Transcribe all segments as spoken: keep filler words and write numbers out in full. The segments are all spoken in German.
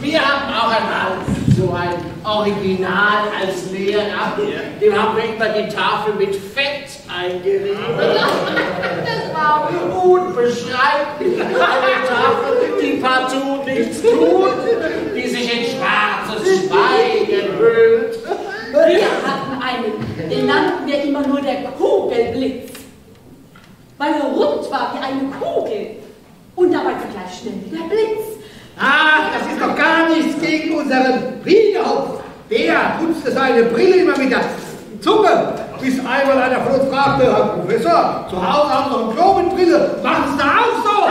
Wir haben auch einmal so ein Original als Lehrer. Dem haben wir immer die Tafel mit Fett eingerieben. Das war unbeschreiblich. Eine Tafel, die partout nichts tut, die sich in schwarzes Schweigen hüllt. Wir hatten einen, den nannten wir immer nur der Kugelblitz. Weil er rund war wie eine Kugel und dabei gleich schnell wie der Blitz. Ach, das ist doch gar nichts gegen unseren Riedehopf. Der putzte seine Brille immer mit der Zunge, bis einmal einer von uns fragte, Herr Professor, zu Hause haben Sie noch eine Klo mit Brille, machen Sie da auch so?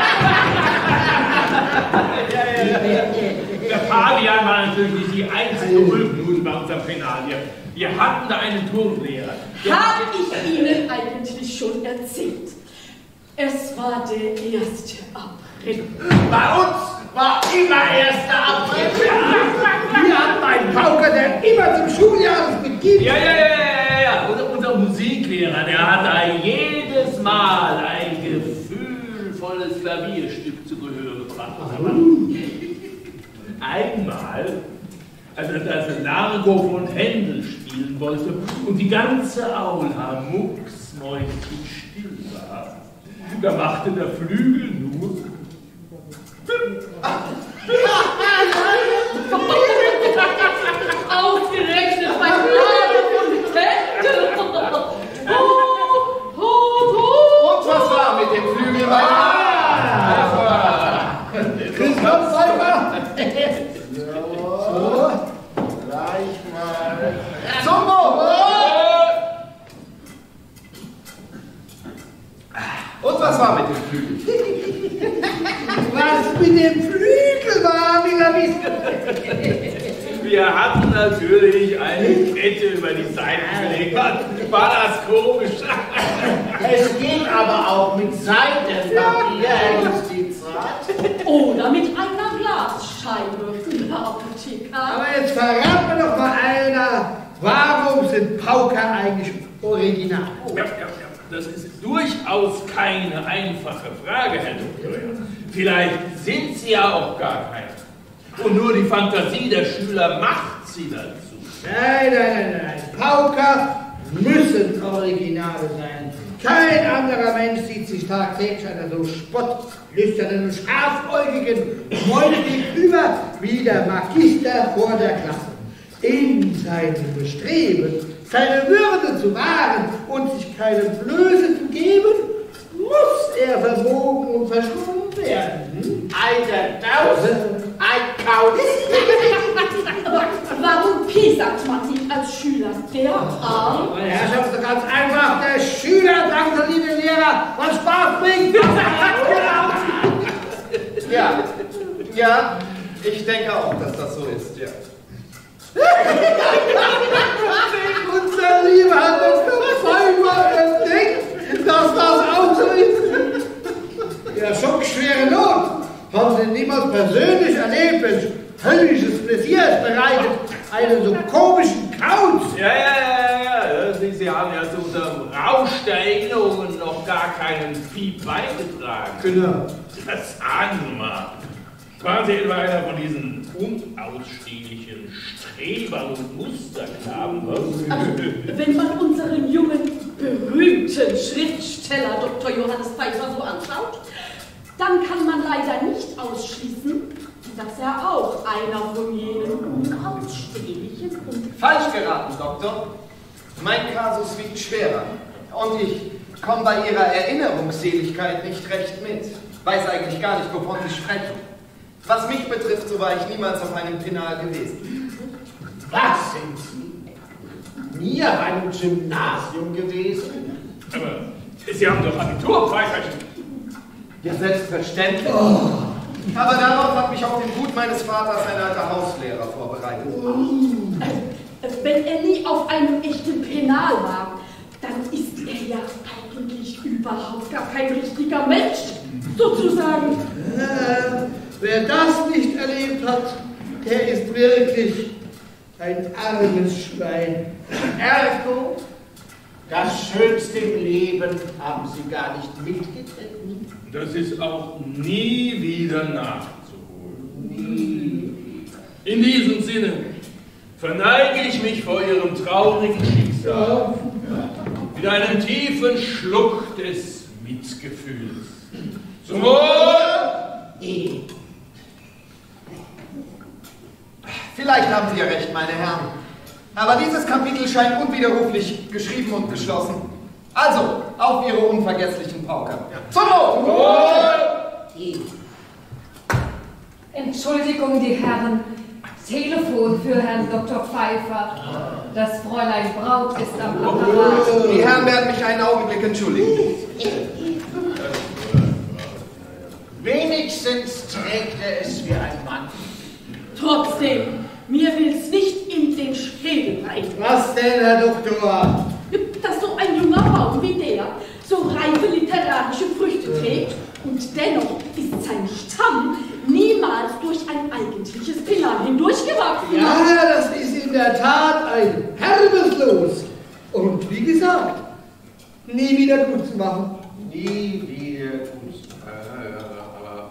Der Pavian war natürlich nicht die einzige Ulknudel bei unserem Penal hier. Wir hatten da einen Turnlehrer. Hab ich Ihnen eigentlich schon erzählt. Es war der erste April. Bei uns war immer erster April. Wir hatten einen Pauker, der immer zum Schuljahresbeginn. Ja, ja, ja, ja, ja. Unser, unser Musiklehrer, der hatte jedes Mal ein gefühlvolles Klavierstück zu Gehör gebracht. Einmal, als er das Largo von Händel spielen wollte und die ganze Aula mucksmäuschen still war, da machte der Flügel nur Ausgerechnet mein Lager von Händel. Und was war mit dem Flügel? Christoph Seifer. So, gleich mal. Zumbo! Und was war mit dem Flügel? Was mit dem Flügel war, will er wissen. Wir hatten natürlich eine Kette über die Seiten gelegt. War das komisch? Es ging aber auch mit Seitenpapier, Herr Justizrat. Oder mit einer Glasscheibe, Herr Apotheker. Aber jetzt verrat mir doch mal einer, warum sind Pauker eigentlich original? Ja, ja, ja. Das ist durchaus keine einfache Frage, Herr Doktor. Vielleicht sind sie ja auch gar keine. Und nur die Fantasie der Schüler macht sie dazu. Nein, nein, nein, nein. Pauker müssen Originale sein. Kein anderer Mensch sieht sich tagtäglich einer so spottlüsternen und scharfäugigen Mäule gegenüber wie der Magister vor der Klasse. In seinem Bestreben, seine Würde zu wahren und sich keine Blöße zu geben, muss er verbogen und verschwunden werden. Eine Tausend, ein Kauz. Aber warum piesackt man sich als Schüler derart? Meine Herrschaft, ist doch ganz einfach. Der Schüler, danke, liebe Lehrer, was Spaß bringt. Ja, ja, ich denke auch, dass das so ist, ja. Unser Lieber hat Doktor Pfeiffer entdeckt, dass das auch so ist. Ja, schockschwere Not haben Sie niemals persönlich erlebt, welch höllisches Pläsier es bereitet, einen so komischen Kauz. Ja, ja, ja, ja, ja. Sie, Sie haben ja zu unserem Rausch der Erinnerungen noch gar keinen Piep beigetragen. Genau. Das sagen wir mal. Waren Sie etwa einer von diesen unausstehlichen Strebern und Musterknaben? Wenn man unseren jungen, berühmten Schriftsteller Doktor Johannes Pfeiffer so anschaut, dann kann man leider nicht ausschließen, dass er auch einer von jenen unausstehlichen und... Falsch geraten, Doktor. Mein Kasus wiegt schwerer. Und ich komme bei Ihrer Erinnerungsseligkeit nicht recht mit. Weiß eigentlich gar nicht, wovon Sie sprechen. Was mich betrifft, so war ich niemals auf einem Penal gewesen. Was sind Sie? Nie auf einem Gymnasium gewesen? Aber Sie haben doch Abitur, Pfeiferchen. Ja, selbstverständlich. Oh. Aber darauf hat mich auch den Hut meines Vaters, ein alter Hauslehrer, vorbereitet. Wenn er nie auf einem echten Penal war, dann ist er ja eigentlich überhaupt gar kein richtiger Mensch, sozusagen. Äh, wer das nicht erlebt hat, der ist wirklich ein armes Schwein. Ergo, das Schönste im Leben haben Sie gar nicht mitgetreten. Das ist auch nie wieder nachzuholen. Nie. In diesem Sinne verneige ich mich vor Ihrem traurigen Schicksal mit einem tiefen Schluck des Mitgefühls. Zum Wohl! Vielleicht haben Sie ja recht, meine Herren. Aber dieses Kapitel scheint unwiderruflich geschrieben und geschlossen. Also, auf Ihre unvergesslichen Pauker. Zum Wohl! Entschuldigung, die Herren. Telefon für Herrn Doktor Pfeiffer. Das Fräulein Braut ist am Apparat. Die Herren werden mich einen Augenblick entschuldigen. Wenigstens trägt er es wie ein Mann. Trotzdem, mir will's nicht in den Schädel rein. Was denn, Herr Doktor? Dass so ein junger Baum wie der so reife literarische Früchte trägt und dennoch ist sein Stamm niemals durch ein eigentliches Pilar hindurchgewachsen. Ja, das ist in der Tat ein herbes Los. Und wie gesagt, nie wieder gut zu machen. Nie wieder gut zu machen. Aber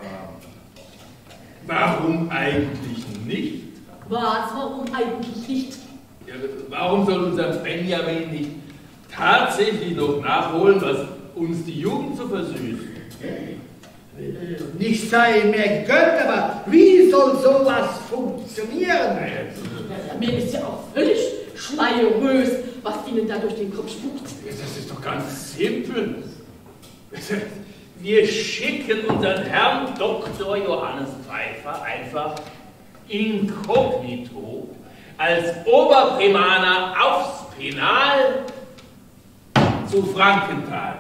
warum eigentlich nicht? Was, warum eigentlich nicht? Ja, warum soll unser Benjamin nicht tatsächlich noch nachholen, was uns die Jugend so versüßt? Nicht sei mehr gegönnt, aber wie soll sowas funktionieren? Mir ist ja auch völlig schleierös, was Ihnen da durch den Kopf spukt. Das ist doch ganz simpel. Wir schicken unseren Herrn Doktor Johannes Pfeiffer einfach inkognito als Oberprimaner aufs Penal zu Frankenthal.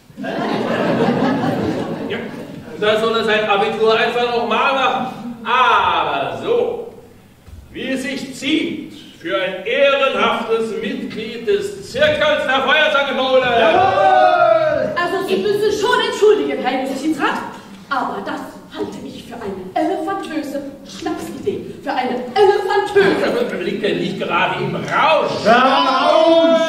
Ja, da soll er sein Abitur einfach nochmal machen. Aber so, wie es sich zieht für ein ehrenhaftes Mitglied des Zirkels der Feuersangebote. Also Sie müssen schon entschuldigen, Herr Justizrat, aber das halte ich für eine elefantöse Schnapsidee. Für eine elefantöse. Ja, liegt denn nicht gerade im Rausch? Rausch!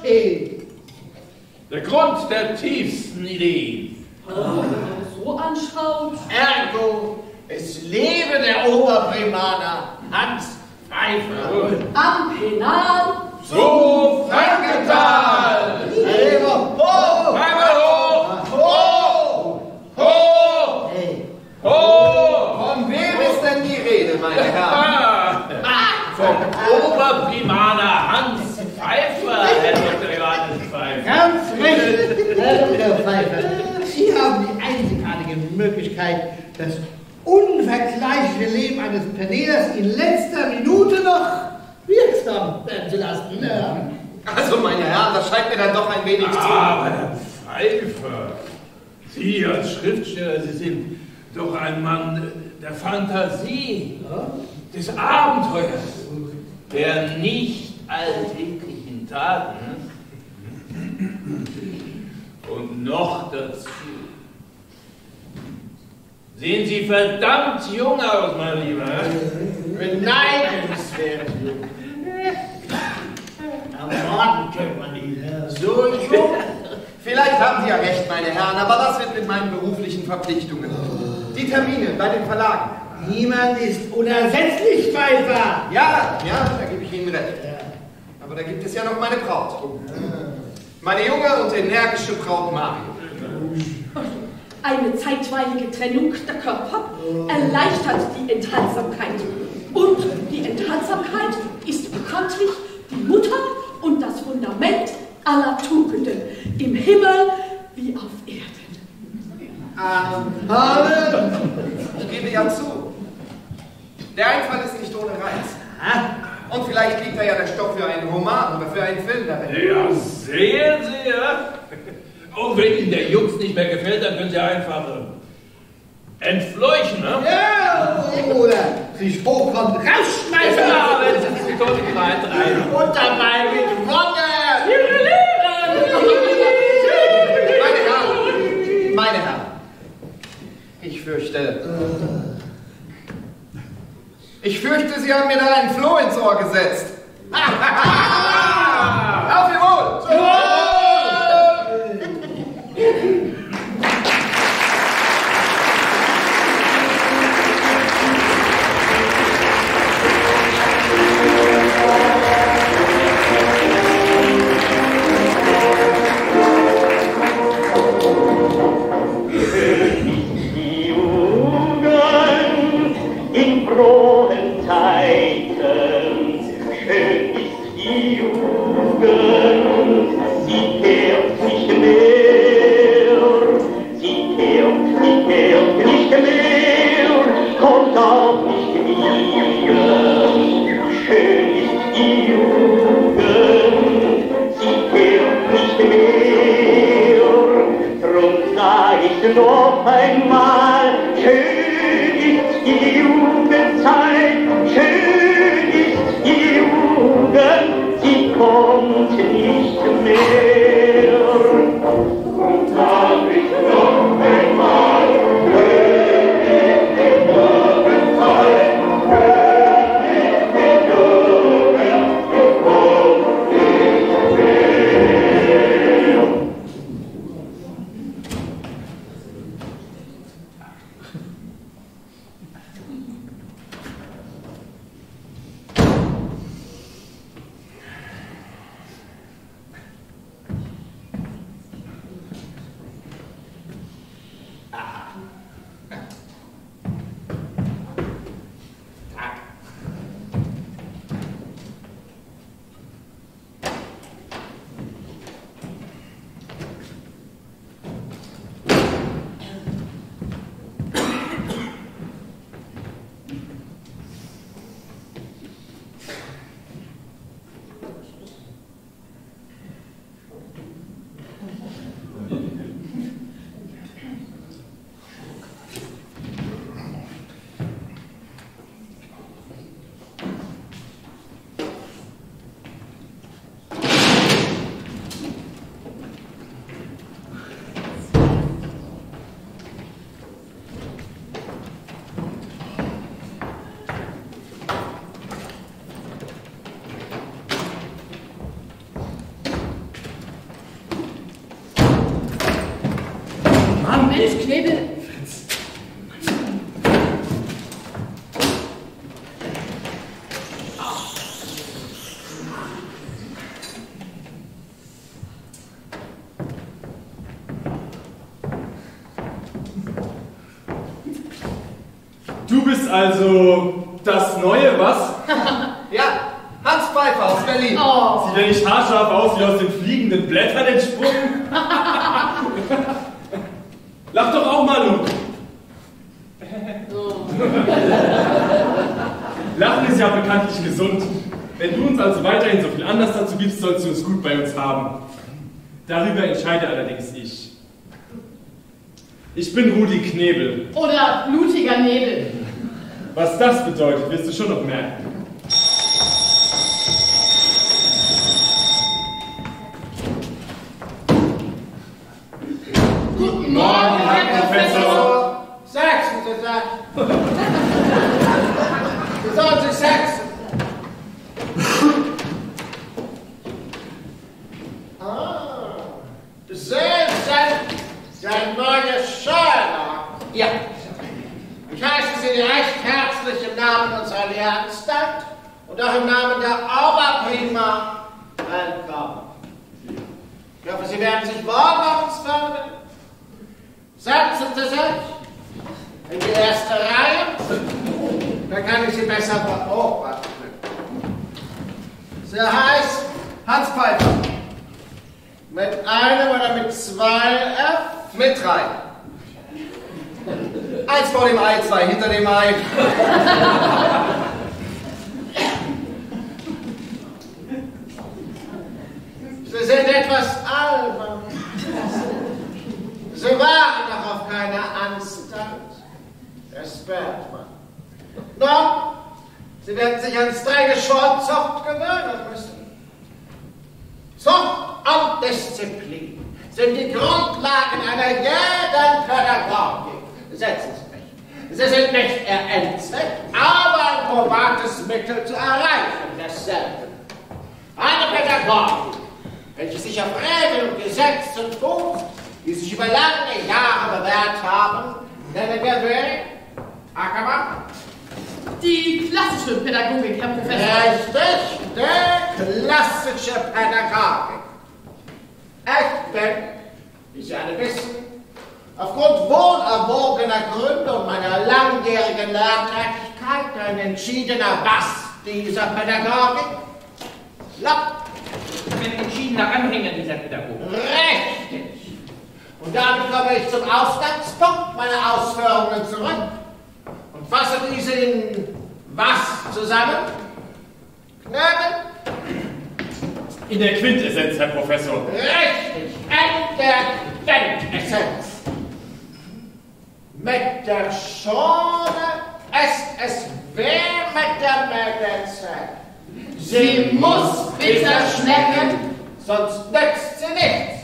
Der Grund der tiefsten Ideen. Oh, so anschaut. Ergo, es lebe der Oberprimaner Hans Pfeiffer. Am Penal. So Frankenthal! Ho! Ho! Einmal hoch! Hoch! Hoch! Hoch! Von wem ist denn die Rede, meine Herren? Ah, vom Oberprimaner Hans Pfeiffer, Herr Doktor Johannes Pfeiffer. Ganz recht, Herr Doktor Pfeiffer. Sie haben die einzigartige Möglichkeit, das unvergleichliche Leben eines Penelers in letzter Minute noch wirksam werden zu lassen. Ja. Also, meine Herren, das scheint mir dann doch ein wenig zu... Aber Herr Pfeiffer, Sie als Schriftsteller, Sie sind doch ein Mann der Fantasie, des Abenteuers, der nicht alltäglichen Taten und noch dazu. Sehen Sie verdammt jung aus, mein Lieber. Beneidenswert jung. Am Morgen kennt man ihn. So jung. Vielleicht haben Sie ja recht, meine Herren, aber was wird mit meinen beruflichen Verpflichtungen? Die Termine bei den Verlagen. Niemand ist unersetzlich, Pfeiffer. Ja, ja, da gebe ich Ihnen recht. Aber da gibt es ja noch meine Braut. Meine junge und energische Braut Mario. Eine zeitweilige Trennung der Körper erleichtert die Enthaltsamkeit. Und die Enthaltsamkeit ist bekanntlich die Mutter und das Fundament aller Tugenden, im Himmel wie auf Erden. Amen. Ich gebe ja zu. Der Einfall ist nicht ohne Reiz. Und vielleicht liegt da ja der Stoff für einen Roman oder für einen Film darin. Ja, sehen Sie, ja. Und wenn Ihnen der Jux nicht mehr gefällt, dann können Sie einfach äh, entfleuchen, ne? Ja, oder sich hochkommt, rausschmeißen. Ja, wenn Sie sich dort in rein rein. Und dabei mit Wonne. Meine Herren, meine Herren, ich fürchte, ich fürchte, Sie haben mir da ein Floh ins Ohr gesetzt. Auf Ihr Wohl! frohen Zeiten, schön ist die Jugend, sie kehrt nicht mehr, sie kehrt, sie kehrt nicht mehr, kommt auch nicht wieder. Schön ist die Jugend, sie kehrt nicht mehr, drum sag ich noch einmal, schön ist die Jugendzeit, schön ist die Jugend, sie kommt nicht mehr. Und sag ich noch einmal, schön ist die Jugendzeit, schön ist die Jugend, sie kommt nicht mehr. Mensch, Knebel. Du bist also das Neue, was? Ja, Hans Pfeiffer aus Berlin. Oh. Sieht ja nicht haarscharf aus wie aus den fliegenden Blättern entsprungen? Lach doch auch mal, Luke. Lachen ist ja bekanntlich gesund. Wenn du uns also weiterhin so viel Anlass dazu gibst, sollst du es gut bei uns haben. Darüber entscheide allerdings ich. Ich bin Rudi Knebel. Oder blutiger Nebel. Was das bedeutet, wirst du schon noch merken. Guten Morgen, Herr Professor. Setzen Sie das. Sie sollen sich setzen. Ah, das sehen Sie, sein neues Sherlock. Ja. Ich heiße Sie recht herzlich im Namen unserer Lehranstalt und auch im Namen der Oberprima willkommen. Ich hoffe, Sie werden sich wohl bei uns fördern. Setzen Sie sich in die erste Reihe. Da kann ich Sie besser beobachten. Sie heißt Hans Pfeiffer. mit einem oder mit zwei F? Mit drei. Eins vor dem Ei, zwei hinter dem Ei. Sie sind etwas albern. Sie waren doch auf keiner Anstalt. Das sperrt man. Nun, Sie werden sich an strenge Schulzucht gewöhnen müssen. Zucht und Disziplin sind die Grundlagen einer jeden Pädagogik. Setzen Sie sich. Sie sind nicht Ihr Endzweck, aber ein probates Mittel zur Erreichung desselben. Eine Pädagogik, welche sich auf Regeln und Gesetzen fußt, die sich über lange Jahre bewährt haben, nennen wir wen? Ackermann? Die klassische Pädagogik, Herr Professor. Richtig, die klassische Pädagogik. Ich bin, wie Sie alle wissen, aufgrund wohlerwogener Gründe und meiner langjährigen Lerntätigkeit Wirklichkeit ein entschiedener Was dieser Pädagogik? Lock. Ein entschiedener Anhänger dieser Pädagogik. Richtig. Und damit komme ich zum Ausgangspunkt meiner Ausführungen zurück und fasse diese in Was zusammen? Knöbel? In der Quintessenz, Herr Professor. Richtig, in der Quintessenz. Mit der Schone ist es wer mit der Medizin. Sie muss bitter schmecken, sonst nützt sie nichts.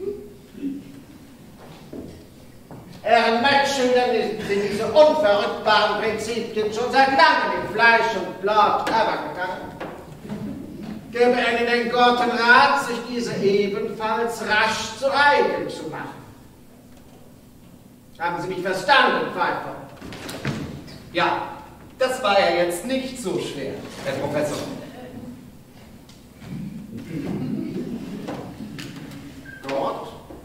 Ihren Mitschülern sind diese unverrückbaren Prinzipien schon seit langem in Fleisch und Blut übergegangen. Gebe ihnen den guten Rat, sich diese ebenfalls rasch zu eigen zu machen. Haben Sie mich verstanden, Pfeiffer? Ja, das war ja jetzt nicht so schwer, Herr Professor. Gut.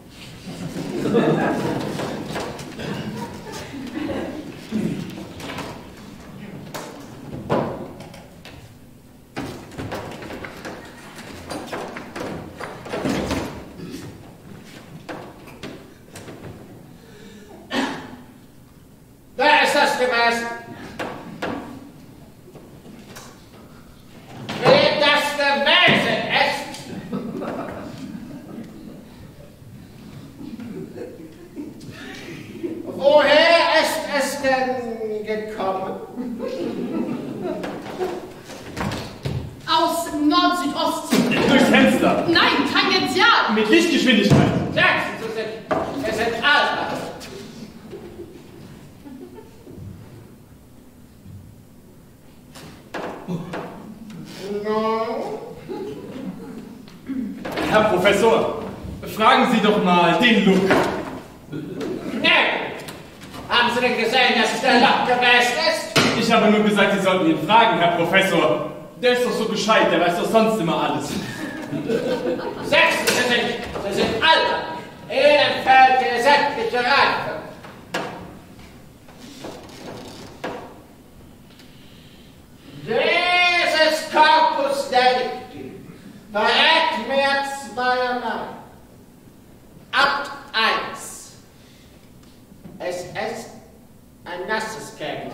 Wer ist das gewesen? Wer das gewesen ist? Woher ist es denn gekommen? Aus Nord-Südost. Durchs Fenster. Nein, tangential. Mit Lichtgeschwindigkeit. Sagen Sie sich, es sind Alter. No. Herr Professor, fragen Sie doch mal den Look. Nee. Haben Sie denn gesehen, dass es der Lock gewesen ist? Ich habe nur gesagt, Sie sollten ihn fragen, Herr Professor. Der ist doch so gescheit, der weiß doch sonst immer alles. Setzen Sie sich, Sie sind Alter. Ihnen fehlt die sämtliche Reife. Dieses Corpus Delicti verrät mir zweierlei. Akt eins. Es ist ein nasses Kämmerchen.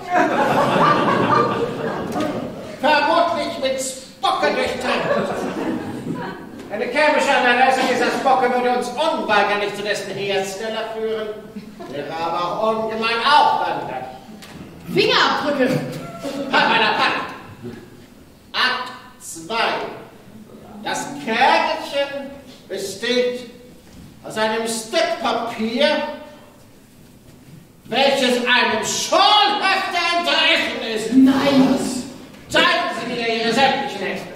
Vermutlich mit Spucke durchtränkt. Eine chemische Analyse dieser Spucke würde uns unweigerlich zu dessen Hersteller führen, wäre aber auch ungemein aufwendig. Fingerabdrücke. Hat meiner Pack. Akt zwei. Das Kägelchen besteht aus einem Stück Papier, welches einem Schonhefte entrichten ist. Nein. Zeigen Sie wieder Ihre sämtlichen Hefte.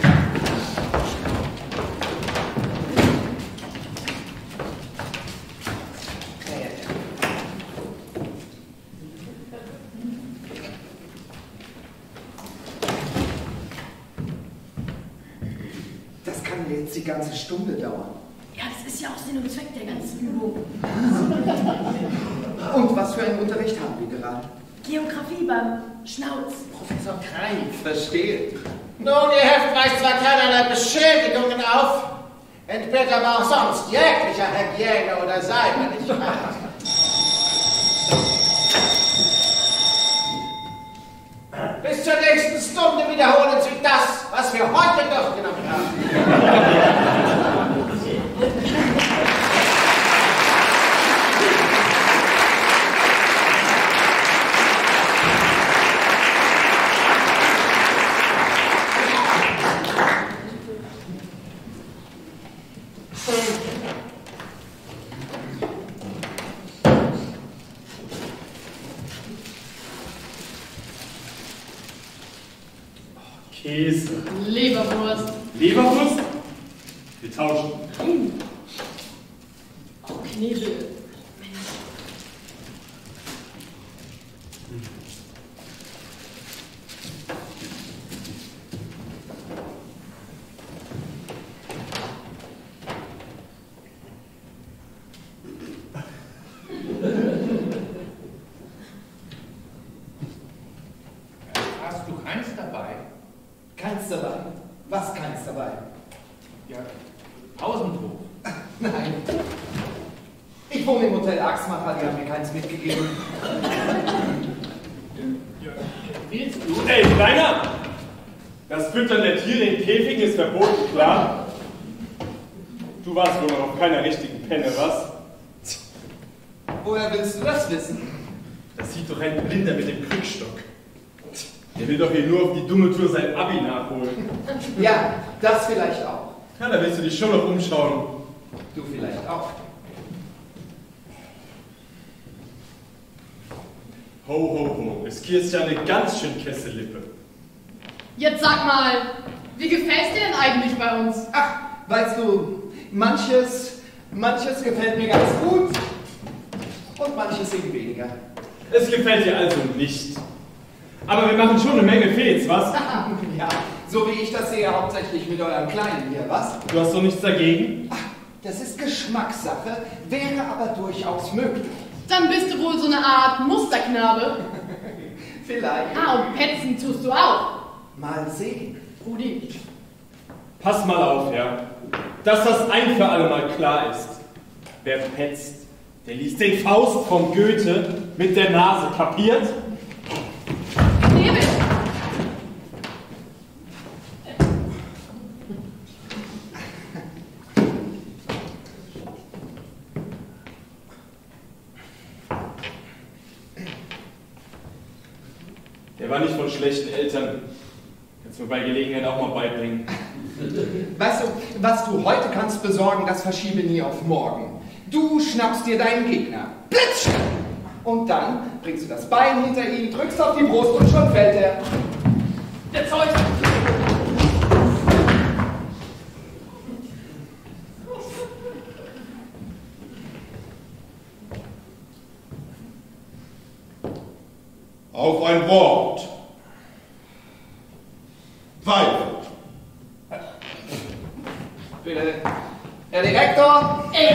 Das kann jetzt die ganze Stunde dauern. Ja, das ist ja auch Sinn und Zweck der ganzen Übung. Und was für einen Unterricht haben wir gerade? Geografie beim Schnauz. Professor Kreif. Verstehe. Nun, Ihr Heft weist zwar keinerlei Beschädigungen auf, entbehrt aber auch sonst jeglicher Hygiene oder Säuberlichkeit. Bis zur nächsten Stunde wiederholen Sie das, was wir heute durchgenommen haben. Käse. Leberwurst. Leberwurst? Wir tauschen. Oh, Knebel. Hast du keins dabei? Keins dabei? Was keins dabei? Ja, Pausentuch. Nein. Ich wohne im Hotel Axmacher, die haben mir keins mitgegeben. Ja, willst du? Ey, Kleiner! Das Füttern der Tiere in Käfigen ist verboten, klar? Du warst wohl noch auf keiner richtigen Penne, was? Woher willst du das wissen? Das sieht doch ein Blinder mit dem Krückstock. Der will doch hier nur auf die dumme Tour sein Abi nachholen. Ja, das vielleicht auch. Ja, da willst du dich schon noch umschauen. Du vielleicht auch. Ho, ho, ho. Es ist ja eine ganz schön Kessellippe. Jetzt sag mal, wie gefällt's dir denn eigentlich bei uns? Ach, weißt du, manches, manches gefällt mir ganz gut und manches eben weniger. Es gefällt dir also nicht. Aber wir machen schon eine Menge Fets, was? Ja, so wie ich das sehe, hauptsächlich mit eurem Kleinen hier, was? Du hast doch nichts dagegen? Ach, das ist Geschmackssache, wäre aber durchaus möglich. Dann bist du wohl so eine Art Musterknabe. Vielleicht. Ah, und petzen tust du auch. Mal sehen. Rudi. Pass mal auf, ja. Dass das ein für alle Mal klar ist. Wer petzt, der liest den Faust von Goethe mit der Nase, kapiert? Nebel. Der war nicht von schlechten Eltern. Kannst du mir bei Gelegenheit auch mal beibringen. Weißt du, was du heute kannst besorgen, das verschiebe nie auf morgen. Du schnappst dir deinen Gegner. Blitz! Und dann bringst du das Bein hinter ihn, drückst auf die Brust und schon fällt er. Der Zeug. Auf ein Wort. Pfeife. Bitte. Herr Direktor. Ey,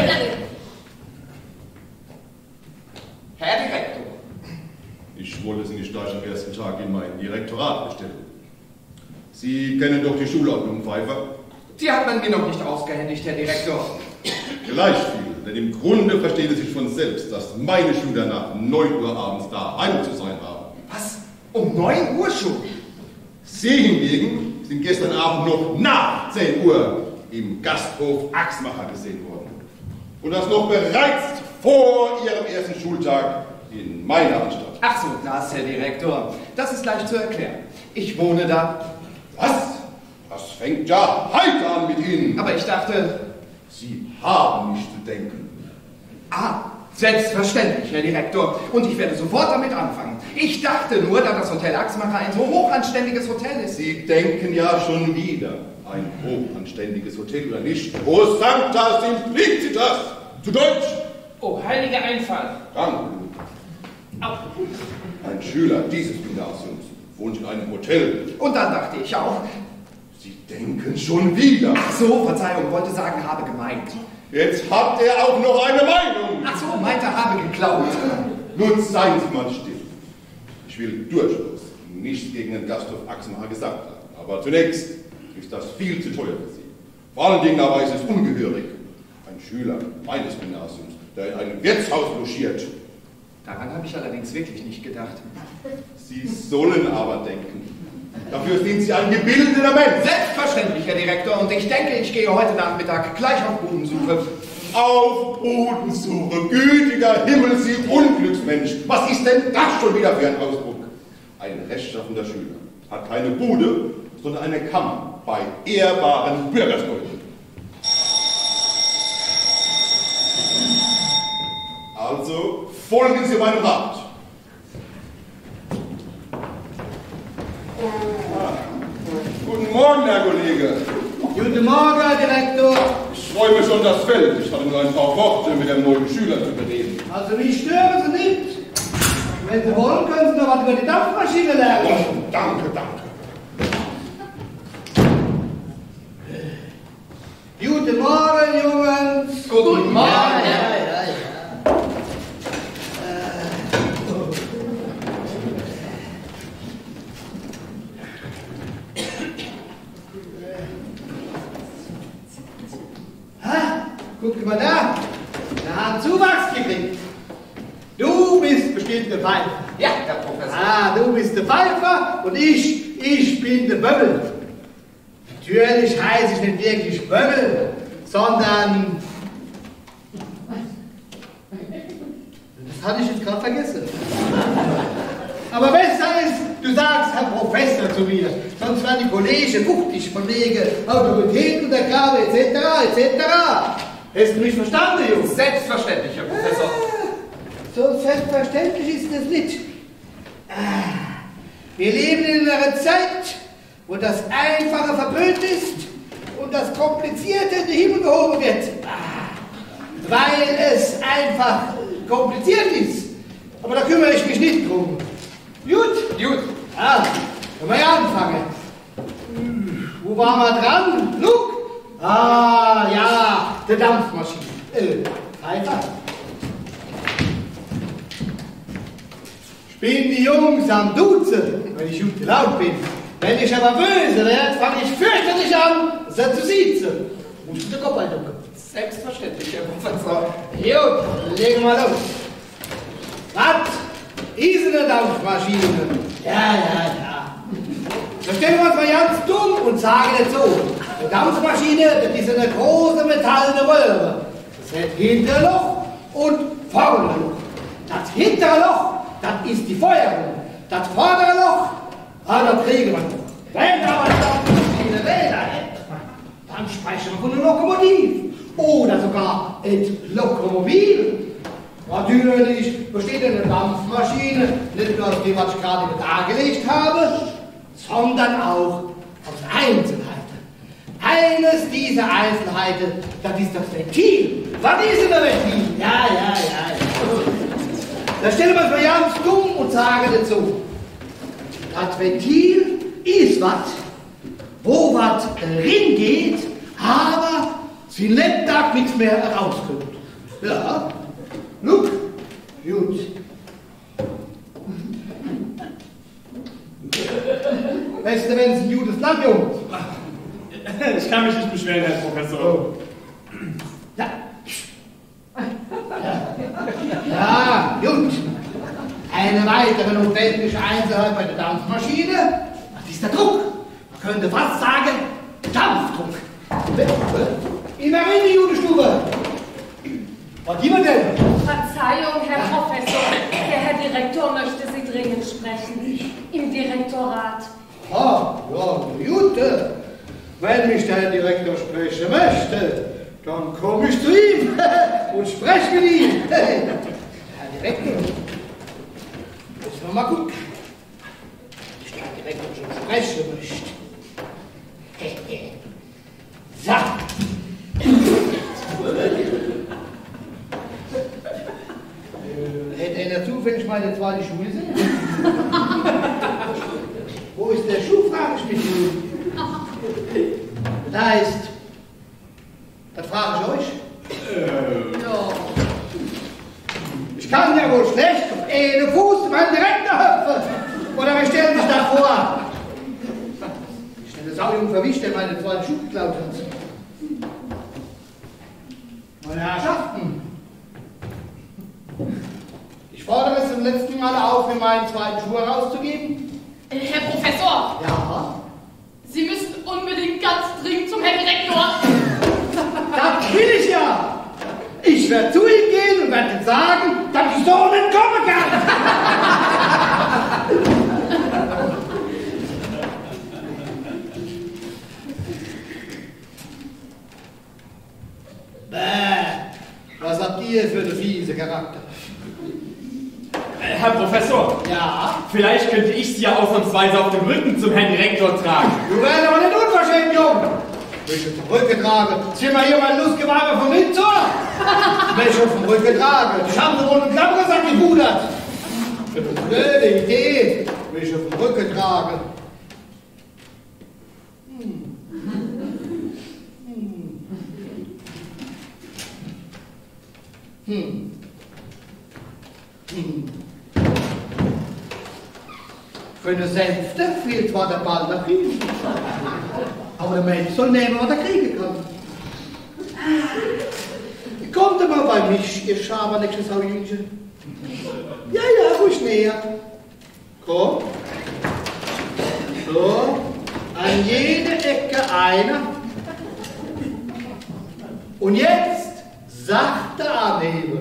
Herr Direktor. Ich wollte Sie nicht gleich am ersten Tag in mein Direktorat bestellen. Sie kennen doch die Schulordnung, Pfeifer? Die hat man mir noch nicht ausgehändigt, Herr Direktor. Gleich viel, denn im Grunde versteht es sich von selbst, dass meine Schüler nach neun Uhr abends daheim zu sein haben. Was? Um neun Uhr schon? Sie hingegen sind gestern Abend noch nach zehn Uhr im Gasthof Axmacher gesehen worden. Und das noch bereits vor Ihrem ersten Schultag in meiner Anstalt. Ach so, das, Herr Direktor. Das ist leicht zu erklären. Ich wohne da. Was? Das fängt ja heute an mit Ihnen. Aber ich dachte... Sie haben nicht zu denken. Ah, selbstverständlich, Herr Direktor. Und ich werde sofort damit anfangen. Ich dachte nur, da das Hotel Axmacher ein so hochanständiges Hotel ist. Sie denken ja schon wieder. Ein hochanständiges Hotel oder nicht? O Sancta Simplicitas! Zu Deutsch! Oh, heiliger Einfall. Rang. Au. Ein Schüler dieses Gymnasiums wohnt in einem Hotel. Und dann dachte ich auch... Sie denken schon wieder. Ach so, Verzeihung, wollte sagen, habe gemeint. Jetzt hat er auch noch eine Meinung. Ach so, meinte, habe geklaut. Nun seien Sie mal still. Ich will durchaus nichts gegen den Gasthof Axmacher gesagt haben. Aber zunächst ist das viel zu teuer für Sie. Vor allen Dingen aber ist es ungehörig. Ein Schüler meines Gymnasiums, der in einem Wirtshaus logiert. Daran habe ich allerdings wirklich nicht gedacht. Sie sollen aber denken. Dafür sind Sie ein gebildeter Mensch. Selbstverständlich, Herr Direktor. Und ich denke, ich gehe heute Nachmittag gleich auf Bodensuche. Auf Bodensuche, gütiger Himmel, Sie Unglücksmensch. Was ist denn das schon wieder für ein Ausdruck? Ein rechtschaffender Schüler hat keine Bude, sondern eine Kammer bei ehrbaren Bürgersleuten. Also folgen Sie meinem Rat. Guten Morgen, Herr Kollege. Guten Morgen, Herr Direktor. Ich freue mich schon das Feld. Ich hatte nur ein paar Worte mit dem neuen Schüler zu bereden. Also, mich stören Sie nicht. Wenn Sie wollen, können Sie noch was über die Dampfmaschine lernen. Oh, danke, danke. Guten Morgen, Jungs. Guten Morgen. Ja, ja, ja. Guck mal da. Wir haben Zuwachs gekriegt. Du bist bestimmt der Pfeifer. Ja, Herr Professor. Ah, du bist der Pfeifer und ich, ich bin der Bömmel. Natürlich heiße ich nicht wirklich Bömmel, sondern... Das hatte ich jetzt gerade vergessen. Aber besser ist, du sagst Herr Professor zu mir, sonst werden die Kollegen wuchtig von wegen Autorität untergraben, et cetera, et cetera. Hast du mich verstanden, Jungs? Selbstverständlich, Herr Professor. So selbstverständlich ist es nicht. Wir leben in einer Zeit, wo das Einfache verpönt ist und das Komplizierte in den Himmel gehoben wird. Weil es einfach kompliziert ist. Aber da kümmere ich mich nicht drum. Gut? Gut. Ja, können wir ja anfangen. Wo waren wir dran? Look! Ah, ja, der Dampfmaschine. Äh, Pfeifer. Ich bin die Jungs am Duzen, wenn ich gut gelaunt bin. Wenn ich aber böse werde, fange ich fürchterlich an, sie zu siezen. Musst du den Kopf einducken. Selbstverständlich, Herr Professor. Gut, legen wir los. Was? Ist eine Dampfmaschine? Ja, ja, ja. Da stellen wir uns mal ganz dumm und sagen jetzt so. Eine Dampfmaschine, das ist eine große metallene Röhre. Das hat Hinterloch und vorne Loch. Das hintere Loch, das ist die Feuerung. Das vordere Loch, ah, da kriegen wir noch. Wenn aber die Dampfmaschine Räder hat, dann sprechen wir von einem Lokomotiv. Oder sogar ein Lokomobil. Natürlich besteht eine Dampfmaschine nicht nur aus dem, was ich gerade dargelegt habe, sondern auch aus Einzelheiten. Eines dieser Einzelheiten, das ist das Ventil. Was ist denn ein Ventil? Ja, ja, ja, ja. Da stellen wir uns mal ganz dumm und sagen dazu. Das Ventil ist was, wo was drin geht, aber sie nicht da nichts mehr rauskommt. Ja. Look, gut. Weißt du, wenn es ein gutes Land, Jungs? Ich kann mich nicht beschweren, Herr Professor. Ja. Ja, gut. Eine weitere notwendige Einzelheit bei der Dampfmaschine, das ist der Druck. Man könnte fast sagen, Dampfdruck. In der Judestube. Was jemand denn? Verzeihung, Herr Professor. Der Herr Direktor möchte Sie dringend sprechen. Im Direktorat. Ah, ja, gut. Wenn mich der Herr Direktor sprechen möchte, dann komme ich zu ihm und spreche mit ihm. Herr Direktor, müssen wir mal gucken. Wenn ich der Direktor schon sprechen möchte. So. Hätte einer zufällig meine zweite Schuhe gesehen? Wo ist der Schuh, frage ich mich. Das heißt, das frage ich euch. Äh. Ja. Ich kann ja wohl schlecht auf einen Fuß meinen Direktor hüpfen. Oder wir stellen sich da vor. Ich stelle Saujung verwischt, der meine zweite Schuhe geklaut hat. Meine Herrschaften. Ich fordere es zum letzten Mal auf, mir meinen zweiten Schuh herauszugeben. Herr Professor! Ja? Sie müssen unbedingt ganz dringend zum Herrn Direktor. Das will ich ja! Ich werde zu ihm gehen und werde ihm sagen, dass ich so nicht kommen kann! Bäh, was habt ihr für einen fiese Charakter? Herr Professor. Ja? Vielleicht könnte ich Sie ja ausnahmsweise auf dem Rücken zum Herrn Direktor tragen. Du wärst aber nicht unverschämt, Junge! Mich auf dem Rücken tragen. Sieh mal hier mein Lustgewabe von Windsor! Mich auf dem Rücken tragen. Ich habe so wohl einen Klappgersack gebudert. Das ist eine blöde Idee. Mich auf dem Rücken tragen. Hm. Hm. Hm. Hm. Für eine Sänfte fehlt zwar der Ball der Krieg, aber der Mensch soll nehmen, was er kriegen kann. kommt doch mal bei mich, ihr schabernäckches Hauinchen. Ja, ja, ruhig näher. Komm. So, an jede Ecke einer. Und jetzt sachte anheben.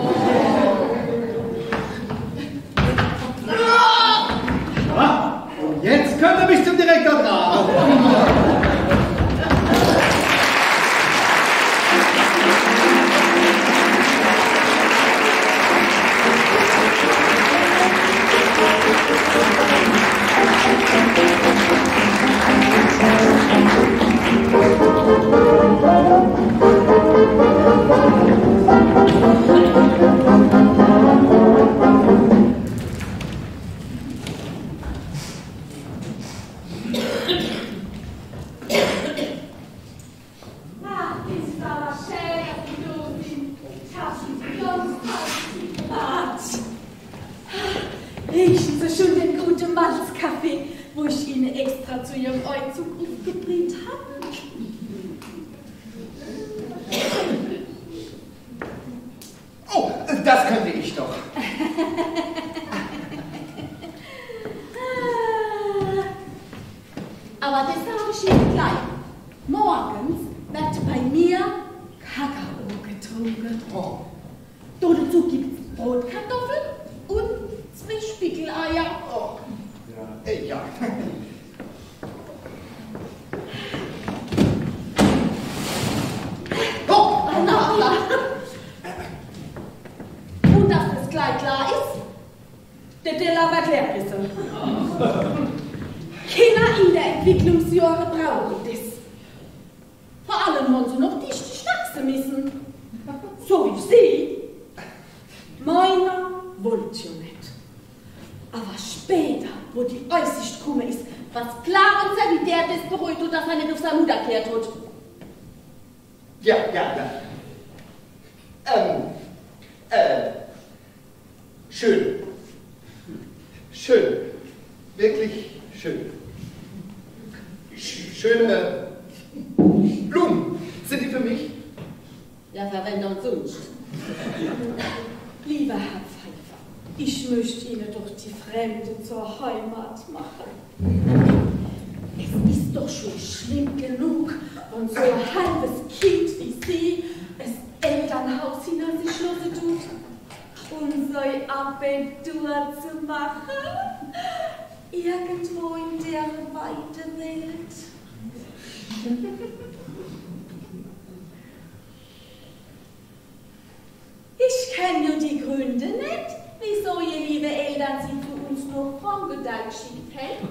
Ja, und jetzt könnt ihr mich zum Direktor tragen. Riechen Sie schon den guten Malzkaffee, wo ich Ihnen extra zu Ihrem Einzug aufgebringt habe? Oh, das könnte ich doch. Aber das sage ich Ihnen gleich. Morgens wird bei mir Kakao getrunken. Oh. Dazu gibt es Brotkartoffeln und zwei Spiegeleier. Oh. Ja. Äh, ja. Oh, na klar. Und dass das gleich klar ist, der Teller wird leer wissen. Kinder in der Entwicklungsjahre brauchen das. Vor allem, wenn sie noch dicht schnacksen müssen. So wie Sie. Meiner wollte ja nicht. Aber später, wo die Aussicht gekommen ist, was klar und serviert ist, bereut und dass er nicht auf seine Mutter kehrt hat. Ja, ja, ja. Ähm, äh, schön. Schön. Wirklich schön. Sch schöne Blumen. Sind die für mich? Ja, verwende und sonst. Lieber Herr Pfeiffer, ich möchte Ihnen doch die Fremde zur Heimat machen. Es ist doch schon schlimm genug, wenn so ein halbes Kind wie Sie das Elternhaus hinter sich schlossen tut, um so ein Abitur zu machen. Irgendwo in der weiten Welt. Ich kenne ja die Gründe nicht, wieso ihr liebe Eltern sie zu uns nach Frankreich geschickt haben.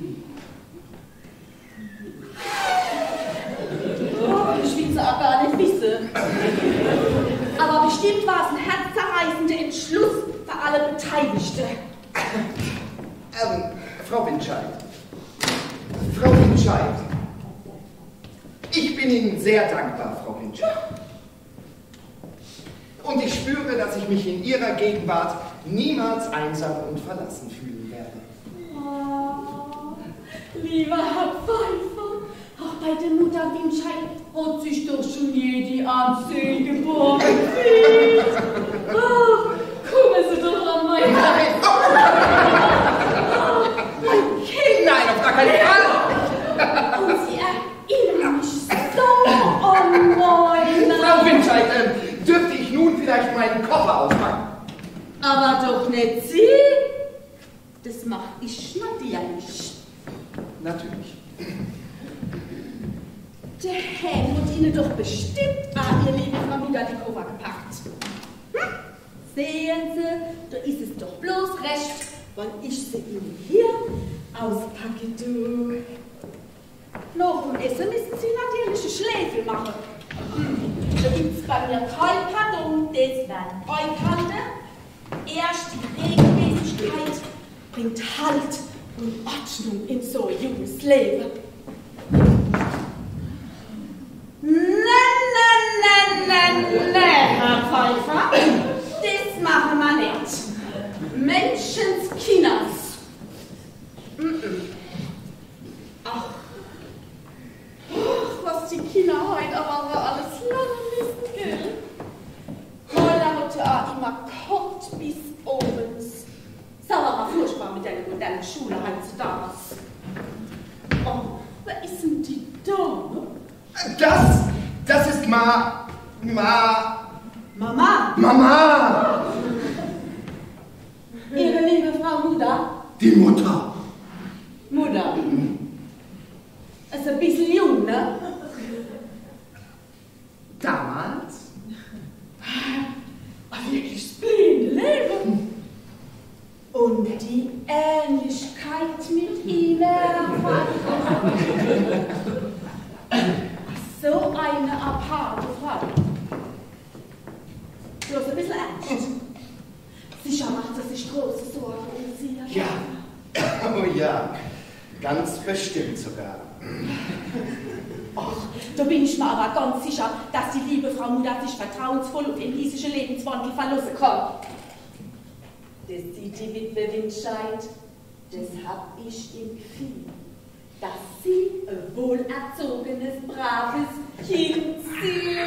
Oh, ich will es auch gar nicht wissen. Aber bestimmt war es ein herzzerreißender Entschluss für alle Beteiligten. Ähm, Frau Windscheid. Frau Windscheid. Ich bin Ihnen sehr dankbar, Frau Windscheid. Und ich spüre, dass ich mich in Ihrer Gegenwart niemals einsam und verlassen fühlen werde. Oh, lieber Herr Pfeiffer, auch bei der Mutter Windscheid hat sich doch schon jede Armsee geboren gefühlt. Oh, kommen Sie doch an mein Herz. Oh, nein, auf gar keinen Fall. Und Sie erinnern mich so an meine... Frau Windscheid, äh, dürfte ich nun vielleicht meinen Koffer auspacken? Aber doch nicht Sie. Das mach ich natürlich. Natürlich. Der Herr hat Ihnen doch bestimmt an Ihr liebe Frau wieder die Koffer gepackt. Hm? Sehen Sie, da ist es doch bloß recht, weil ich sie Ihnen hier auspacke, du. Noch um Essen müssen Sie natürlich ein Schläfel machen. Hm. Da gibt's bei mir kein Pardon, das werden Eukante. Erst die Regelmäßigkeit bringt Halt und Ordnung in so ein junges Leben. Nein, nein, nein, nein, nein, Herr Pfeiffer, das machen wir nicht. Menschenskinders. Mm -mm. Ach, ach, was die Kinder heute aber so alles lernen müssen, gell? Das, das ist Ma... Ma... Mama. Mama! Ihre liebe Frau Mutter? Die Mutter. Mutter. Ist ein bisschen jung, ne? Damals? Ein wirklich splendide Leben. Und die Ähnlichkeit mit Ihnen, Herr Pfeiffer. So eine aparte Frau. Bloß ein bisschen ernst. Sicher macht sie sich große Sorgen um Sie, Herr Ja. Oh ja. Ganz bestimmt sogar. Ach, da bin ich mir aber ganz sicher, dass die liebe Frau Mutter sich vertrauensvoll auf den hiesischen Lebenswandel verlassen kann. Das sieht die Witwe Windscheid, das hab ich im Gefühl, dass sie ein wohlerzogenes, braves Kind sind.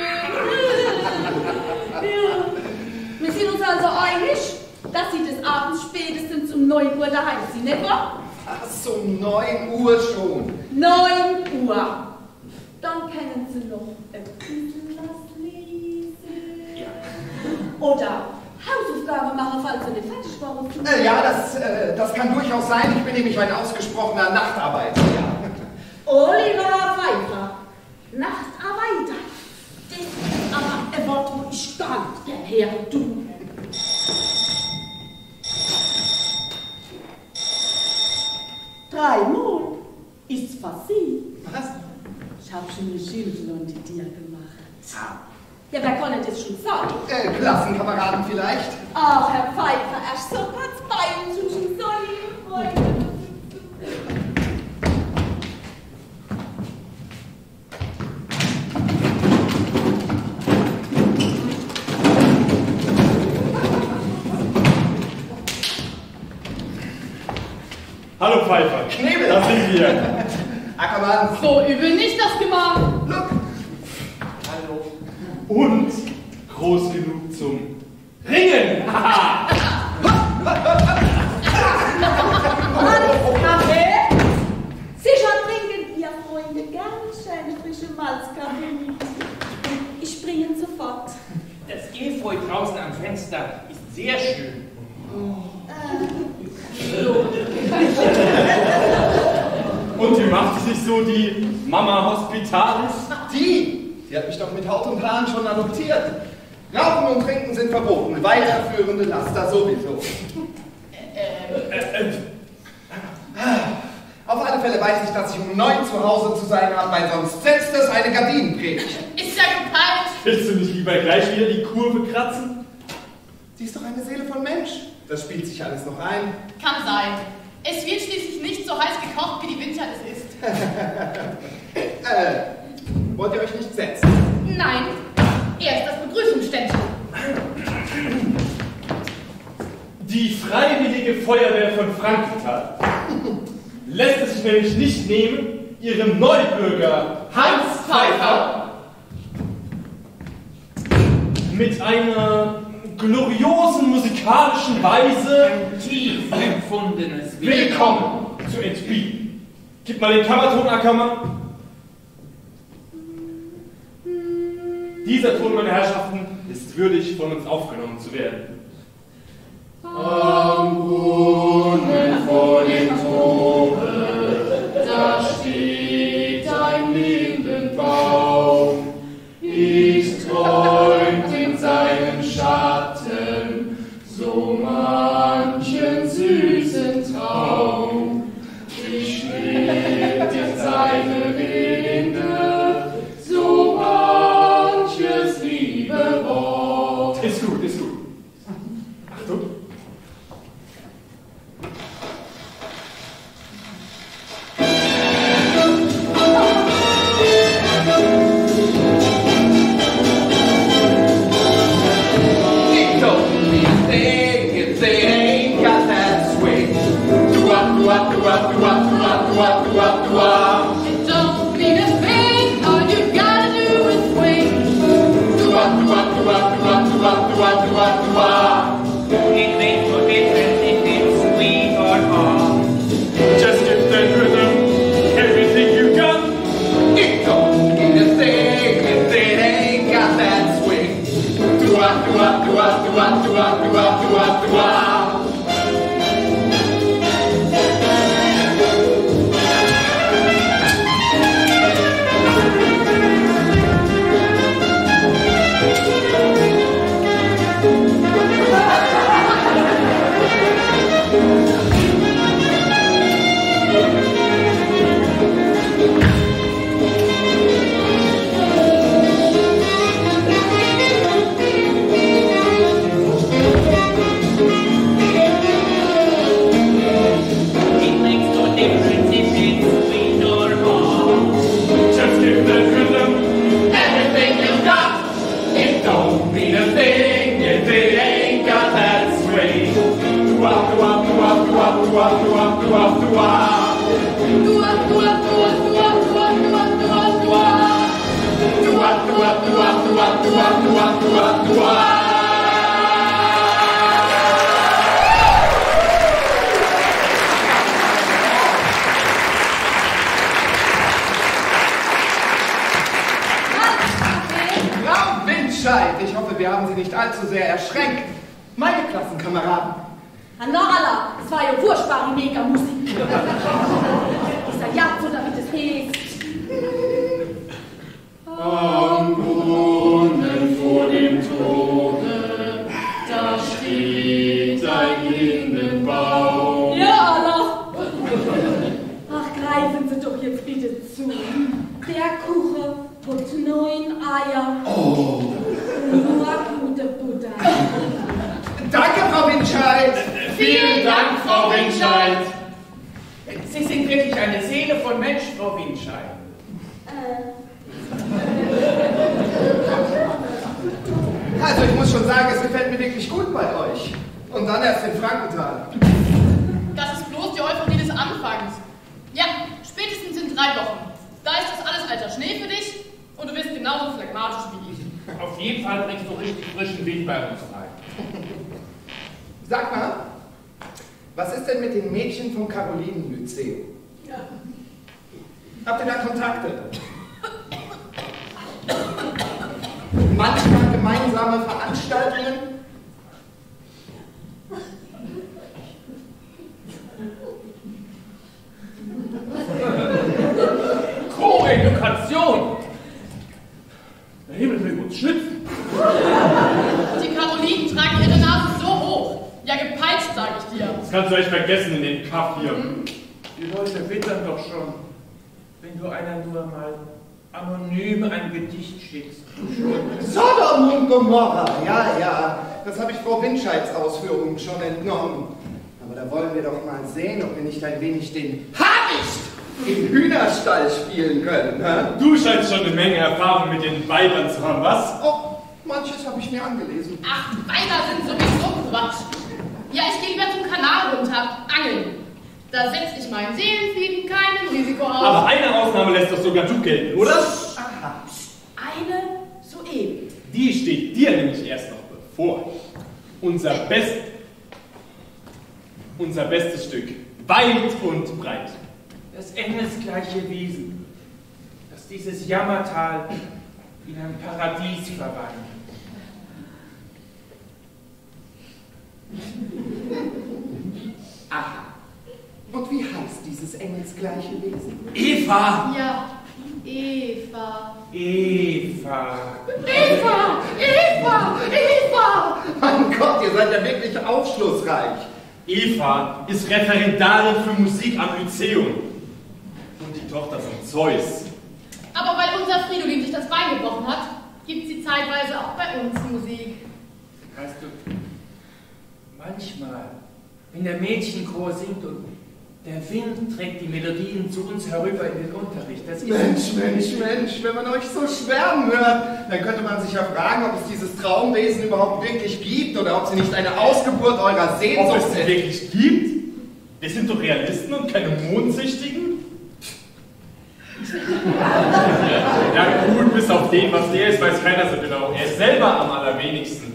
Ja. Wir sind uns also einig, dass sie des Abends spätestens um neun Uhr daheim sind, nicht wahr? Ach so, neun Uhr schon. neun Uhr. Dann können Sie noch ein bisschen was lesen. Ja. Oder Hausaufgaben machen, falls Sie nicht fertig waren. Äh, ja, das, äh, das kann durchaus sein. Ich bin nämlich ein ausgesprochener Nachtarbeiter. Ja. Oliver Pfeiffer, Nachtarbeiter. Das ist aber ein Wort, wo ich gar nicht gern her tue. Dreimal ist fast Sie. Was? Ich habe schon eine Schilfe unter dir gemacht. Ja, wer kann denn das schon sagen? Äh, Klassenkameraden vielleicht? Ach, Herr Pfeiffer, er ist so ganz bei uns zwischen Sonne und Freunde. Hallo Pfeiffer. Knebel. Da sind wir. Ackermann. So übel nicht das Gemach. Look. Hallo. Und groß genug zum Ringen. Haha. Alles Kaffee? Sicher trinken ihr Freunde gerne schöne frische Malzkaffee mit. Ich bringe ihn sofort. Das Efeu draußen am Fenster ist sehr schön. Und wie macht sich so die Mama Hospitalis? Die? Die hat mich doch mit Haut und Haaren schon adoptiert. Rauchen und Trinken sind verboten, weiterführende Laster sowieso. Äh, äh, Auf alle Fälle weiß ich, dass ich um neun zu Hause zu sein habe, weil sonst setzt es eine Gardinenpredigt. Ist ja gepeilt. Willst du nicht lieber gleich wieder die Kurve kratzen? Sie ist doch eine Seele von Mensch. Das spielt sich alles noch ein. Kann sein. Es wird schließlich nicht so heiß gekocht, wie die Winter es ist. äh, wollt ihr euch nicht setzen? Nein, erst das Begrüßungsständchen. Die Freiwillige Feuerwehr von Frankfurt lässt es sich nämlich nicht nehmen, ihrem Neubürger Hans Pfeiffer mit einer gloriosen musikalischen Weise Ein tief empfundenes Willkommen zu entbieten. Gib mal den Kammerton, Ackermann. Dieser Ton, meine Herrschaften, ist würdig, von uns aufgenommen zu werden. Am Brunnen vor dem Tore, da steht ein Lindenbaum. Ich träumt in seinem Schatten so manchen süßen Traum. Ich schlägt in seine Rinde so manches liebe Wort. Ist gut, ist gut. Achtung. It don't mean a thing, all you gotta do is swing. It makes no difference if it's sweet or hard. Just give that rhythm everything you got. It don't mean a thing. Frau Windscheid, ich hoffe, wir haben Sie nicht allzu sehr erschreckt. Meine Klassenkameraden. Anala, es war ja furchtbare Mega-Musik. Dieser Jagd, so damit es heißt. Am Brunnen vor dem Tore, da steht ein Lindenbaum. Ja, Allah. Ach, greifen Sie doch jetzt bitte zu. Der Kuchen hat neun Eier. Oh. Nur gute Butter. Danke, Frau Windscheid. Vielen Dank, Frau Windscheid. Sie sind wirklich eine Seele von Mensch, Frau Windscheid. Also ich muss schon sagen, es gefällt mir wirklich gut bei euch. Und dann erst in Frankenthal. Das ist bloß die Euphorie des Anfangs. Ja, spätestens in drei Wochen. Da ist das alles alter Schnee für dich und du bist genauso phlegmatisch wie ich. Auf jeden Fall bringst du richtig frischen Wind bei uns rein. Sag mal, was ist denn mit den Mädchen vom Carolinen-Lyzeum? Ja. Habt ihr da Kontakte? Manchmal gemeinsame Veranstaltungen? Koedukation! Der Himmel will uns schützen. Die Carolinen tragen ihre Nase so hoch. Ja, gepeitscht, sag ich dir. Das kannst du echt vergessen in den Kaff hier. Die Leute wittern doch schon, wenn du einer nur mal anonym ein Gedicht schickst. Sodom und Gomorra, ja, ja. Das habe ich Frau Windscheids Ausführungen schon entnommen. Aber da wollen wir doch mal sehen, ob wir nicht ein wenig den Habicht im Hühnerstall spielen können. Hä? Du scheinst schon eine Menge Erfahrung mit den Weibern zu haben, was? Oh, manches habe ich mir angelesen. Ach, Weiber sind sowieso Quatsch. Ja, ich gehe lieber zum Kanal runter, angeln. Da setze ich meinen Seelenfrieden keinem Risiko aus. Aber eine Ausnahme lässt doch sogar du gelten, oder? Aha. Eine soeben. Die steht dir nämlich erst noch bevor. Unser Best... Unser bestes Stück. Weit und breit. Das engelsgleiche Wesen, das dieses Jammertal in ein Paradies verwandelt. Aha. Und wie heißt dieses engelsgleiche Wesen? Eva! Ja, Eva. Eva! Eva! Eva! Eva! Mein Gott, ihr seid ja wirklich aufschlussreich. Eva ist Referendarin für Musik am Lyzeum. Und die Tochter von Zeus. Aber weil unser Fridolin sich das Bein gebrochen hat, gibt sie zeitweise auch bei uns Musik. Weißt du, manchmal, wenn der Mädchenchor singt und der Wind trägt die Melodien zu uns herüber in den Unterricht. Das ist Mensch, Mensch, Mensch, wenn man euch so schwärmen hört, dann könnte man sich ja fragen, ob es dieses Traumwesen überhaupt wirklich gibt oder ob sie nicht eine Ausgeburt eurer Sehnsucht ist. Ob es sie wirklich gibt? Wir sind doch Realisten und keine Mondsüchtigen? Ja gut, bis auf den, was der ist, weiß keiner so genau. Er ist selber am allerwenigsten.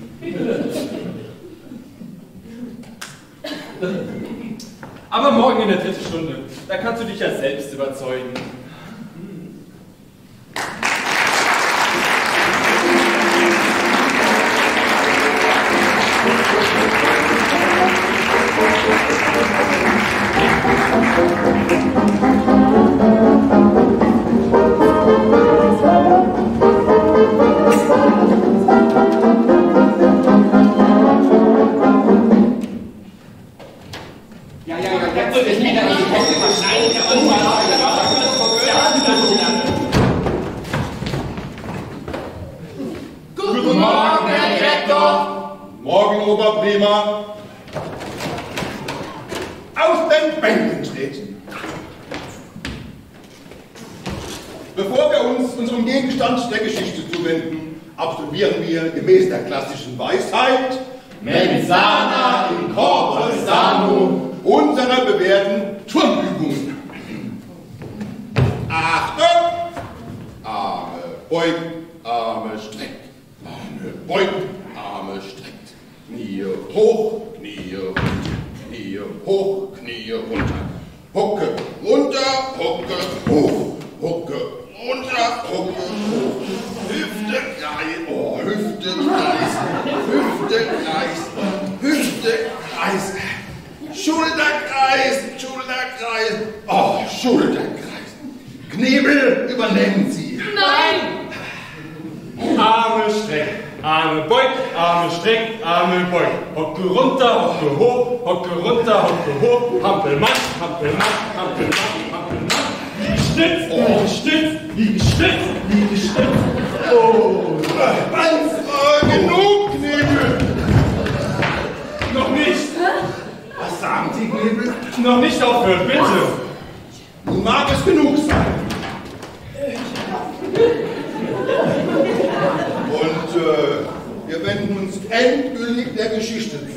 Aber morgen in der dritten Stunde, da kannst du dich ja selbst überzeugen. Guten Morgen, Herr Direktor. Morgen, Oberprima. Aus den Bänken treten. Bevor wir uns unserem Gegenstand der Geschichte zuwenden, absolvieren wir gemäß der klassischen Weisheit Mens sana in corpore sano unsere bewährten Turnübungen. Achtung! Arme beugen, Arme beugt, Arme streckt. Knie hoch, Knie runter, Knie hoch, Knie runter. Hocke runter, Hocke hoch, Hocke runter, Hocke hoch. Hüfte kreis, oh, Hüfte kreis, Hüfte kreis, Hüfte kreis. Schulterkreis, Schulterkreis, oh, Schulterkreis. Knebel, übernehmen Sie. Nein! Arme streckt, Arme beugt, Arme streckt, Arme beugt. Hocke runter, Hocke hoch, Hocke runter, Hocke hoch. Hampelmann, Hampelmann, Hampelmann, Hampelmann. Liegestütz, Liegestütz, Liegestütz, Liegestütz. Oh, Ganz äh, genug, Knebel. Noch nicht. Was sagen Sie, Knebel? Noch nicht aufhören, bitte. Nun mag es genug sein. Und äh, wir wenden uns endgültig der Geschichte zu.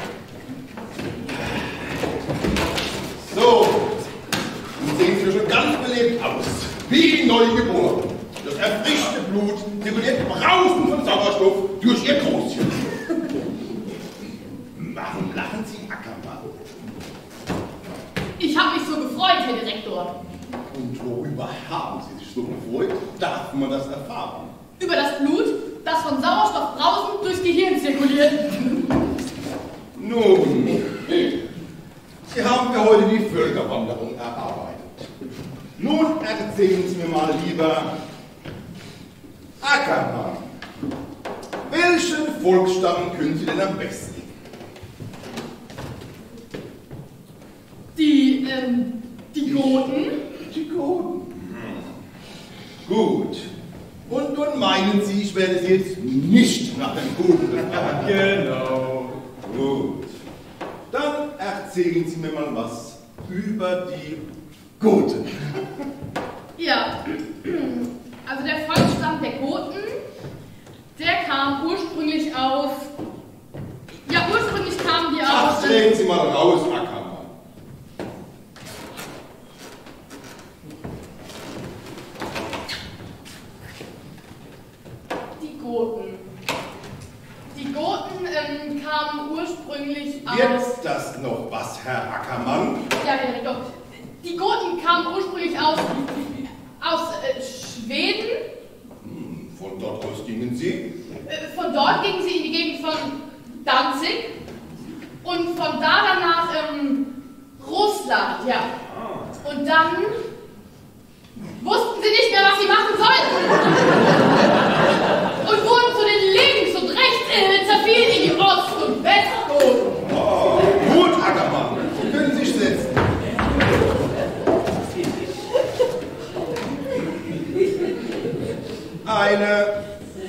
So, nun sehen Sie schon ganz belebt aus, wie neugeboren. Das erfrischte Blut zirkuliert brausend von Sauerstoff durch Ihr Großchen. Warum lachen Sie, Ackermann? Ich habe mich so gefreut, Herr Direktor. Und worüber haben Sie sich so gefreut? Darf man das erfahren? Über das Blut, das von Sauerstoff brausend durchs Gehirn zirkuliert. Nun, Sie haben für heute die Völkerwanderung erarbeitet. Nun erzählen Sie mir mal lieber, Ackermann, welchen Volksstamm können Sie denn am besten? Die, ähm, die Goten? Die Goten. Hm. Gut. Und nun meinen Sie, ich werde Sie jetzt nicht nach den Goten befragen? Genau. Gut. Dann erzählen Sie mir mal was über die Goten. Ja. Also der Volksstamm der Goten, der kam ursprünglich aus... Ja, ursprünglich kamen die aus... Ach, drehen Sie mal raus, Ackermann. Die Goten. Die Goten ähm, kamen ursprünglich aus... Wird das noch was, Herr Ackermann? Ja, Herr Direktor. Die Goten kamen ursprünglich aus... aus äh, Schweden. Hm, von dort aus gingen Sie? Äh, von dort gingen sie in die Gegend von Danzig. Und von da dann nach ähm, Russland, ja. Und dann wussten sie nicht mehr, was sie machen sollten. Und wurden zu den Links- und Rechtsinseln zerfielen in die Ost- und Westgoten. Oh, gut, Ackermann. Sie können sich setzen. Eine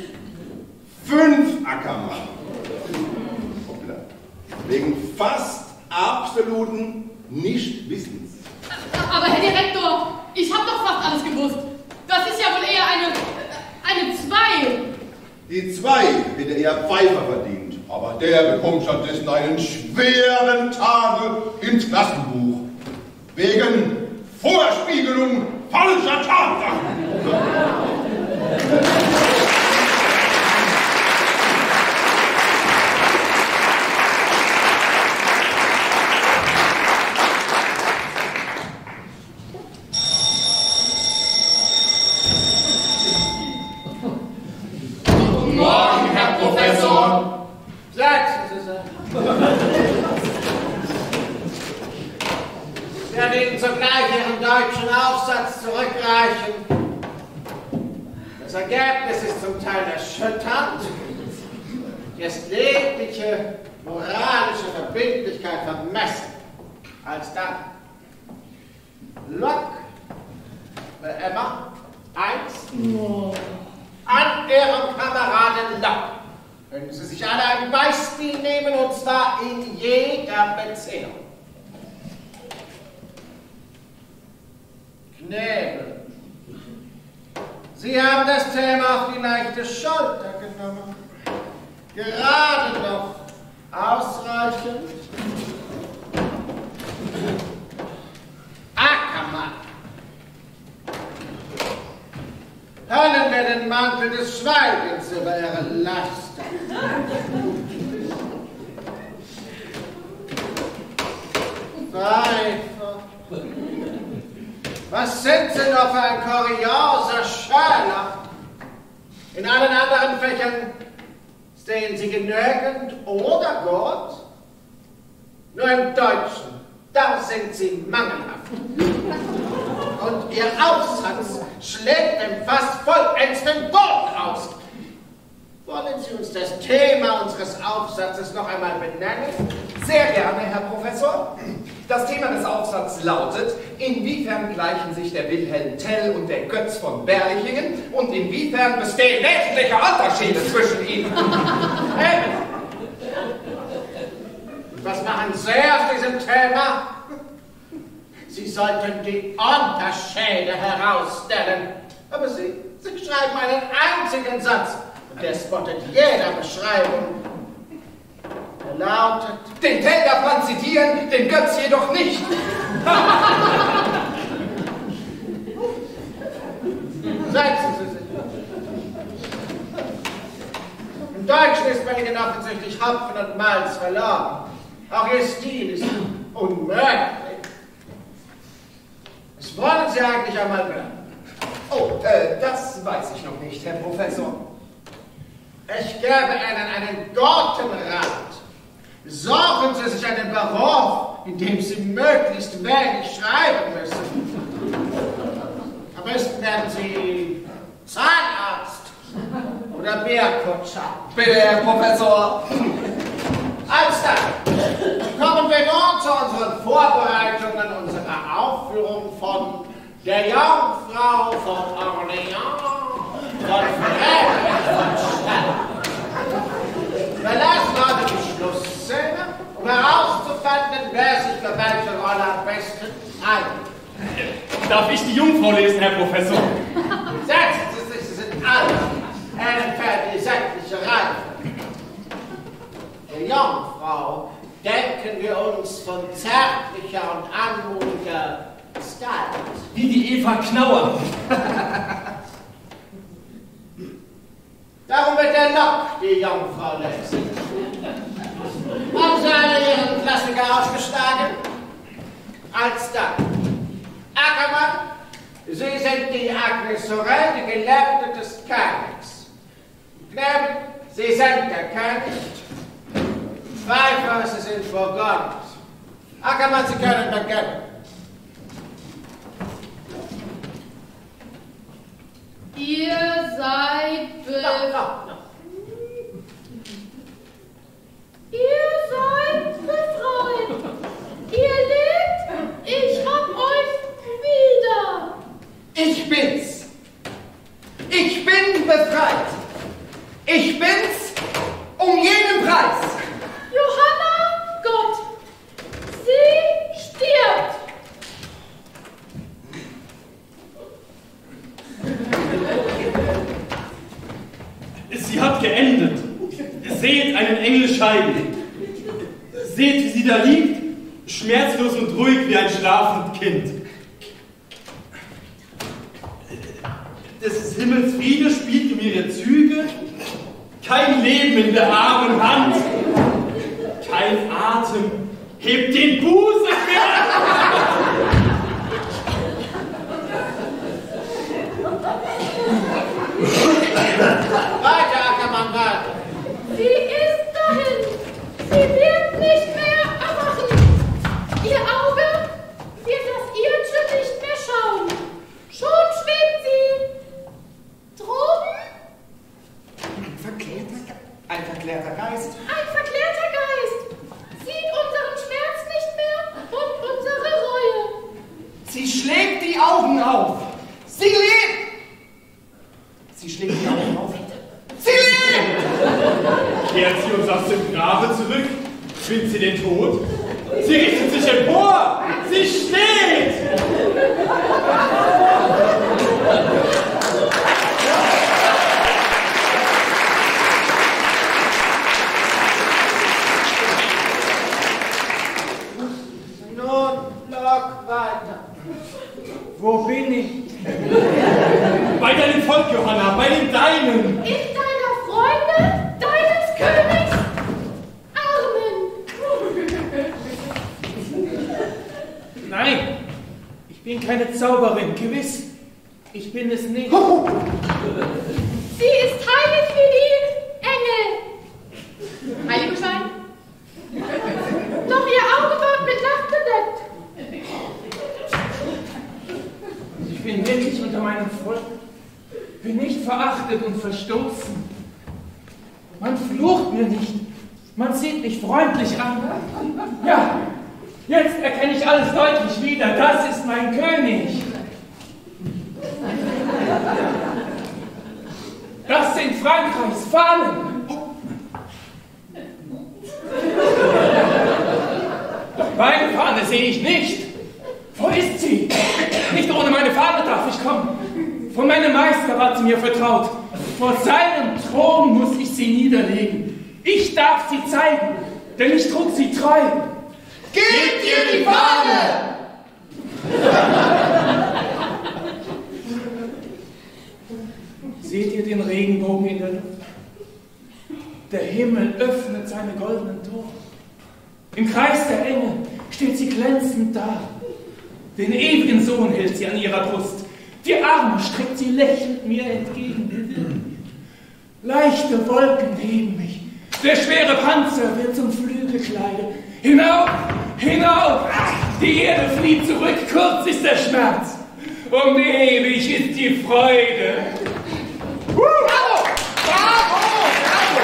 fünf Ackermann. Hoppla. Wegen fast absoluten Nichtwissens. Aber Herr Direktor, ich habe doch fast alles gewusst. Das ist ja wohl eher eine... eine zwei. Die zwei hätte eher Pfeifer verdient, aber der bekommt stattdessen einen schweren Tadel ins Klassenbuch. Wegen Vorspiegelung falscher Tatsachen. Guten Morgen, Herr Professor. Setzen Sie sich. Ich werde Ihnen sogleich Ihren deutschen Aufsatz zurückreichen. Das Ergebnis ist zum Teil erschütternd. Die ist jegliche moralische Verbindlichkeit vermessen. Als dann Lok bei Emma eins an Ihrem Kameraden Lok. Können Sie sich alle ein Beispiel nehmen, und zwar in jeder Beziehung. Knebel. Sie haben das Thema auf die leichte Schulter genommen. Gerade noch ausreichend. Ackermann. Können mir den Mantel des Schweigens über ihre Laster. Pfeiffer, was sind Sie noch für ein kurioser Schöner? In allen anderen Fächern sehen Sie genügend oder Gott. Nur im Deutschen, da sind Sie mangelhaft. Und Ihr Aufsatz schlägt dem fast vollends den Boden aus. Wollen Sie uns das Thema unseres Aufsatzes noch einmal benennen? Sehr gerne, Herr Professor. Das Thema des Aufsatzes lautet, inwiefern gleichen sich der Wilhelm Tell und der Götz von Berlichingen und inwiefern bestehen wesentliche Unterschiede zwischen ihnen? Was machen Sie aus diesem Thema? Sie sollten die Unterschiede herausstellen. Aber Sie, Sie schreiben einen einzigen Satz. Und der spottet jeder Beschreibung. Er lautet: Den Tell darf man zitieren, den Götz jedoch nicht. Setzen Sie sich. Im Deutschen ist bei Ihnen offensichtlich Hopfen und Malz verloren. Auch Ihr Stil ist unmöglich. Was wollen Sie eigentlich einmal werden? Oh, äh, das weiß ich noch nicht, Herr Professor. Ich gebe Ihnen einen guten Rat. Suchen Sie sich einen Beruf, in dem Sie möglichst wenig schreiben müssen. Am besten werden Sie Zahnarzt oder Bärkutscher. Bitte, Herr Professor. Alles klar. Kommen wir nun zu unseren Vorbereitungen unserer Aufführung von der Jungfrau von Orleans von Friedrich von Stern. Wir lassen heute die Schlussszene, um herauszufinden, wer sich für welche Rolle am besten eignet. Darf ich die Jungfrau lesen, Herr Professor? Setzen Sie sich, Sie sind alle. Ihnen fällt die sämtliche Reife. Der Jungfrau denken wir uns von zärtlicher und anmutiger Gestalt. Wie die Eva Knauer. Darum wird der Locke die Jungfrau lesen. Haben Sie alle Ihren Klassiker ausgeschlagen? Alsdann. Ackermann, Sie sind die Agnes Sorel, die Geliebte des Königs. Knebel, Sie sind der König. Pfeiffer, Sie sind Burgund. Ackermann, Sie können beginnen. Ihr seid be... No, no, no. Ihr seid befreit. Ihr lebt, ich hab euch wieder. Ich bin's. Ich bin befreit. Ich bin's um jeden Preis. Johanna, Gott, sie stirbt. Sie hat geendet. Seht einen Engel scheiden. Seht, wie sie da liegt, schmerzlos und ruhig wie ein schlafend Kind. Des Himmels Friede spielt um ihre Züge, kein Leben in der armen Hand, kein Atem hebt den Busen mehr. Weiter, Ackermann, weiter. Sie ist dahin. Sie wird nicht mehr erwachen. Ihr Auge wird das irdische nicht mehr schauen. Schon schwebt sie. Droben? Ein verklärter, ein verklärter Geist. Ein verklärter Geist. Sieht unseren Schmerz nicht mehr und unsere Reue. Sie schlägt die Augen auf. Sie lebt. Sie schlägt die Augen auf. Sie lebt! Kehrt sie uns aus dem Grabe zurück? Findet sie den Tod? Sie richtet sich empor! Sie steht! Nun, Locke, weiter. Wo bin ich? Bei deinem Volk, Johanna, bei den Deinen. Ich deiner Freunde, deines Königs, Armen. Nein, ich bin keine Zauberin, gewiss. Ich bin es nicht. Sie ist heilig wie die Engel. Heiligenschein? Doch ihr Auge wird mit Nacht bedeckt. Ich bin wirklich unter meinem Volk. Bin nicht verachtet und verstoßen. Man flucht mir nicht. Man sieht mich freundlich an. Ja, jetzt erkenne ich alles deutlich wieder. Das ist mein König. Das sind Frankreichs Fahnen. Doch meine Fahne sehe ich nicht. Wo ist sie? Nicht ohne meine Fahne darf ich kommen. Von meinem Meister hat sie mir vertraut. Vor seinem Thron muss ich sie niederlegen. Ich darf sie zeigen, denn ich trug sie treu. Gebt ihr die Fahne! Seht ihr den Regenbogen in der Luft? Der Himmel öffnet seine goldenen Tore. Im Kreis der Engel steht sie glänzend da. Den ewigen Sohn hält sie an ihrer Brust. Die Arme streckt sie lächelnd mir entgegen. Leichte Wolken heben mich. Der schwere Panzer wird zum Flügelkleide. Hinauf, hinauf! Die Erde flieht zurück, kurz ist der Schmerz. Und ewig ist die Freude. Bravo! Bravo! Bravo!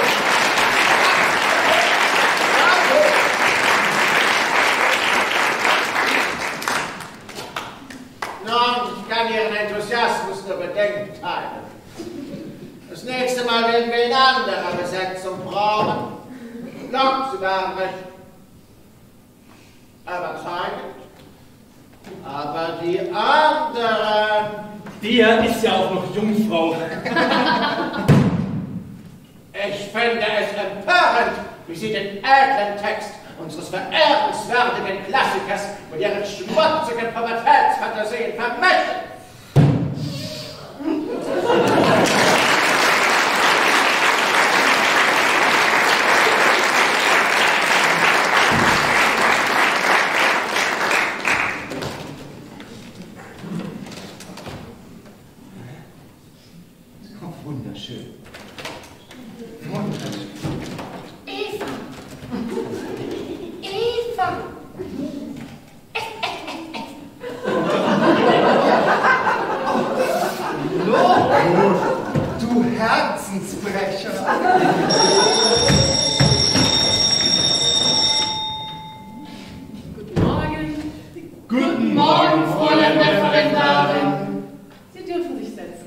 Nun, ich kann Ihren Enthusiasmus nur bedingt teilen. Das nächste Mal werden wir in anderer Besetzung brauchen. Noch, Sie waren recht überzeugend. Aber die anderen... Der ist ja auch noch Jungfrau. Ich finde es empörend, wie Sie den edlen Text unseres verehrenswürdigen Klassikers mit Ihren schmutzigen Pubertätsfantasien vermischen. Wunderschön. Wunderschön. Eva. Eva. Lob, du Herzensbrecher. Guten Morgen. Guten Morgen, Fräulein Referendarin. Sie dürfen sich setzen.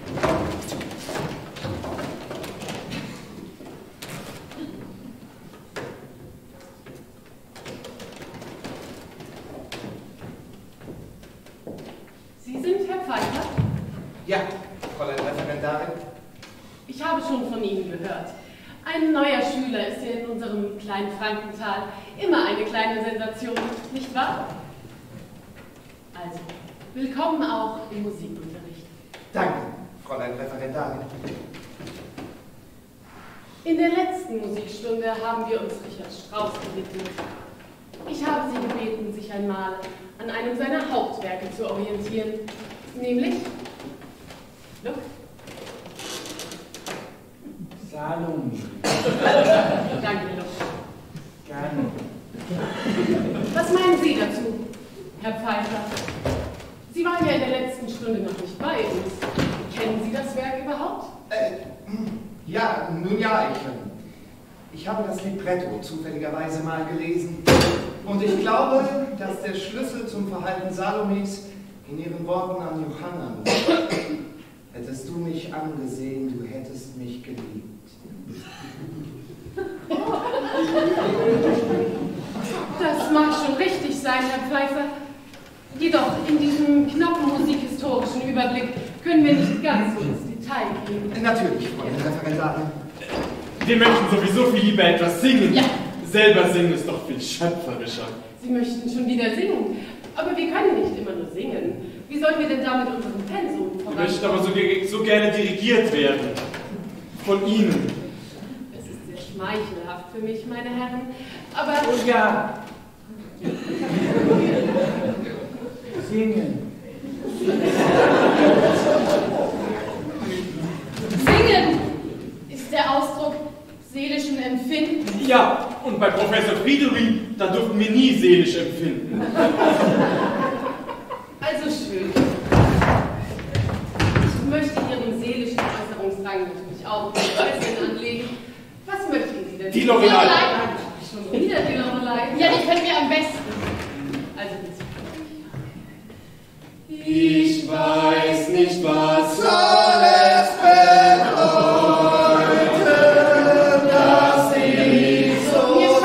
Sie sind Herr Pfeiffer? Ja, Fräulein Referendarin. Ich habe schon von Ihnen gehört. Ein neuer Schüler ist ja in unserem kleinen Frankenthal immer eine kleine Sensation, nicht wahr? Also, willkommen auch im Musikunterricht. Danke, Fräulein Referendarin. In der letzten Musikstunde haben wir uns Richard Strauss gewidmet. Ich habe Sie gebeten, sich einmal an einem seiner Hauptwerke zu orientieren, nämlich... Look. Salome. Danke, Look. Gerne. Was meinen Sie dazu, Herr Pfeiffer? Sie waren ja in der letzten Stunde noch nicht bei uns. Kennen Sie das Werk überhaupt? Äh, ja, nun ja, ich, ich habe das Libretto zufälligerweise mal gelesen. Und ich glaube, dass der Schlüssel zum Verhalten Salomes in ihren Worten an Johanna liegt. Hättest du mich angesehen, du hättest mich geliebt. Das mag schon richtig sein, Herr Pfeiffer. Jedoch in diesem knappen musikhistorischen Überblick können wir nicht ganz so ins Detail gehen. Natürlich, Fräulein Referendarin. Wir möchten sowieso viel lieber etwas singen. Ja. Selber singen ist doch viel schöpferischer. Sie möchten schon wieder singen, aber wir können nicht immer nur singen. Wie sollen wir denn damit unserem Pensum vorankommen? möchte aber so, so gerne dirigiert werden. Von Ihnen. Es ist sehr schmeichelhaft für mich, meine Herren. Aber... Oh ja. Singen. Singen ist der Ausdruck seelischen Empfinden. Ja, und bei Professor Friederi, da dürfen wir nie seelisch empfinden. Also schön. Ich möchte Ihren seelischen Äußerungsdrang natürlich auch mit Äußern anlegen. Was möchten Sie denn? Die Lorelei. Schon wieder die Lorelei? Ja, die können wir am besten. Also bitte. Ich weiß nicht, was soll es bedeuten, dass ich so Mir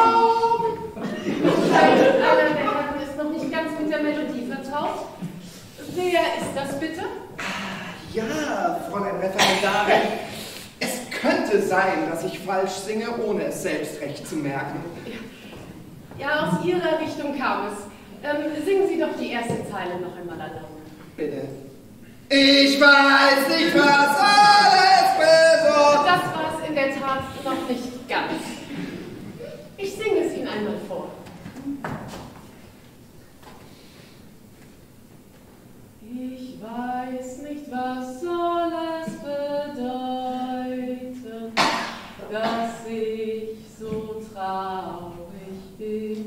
scheint, einer der Herren ist noch nicht ganz mit der Melodie vertraut. Wer ist das bitte? Ja, Fräulein Referendarin. Es könnte sein, dass ich falsch singe, ohne es selbst recht zu merken. Ja, aus Ihrer Richtung kam es. Ähm, singen Sie doch die erste Zeile noch einmal alleine. Bitte. Ich weiß nicht, was alles bedeutet. Das war es in der Tat noch nicht ganz. Ich singe es Ihnen einmal vor. Ich weiß nicht, was soll es bedeuten, dass ich so traurig bin.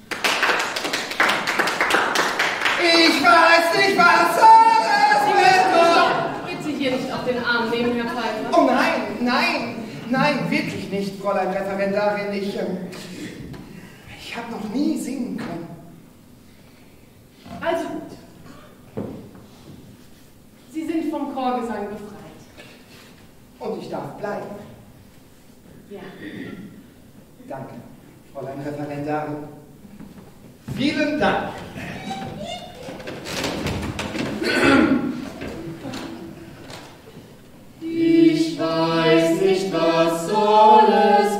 Ich weiß nicht, was soll es bedeuten. Bitte hier nicht auf den Arm nehmen, Herr Pfeiffer. Oh nein, nein, nein, wirklich nicht, Fräulein Referendarin. Ich, ähm, ich habe noch nie singen können. Also gut. Sie sind vom Chorgesang befreit. Und ich darf bleiben. Ja. Danke, Fräulein Referendarin. Vielen Dank. Ich weiß nicht, was soll es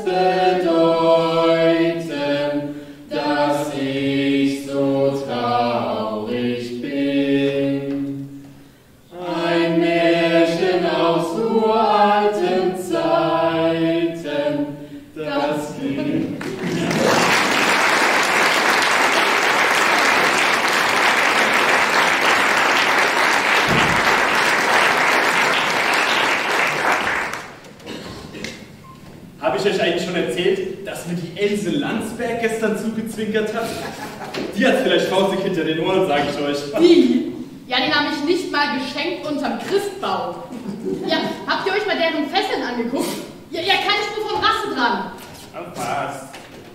bedeuten, dass ich so traurig bin. Ein Märchen aus uralten Zeiten, das ging. Habe ich euch eigentlich schon erzählt, dass mir die Else Landsberg gestern zugezwinkert hat? Die hat vielleicht faustig hinter den Ohren, sage ich euch. Die? Ja, den habe ich nicht mal geschenkt unterm Christbaum. Ja, habt ihr euch mal deren Fesseln angeguckt? Ja, ja, keine Spur von Rasse dran. Was?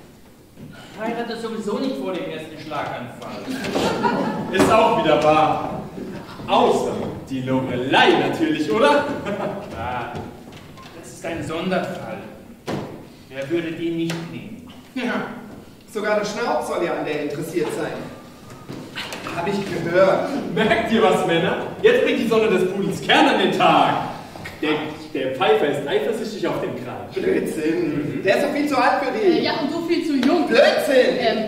Heirate sowieso nicht vor dem ersten Schlaganfall. Ist auch wieder wahr. Außer die Lorelei natürlich, oder? Klar, das ist ein Sonderfall. Wer würde den nicht nehmen? Ja, sogar der Schnauz soll ja an der interessiert sein. Hab ich gehört. Merkt ihr was, Männer? Jetzt bringt die Sonne des Pudels Kern an den Tag. Der, der Pfeifer ist eifersüchtig auf den Kreis. Blödsinn. Mhm. Der ist doch viel zu alt für die. Äh, ja, und du viel zu jung. Blödsinn. Ähm,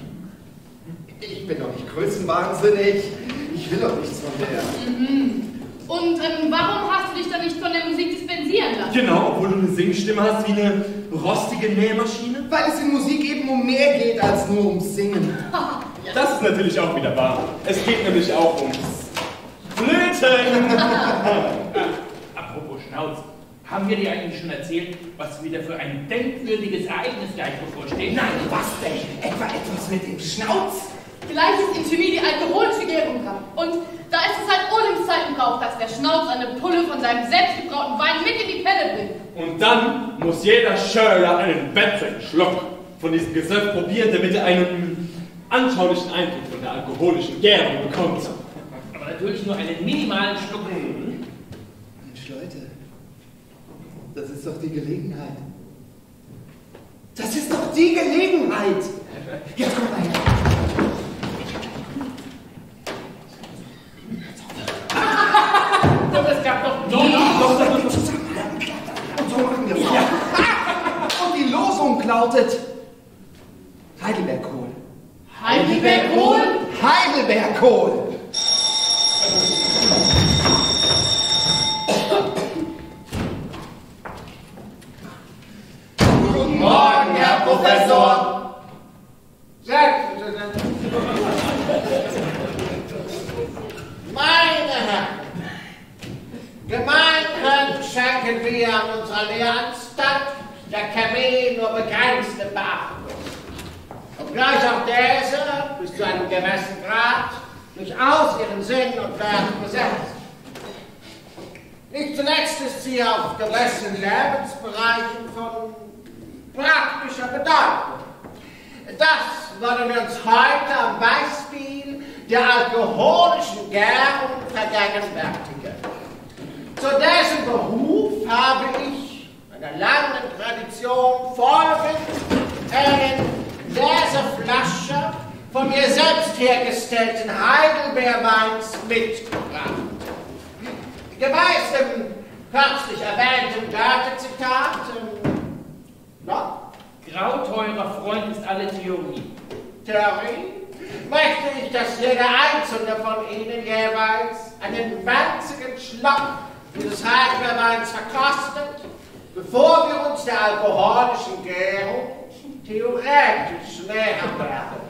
ich bin doch nicht größenwahnsinnig. Ich will doch nichts von der. mhm. Und ähm, warum hast du dich dann nicht von der Musik dispensieren lassen? Genau, obwohl du eine Singstimme hast wie eine rostige Nähmaschine. Weil es in Musik eben um mehr geht als nur ums Singen. Ja, das ist natürlich auch wieder wahr. Es geht nämlich auch ums Flöten. Apropos Schnauz, haben wir dir eigentlich schon erzählt, was wieder für ein denkwürdiges Ereignis gleich bevorsteht? Nein, was denn? Etwa etwas mit dem Schnauz? Gleich ist in Chemie die alkoholische Gärung kam. Und da ist es halt Olems Zeitenbrauch, dass der Schnauz eine Pulle von seinem selbstgebrauten Wein mit in die Pelle bringt. Und dann muss jeder Schöler einen bettlichen Schluck von diesem Gesöff probieren, damit er einen anschaulichen Eindruck von der alkoholischen Gärung bekommt. Aber natürlich nur einen minimalen Schluck. Mensch, Leute, das ist doch die Gelegenheit. Das ist doch die Gelegenheit! Jetzt kommt einer. Doch, es gab doch Doch, doch, doch, doch, zusammen. Und so machen wir es auch. Und die Losung lautet Heidelberg-Kohl. Heidelberg-Kohl? Heidelberg-Kohl! schenken wir an unserer Lehranstalt der Chemie nur begrenzte Beachtung. Obgleich auch diese bis zu einem gewissen Grad durchaus ihren Sinn und Wert besitzt. Nicht zuletzt ist sie auf gewissen Lebensbereichen von praktischer Bedeutung. Das wollen wir uns heute am Beispiel der alkoholischen Gärung vergegenwärtigen. Zu diesem Beruf habe ich einer langen Tradition folgend einen Leseflasche von mir selbst hergestellten Heidelbeerweins mitgebracht. Gemäß dem kürzlich erwähnten Goethe-Zitat, ähm, no? Grau, teurer Freund, ist alle Theorie. Theorie? Möchte ich, dass jeder einzelne von Ihnen jeweils einen winzigen Schluck dieses Heidelbeerweins verkostet, bevor wir uns der alkoholischen Gärung theoretisch nähern werden.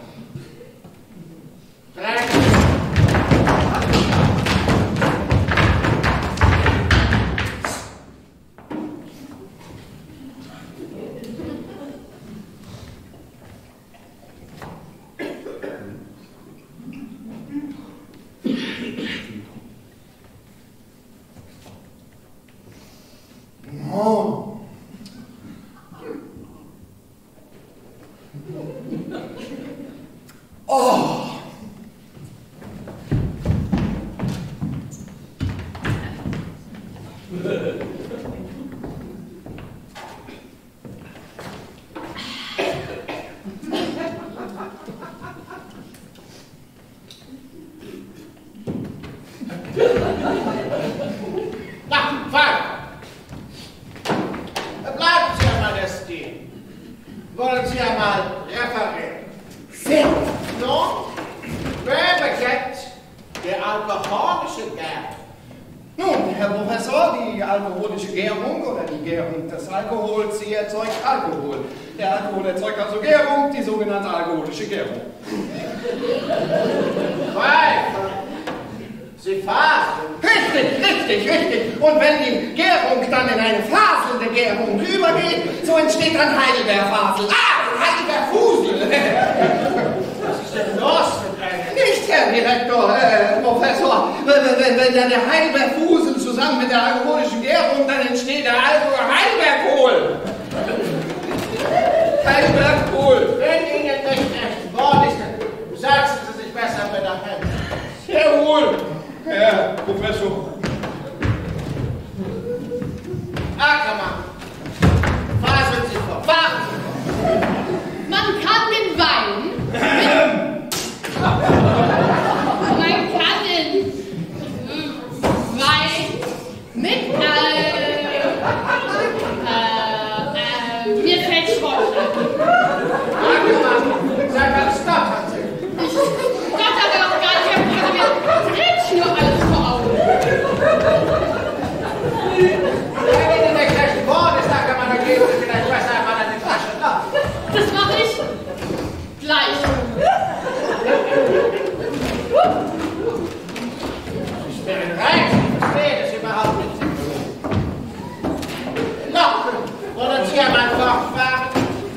Drei. Oh. Oh. Na, fein. Bleiben Sie einmal der Stil. Wollen Sie einmal referieren? Sehr. Nun, wer bekennt der alkoholische Gärung? Nun, Herr Professor, die alkoholische Gärung oder die Gärung des Alkohols, sie erzeugt Alkohol. Der Alkohol erzeugt also Gärung, die sogenannte alkoholische Gärung. Pfeifer, Sie faseln. Richtig, richtig, richtig. Und wenn die Gärung dann in eine faselnde Gärung übergeht, so entsteht dann Heidelbeerfasel. Ah, Heidelbeerfusel. Was ist denn los mit einem? Nicht, Herr Direktor, äh, Professor. Wenn, wenn, wenn dann der Heidelbeerfusel zusammen mit der alkoholischen Gärung, dann entsteht der Alkohol Heidelbeerkohl. Heidelbeerkohl. Wenn Ihnen nicht echt wohl ist, setzen Sie sich besser mit der Hand. Sehr wohl, Herr Professor. Ackermann, faseln Sie vor. Fahren Sie. Man kann den Wein man kann den Wein mit äh, äh, äh, mir fällt spontan. Ackermann, sag mal, stottern Sie. Ich stotter doch gar nicht, ich habe mir jetzt nur alles vor Augen. Wenn Ihnen nicht recht wohl ist, Ackermann, dann geben Sie vielleicht besser einmal eine Flasche Lauf. Das mache ich gleich. Ich bin rein, ich verstehe das überhaupt nicht. Noch, wollen Sie einmal fortfahren?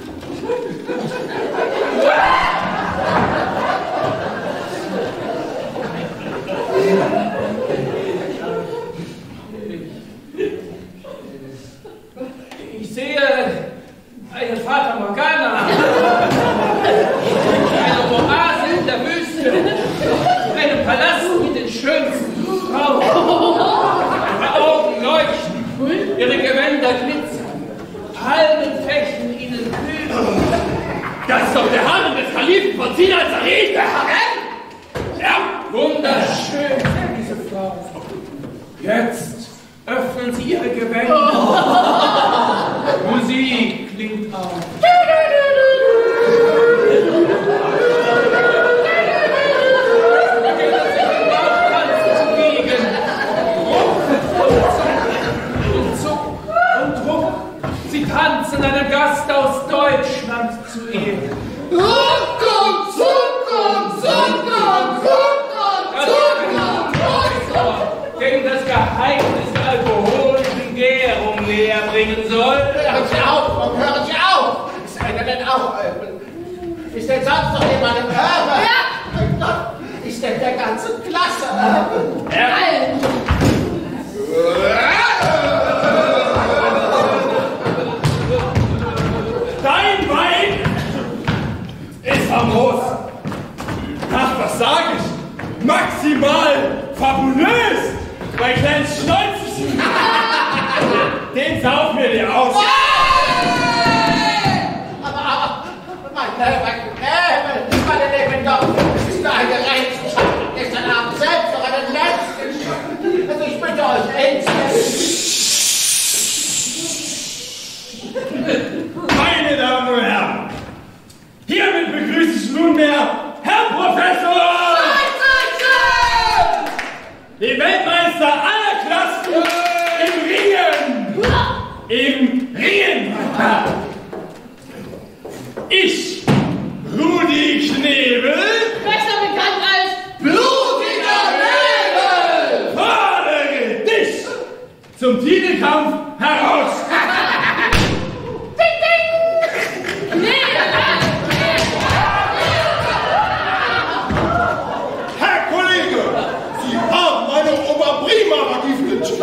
Ich sehe einen Fata Morgana, eine Oase in der Wüste, einen Palast mit den schönsten Frauen. Ihre Augen leuchten, ihre Gewänder glitzern, Palmen fächen ihnen Blüten. Das ist doch der Harem des Kalifen von Sina Zarin, der Harem! Ja, wunderschön sind diese Frauen. Jetzt öffnen sie ihre Gewänder. Musik klingt auf. Beginnen sich im Bauchtanz zu wiegen. Ruck und Zuck und Druck. Sie tanzen einem Gast aus Deutschland zu Ehren. Ruck und Zuck und Zuck und Zuck und Zuck und Zuck. Gegen das Geheimnis der alkoholischen Gärung bringen soll? Hören Sie auf, hören Sie auf! Ist einer denn auch Öbel? Ist denn sonst noch jemand im Öbel? Ja! Mein Gott, ist denn der ganzen Klasse Öbel? Nein! Dein Wein ist famos. Ach, was sag ich? Maximal fabulös! Mein kleines Schnäuzchen! Den saufen wir dir aus! Aber, aber, mein Knäbel, meine lieben Doch, es ist eine Recht. Ich habe gestern Abend selbst noch einen letzten. Also ich bitte euch, endlich. Meine Damen und Herren, hiermit begrüße ich nunmehr Herr Professor! Den Weltmeister aller Klassen im Ringen! Im Ringen! Ich, Rudi Knebel, Besser bekannt als Blutiger Nebel! fordere dich zum Titelkampf heraus! Herr Kollege, Sie haben meine Oma Prima vergiftet.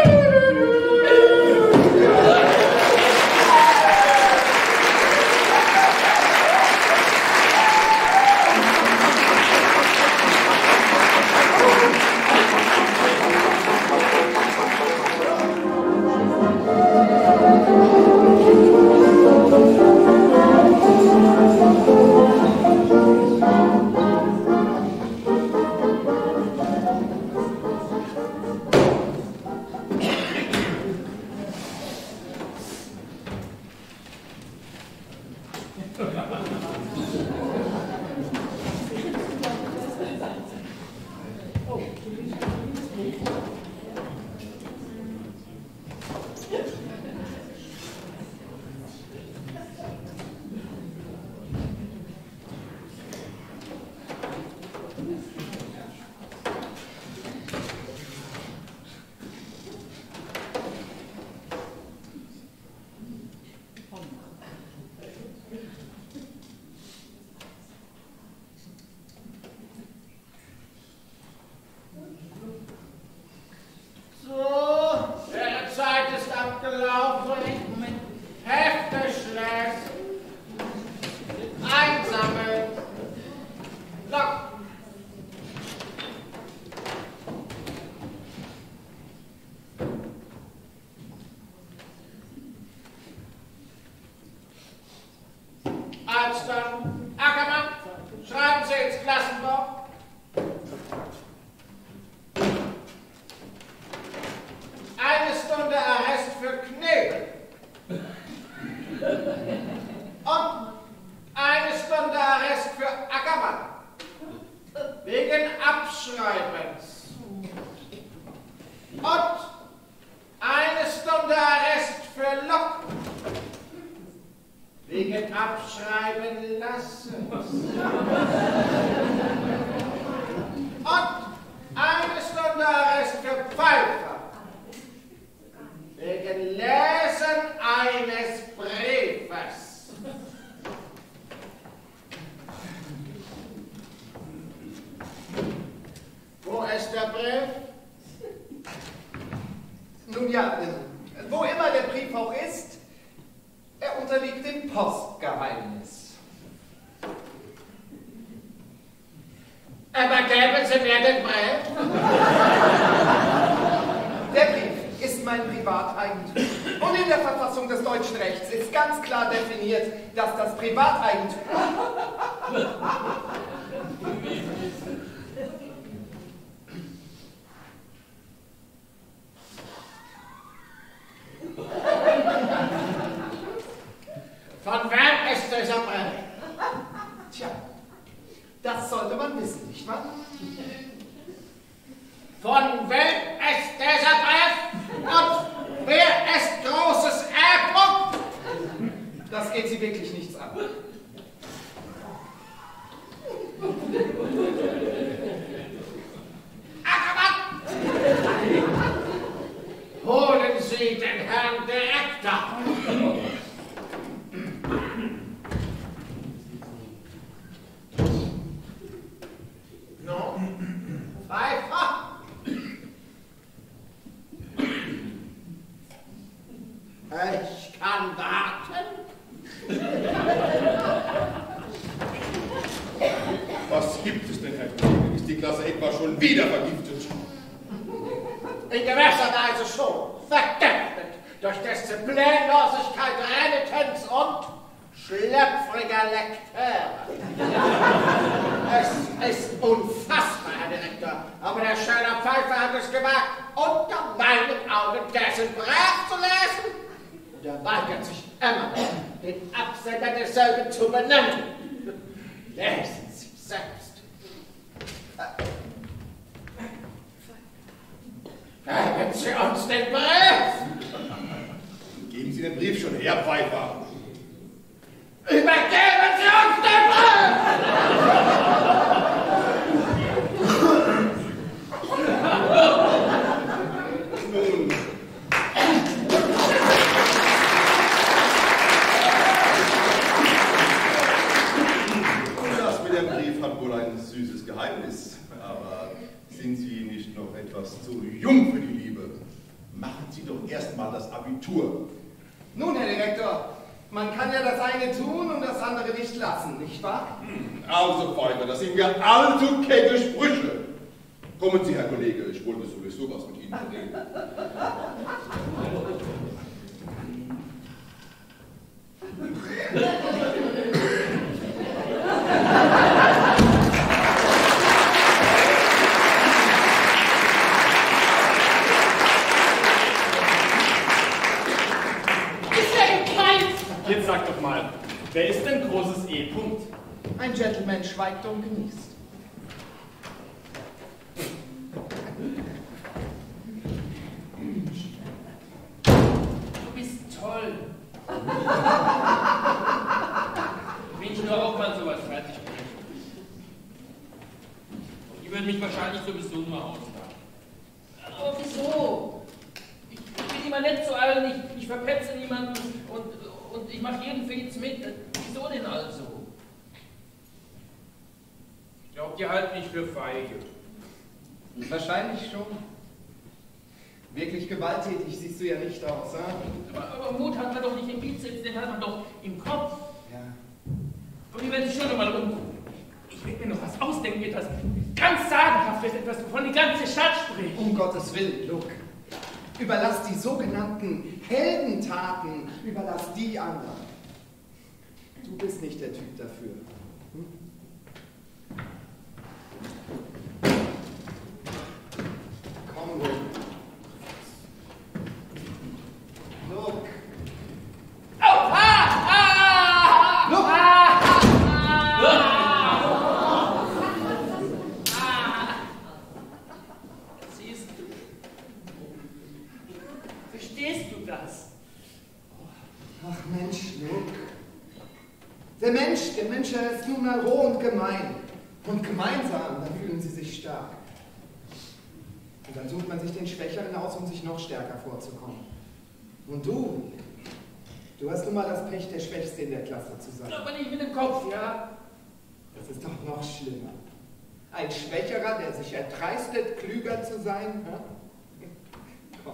Alston, Ackermann, schreiben Sie ins Klassenbuch. Eine Stunde Arrest für Knebel. Und eine Stunde Arrest für Ackermann. Wegen Abschreibens. Und eine Stunde Arrest für Lock. Wegen Abschreiben lassen. Und eine Stunde Arrest für Pfeifer. Wegen Lesen eines Briefes. Wo ist der Brief? Nun ja, wo immer der Brief auch ist, er unterliegt dem Postgeheimnis. Aber geben Sie mir den Brief? Der Brief ist mein Privateigentum. Und in der Verfassung des deutschen Rechts ist ganz klar definiert, dass das Privateigentum... Von wem ist dieser Brief? Tja, das sollte man wissen, nicht wahr? Von wem ist dieser Brief? Und wer ist großes R. Das geht Sie wirklich nichts an. Ackermann! Holen Sie den Herrn Direktor! Direktor! No, Pfeiffer! Ich kann warten. Was gibt es denn, Herr Kollege? Ist die Klasse etwa schon wieder vergiftet? In gewisser Weise schon. Vergiftet durch Disziplinlosigkeit, Renitenz und schlüpfriger Lektüre. Es ist unfassbar, Herr Direktor, aber der Schöner Pfeiffer hat es gewagt, unter meinen Augen dessen Brief zu lesen. Und er weigert sich immer, den Absender desselben zu benennen. Lesen Sie selbst. Geben Sie uns den Brief! Geben Sie den Brief schon her, Pfeiffer! Übergeben Sie uns den Brief! Nun. Das mit dem Brief hat wohl ein süßes Geheimnis, aber sind Sie nicht noch etwas zu jung für die Liebe? Machen Sie doch erst mal das Abitur. Nun, Herr Direktor, man kann ja das eine tun und das andere nicht lassen, nicht wahr? Also, Pfeiffer, das sind mir allzu kecke Sprüche. Kommen Sie, Herr Kollege, ich wollte sowieso was mit Ihnen reden. Jetzt sag doch mal, wer ist denn großes E. -Punkt? Ein Gentleman schweigt und genießt. Du bist toll. Wenn ich nur auch mal sowas fertig bringe. Die würden mich wahrscheinlich sowieso nur auslachen. Aber wieso? Ich, ich bin immer nett zu allen, ich, ich verpetze niemanden und, und ich mache jeden Fetz mit. Wieso denn also? Ich glaube, die halten mich für feige. Wahrscheinlich schon. Wirklich gewalttätig siehst du ja nicht aus, hm? Aber, aber Mut hat man doch nicht im Bizeps, den hat man doch im Kopf. Ja. Und die werden sich schon mal umgucken. Ich werde mir noch was ausdenken, etwas ganz Sagenhaftes, etwas, wovon die ganze Stadt spricht. Um Gottes Willen, Luke. Überlass die sogenannten Heldentaten, überlass die anderen. Du bist nicht der Typ dafür. Hm? Komm, Luke. Luke. Oh, ah, ah, Luke. Ah, ah, Siehst du? Verstehst du das? Ach Mensch, Luke. Der Mensch, der Mensch, er ist nun mal roh und gemein. Und gemeinsam, da fühlen sie sich stark. Und dann sucht man sich den Schwächeren aus, um sich noch stärker vorzukommen. Und du, du hast nun mal das Pech, der Schwächste in der Klasse zu sein. Aber nicht mit dem Kopf, ja? Das ist doch noch schlimmer. Ein Schwächerer, der sich erdreistet, klüger zu sein. Ja? Komm.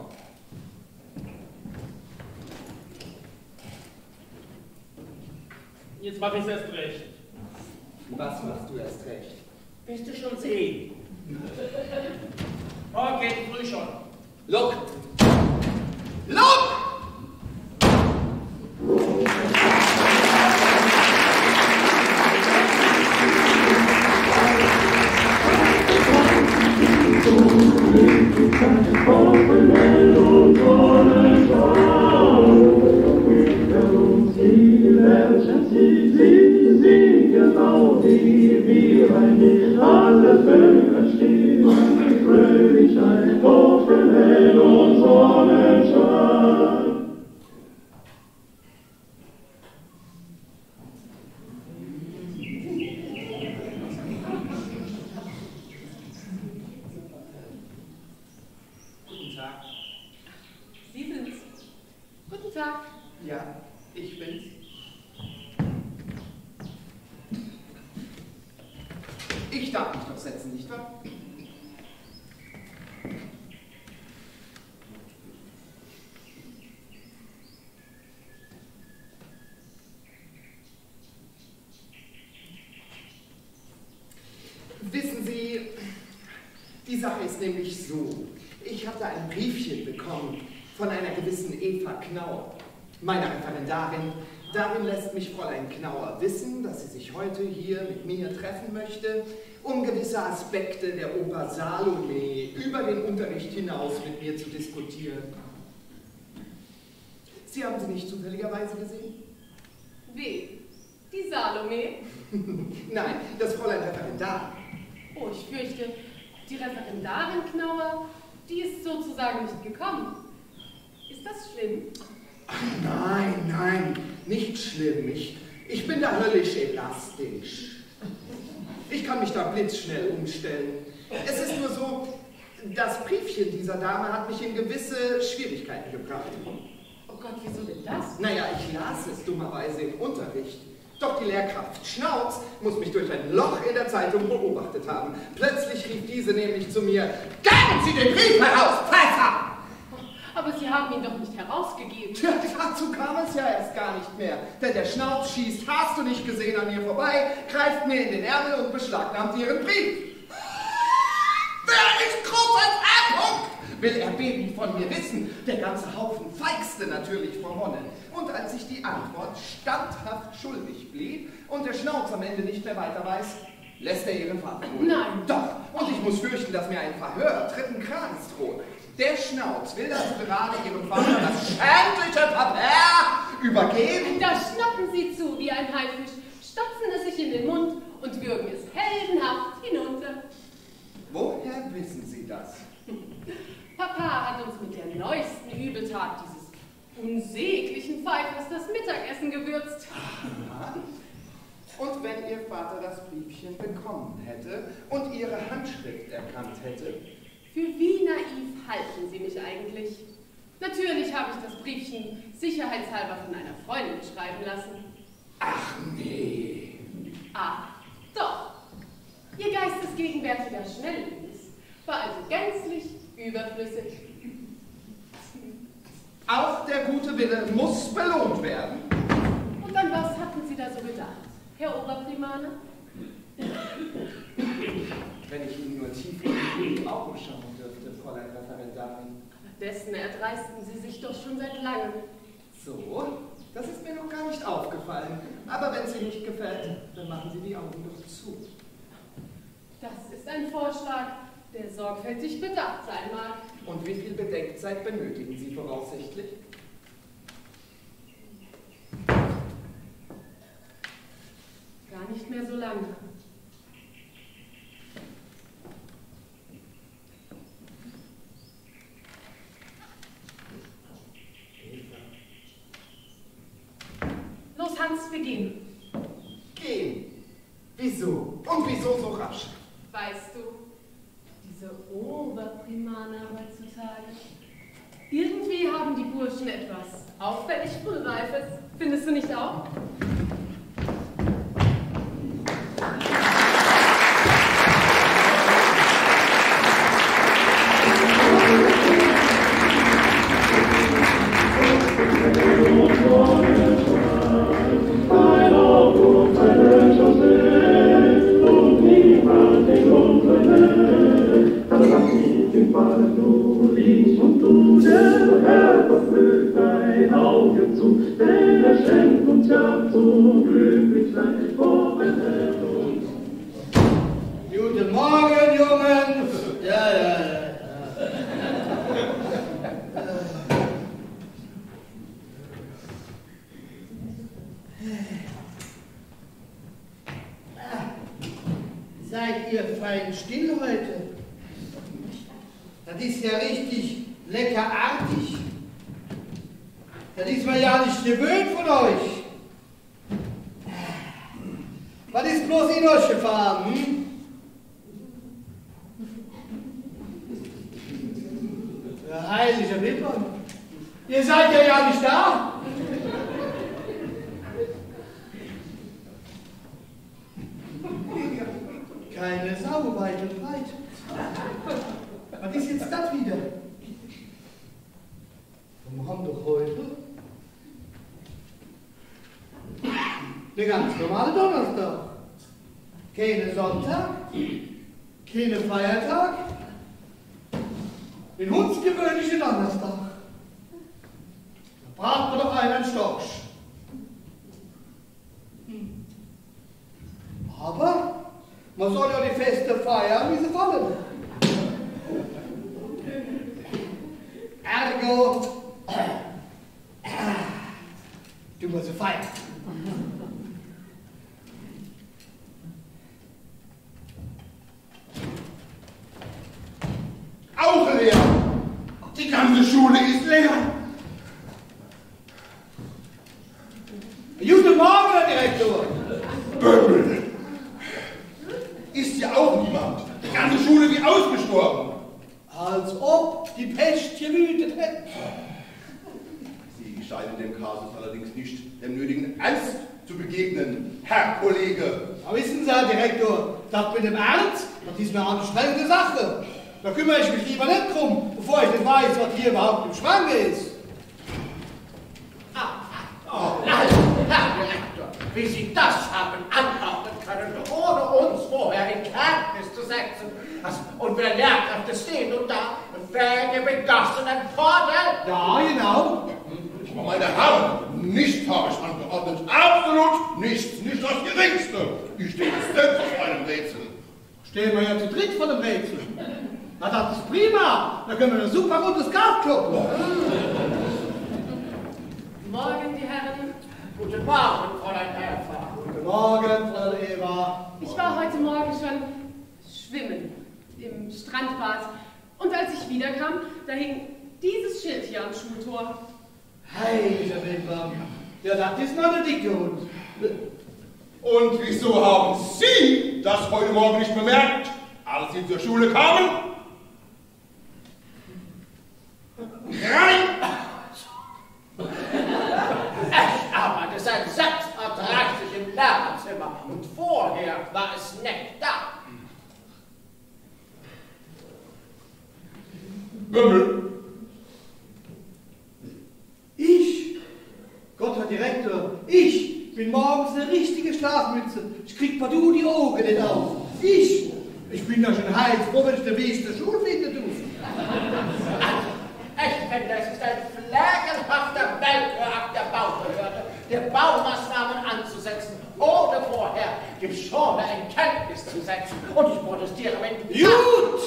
Jetzt mach ich's erst recht. Was machst du erst recht? Wirst du schon sehen. Morgen früh schon. Look! Look! Genau wie wir ein alle Völker stehen, Fröhlichkeit, Hoffnung und Sonnenschein. Guten Tag. Sie sind's. Guten Tag. Ja, ich bin's. Ich darf mich doch setzen, nicht wahr? Wissen Sie, die Sache ist nämlich so. Ich hatte ein Briefchen bekommen von einer gewissen Eva Knauer, meiner Referendarin. Darin lässt mich Fräulein Knauer wissen, dass sie sich heute hier mit mir treffen möchte, um gewisse Aspekte der Oper Salome über den Unterricht hinaus mit mir zu diskutieren. Sie haben sie nicht zufälligerweise gesehen? Wen? Die Salome? Nein, das Fräulein Referendarin. Oh, ich fürchte, die Referendarin Knauer, die ist sozusagen nicht gekommen. Ist das schlimm? Ach, nein, nein, nicht schlimm. Ich, ich bin da höllisch elastisch. Ich kann mich da blitzschnell umstellen. Es ist nur so, das Briefchen dieser Dame hat mich in gewisse Schwierigkeiten gebracht. Oh Gott, wieso denn das? Naja, ich las es dummerweise im Unterricht. Doch die Lehrkraft Schnauz muss mich durch ein Loch in der Zeitung beobachtet haben. Plötzlich rief diese nämlich zu mir: Geben Sie den Brief heraus, Pfeifer! Aber Sie haben ihn doch nicht herausgegeben. Tja, dazu kam es ja erst gar nicht mehr. Denn der Schnauz schießt, hast du nicht gesehen, an mir vorbei, greift mir in den Ärmel und beschlagnahmt ihren Brief. Wer ist Großes R. Will er bebend von mir wissen, der ganze Haufen feixte natürlich vor Wonne. Und als ich die Antwort standhaft schuldig blieb und der Schnauz am Ende nicht mehr weiter weiß, lässt er ihren Vater holen. Nein. Doch, und ich muss fürchten, dass mir ein Verhör dritten Grades droht. Der Schnauz will also gerade ihrem Vater das schändliche Papier übergeben. Da schnappen Sie zu wie ein Haifisch, stopfen es sich in den Mund und würgen es heldenhaft hinunter. Woher wissen Sie das? Papa hat uns mit der neuesten Übeltat dieses unsäglichen Pfeifers das Mittagessen gewürzt. Aha. Und wenn Ihr Vater das Briefchen bekommen hätte und Ihre Handschrift erkannt hätte? Für wie naiv halten Sie mich eigentlich? Natürlich habe ich das Briefchen sicherheitshalber von einer Freundin schreiben lassen. Ach nee. Ah, doch. Ihr geistesgegenwärtiger Schnelllies war also gänzlich überflüssig. Auch der gute Wille muss belohnt werden. Und an was hatten Sie da so gedacht, Herr Oberprimaner? Wenn ich Ihnen nur tief in die Augen schauen dürfte, Fräulein Referendarin. Aber dessen erdreisten Sie sich doch schon seit langem. So, das ist mir noch gar nicht aufgefallen. Aber wenn sie nicht gefällt, dann machen Sie die Augen doch zu. Das ist ein Vorschlag, der sorgfältig bedacht sein mag. Und wie viel Bedenkzeit benötigen Sie voraussichtlich? Gar nicht mehr so lange. Los, Hans, wir gehen. Gehen? Wieso? Und wieso so rasch? Weißt du, diese Oberprimaner heutzutage, irgendwie haben die Burschen etwas auffällig Frühreifes. Findest du nicht auch? Guten Morgen, Jungen! Ja, ja, ja. Seid ihr fein still heute? Das ist ja richtig leckerartig. Das ist man ja nicht gewöhnt von euch. Was ist bloß in euch gefahren? Hm? Ja, heilige Wimpern. Ihr seid ja ja nicht da. Keine Sau weit und breit. Was ist jetzt das wieder? Wir haben doch heute der ganz normale Donnerstag. Keine Sonntag, keine Feiertag, den hundsgewöhnlichen Donnerstag. Da braucht man doch einen Storch. Aber man soll ja die Feste feiern, wie sie wollen. Ergo, du musst sie feiern. Auch leer. Die ganze Schule ist leer. Guten Morgen, Herr Direktor. Böbel. Ist ja auch niemand. Die ganze Schule wie ausgestorben. Als ob die Pest gewütet hätte. Sie scheinen dem Kasus allerdings nicht dem nötigen Ernst zu begegnen, Herr Kollege. Aber wissen Sie, Herr Direktor, das mit dem Ernst, das ist eine anstrengende Sache. Da kümmere ich mich lieber nicht drum, bevor ich nicht weiß, was hier überhaupt im Schwange ist. Oh, also, Herr Direktor, wie Sie das haben anordnen können, ohne uns vorher in Kenntnis zu setzen. Also, und wir Lehrkräfte stehen nun da, fähige, begossenen Vordel. Ja, genau. Aber meine Herren, nichts habe ich angeordnet. Absolut nichts, nicht das Geringste. Ich stehe selbst auf einem Rätsel. Stehen wir ja zu dritt vor dem Rätsel. Na, das ist prima. Da können wir ein super gutes Skat kloppen. Morgen, die Herren. Guten Morgen, Fräulein Eva. Guten Morgen, Fräulein Eva. Ich war heute Morgen schon schwimmen im Strandbad. Und als ich wiederkam, da hing dieses Schild hier am Schultor. Heilige Wildbam. Ja, das ist noch eine dicke Hund. Und wieso haben Sie das heute Morgen nicht bemerkt, als Sie zur Schule kamen? Rein! Ich arbeite seit sechsunddreißig im Lehrerzimmer und vorher war es nicht da. Bömmel. Ich? Gott, Herr Direktor, ich bin morgens eine richtige Schlafmütze. Ich krieg partout die Augen nicht auf. Ich? Ich bin da schon heilfroh, wenn ich den Weg zur Schule finde, du. Ich finde, es ist ein flegelhafter Willkürakt der Baubehörde, der Baumaßnahmen anzusetzen, ohne vorher dem Schorne in Kenntnis zu setzen. Und ich protestiere mit... Gut!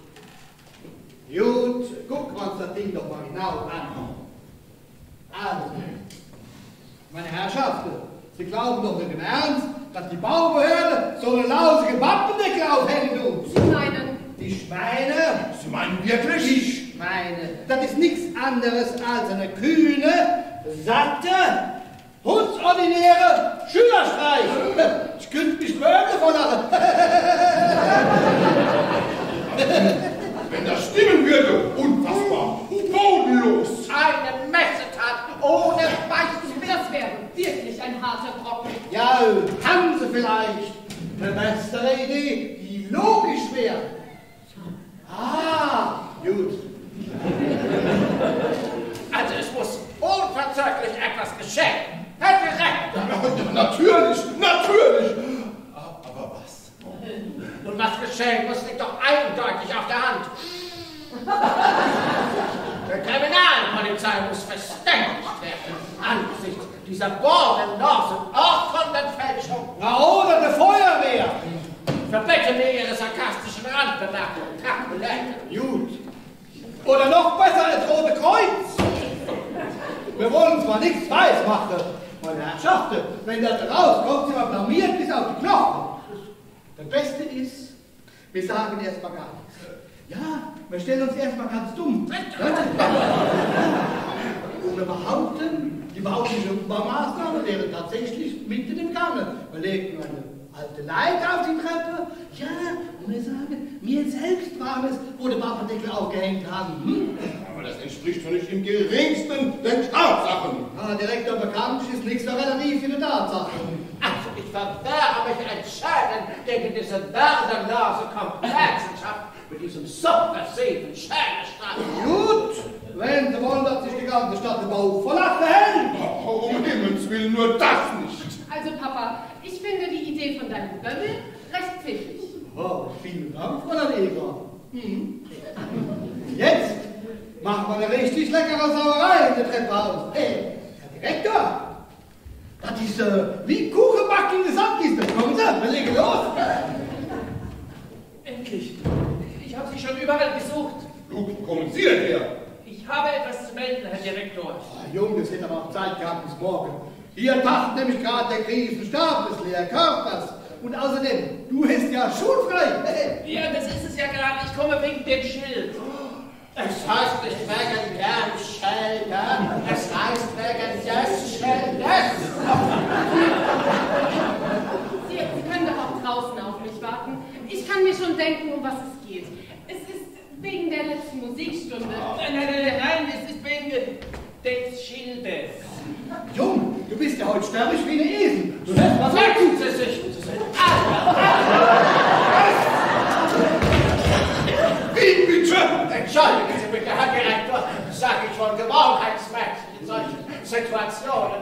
Gut, gucken wir uns das Ding doch mal genau an. Also, meine Herrschaften, Sie glauben doch nicht im Ernst, dass die Baubehörde so eine lausige Wappendeckel aufhängen tut. Sie meinen? Die Schweine? Sie meinen wirklich? Die Schweine. Das ist nichts anderes als eine kühne, satte, hundsordinäre Schülerstreich. Ich könnte mich mögen vor Lachen. Wenn das stimmen würde, unfassbar, bodenlos. Eine Messetat ohne Beispiel. Das wäre wirklich ein harter Brocken. Ja, haben Sie vielleicht eine bessere Idee, die logisch wäre? Ah, gut. Also es muss unverzüglich etwas geschehen. Herr Direktor. Ja, natürlich, natürlich. Aber was? Und was geschehen muss, liegt doch eindeutig auf der Hand. Die Kriminalpolizei muss verständigt werden angesichts dieser bodenlosen Urkundenfälschung. Na, oder der Feuerwehr. Verbitte mir Ihre sarkastischen Randbemerkungen, Herr Kollege. Gut. Oder noch besser als Rote Kreuz. Wir wollen zwar nichts weiß machen, meine Herrschaften, wenn das rauskommt, sind wir blamiert bis auf die Knochen. Das Beste ist, wir sagen erstmal gar nichts. Ja, wir stellen uns erstmal ganz dumm. Und wir behaupten, die bauliche Umbaumaßnahme wäre tatsächlich mitten im Gange. Wir legen eine alte Leiter auf die Treppe. Ja, und wir sagen, wir selbst waren es, wo den Wappendeckel aufgehängt haben. Hm? Aber das entspricht entspricht doch nicht im geringsten den Tatsachen. Ah, Direktor, bekanntlich ist nichts mehr relativ für die Tatsachen. Also, ich verwehre mich entschieden gegen diese werdelose Komplexenschaft mit diesem subversiven Schädelstaat. Gut, wenn Sie wollen, dass sich die ganze Stadt im Bau vor Lachen hält. Oh, um Himmels Willen, nur das nicht. Also, Papa, ich finde die Idee von deinem Bömmel recht pfiffig. Oh, vielen Dank, Fräulein Eva. Hm. Jetzt machen wir eine richtig leckere Sauerei in der Treppenhaus. Hey, Herr Direktor, das ist äh, wie Kuchenbacken in der Sandkiste. Kommen Sie, wir legen los. Endlich. Ich habe Sie schon überall gesucht. Luke, wo kommen Sie denn her? Ich habe etwas zu melden, Herr Direktor. Oh, Junge, das hätte aber auch Zeit gehabt bis morgen. Hier dacht nämlich gerade der Krisenstab des Lehrkörpers. Und außerdem, du bist ja schulfrei. Hey. Ja, das ist es ja gerade. Ich komme wegen dem Schild. Es heißt nicht wegen dem Schilder, es heißt wegen des Schildes. Sie, Sie können doch auch draußen auf mich warten. Ich kann mir schon denken, um was es geht. Es ist wegen der letzten Musikstunde. Nein, nein, nein, nein, es ist wegen des Schildes. Jung, du bist ja heute sterblich wie eine Esel. Du hörst was Merken Sie sich! Wie bitte? Entschuldigen Sie bitte, Herr Direktor, das sage ich von Gewohnheitsmäßig in solchen Situationen.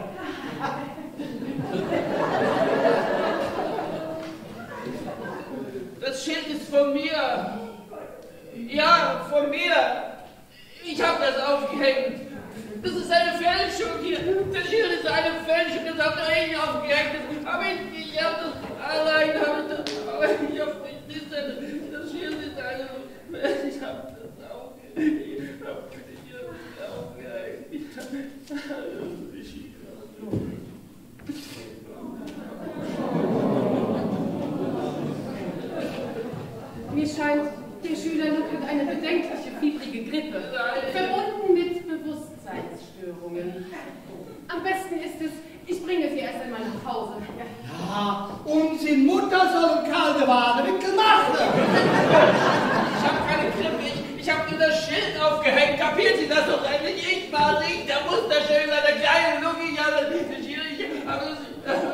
Das Schild ist von mir. Ja, von mir. Ich habe das aufgehängt. Das ist eine Fälschung hier. Das Schild ist eine Fälschung, das habt ihr eh aufgehängt. Aber ich, ich habe das allein, habe das, aber ich habe nicht, das Schild ist eine Fälschung. Ich habe das aufgehängt. Ich habe das aufgehängt. Ich Mir scheint, der Schüler Luke hat eine bedenkliche, fiebrige Grippe, verbunden mit Bewusstseinsstörungen. Am besten ist es, ich bringe sie erst einmal nach Hause. Ja, und die Mutter soll kalte Badewickel machen. Ich habe keine Grippe, ich, ich habe nur das Schild aufgehängt. Kapieren Sie das doch endlich? Ich war nicht der Musterschüler, der kleine Luke. Ich habe das Schild, ich habe das...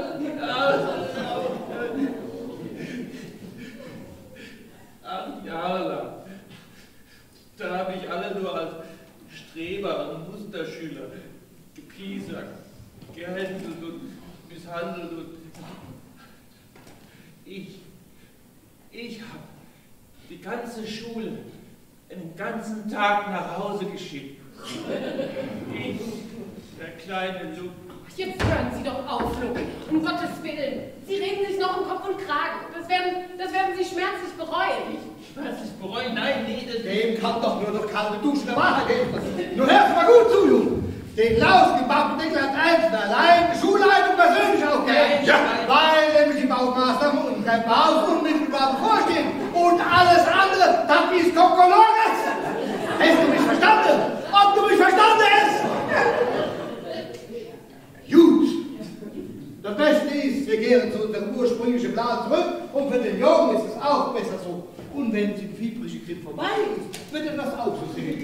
Acht Jahre lang. Da habe ich alle nur als Streber und Musterschüler gepiesackt, gehänselt und misshandelt und ich, ich habe die ganze Schule den ganzen Tag nach Hause geschickt. Ich, der kleine Luke. Jetzt hören Sie doch auf, Luke. Um Gottes Willen. Sie reden sich noch um Kopf und Kragen. Das werden, das werden Sie schmerzlich bereuen. Schmerzlich bereuen? Nein, nee, das... Dem kann doch nur durch kalte Duschen der Wahrheit helfen. Nun hörst mal gut zu, Junge. Den lausgebauten Deckel hat einzeln allein die Schulleitung persönlich aufgehängt. Ja. Weil nämlich die Baumaßnahmen und kein Bau unmittelbar bevorstehen. Und alles andere, das ist Kokolores. Hast du mich verstanden? Ob du mich verstanden hast? Gut. Das Beste ist, wir kehren zu unserem ursprünglichen Plan zurück und für den Jungen ist es auch besser so. Und wenn die fiebrige Grippe vorbei ist, wird er das auch so sehen.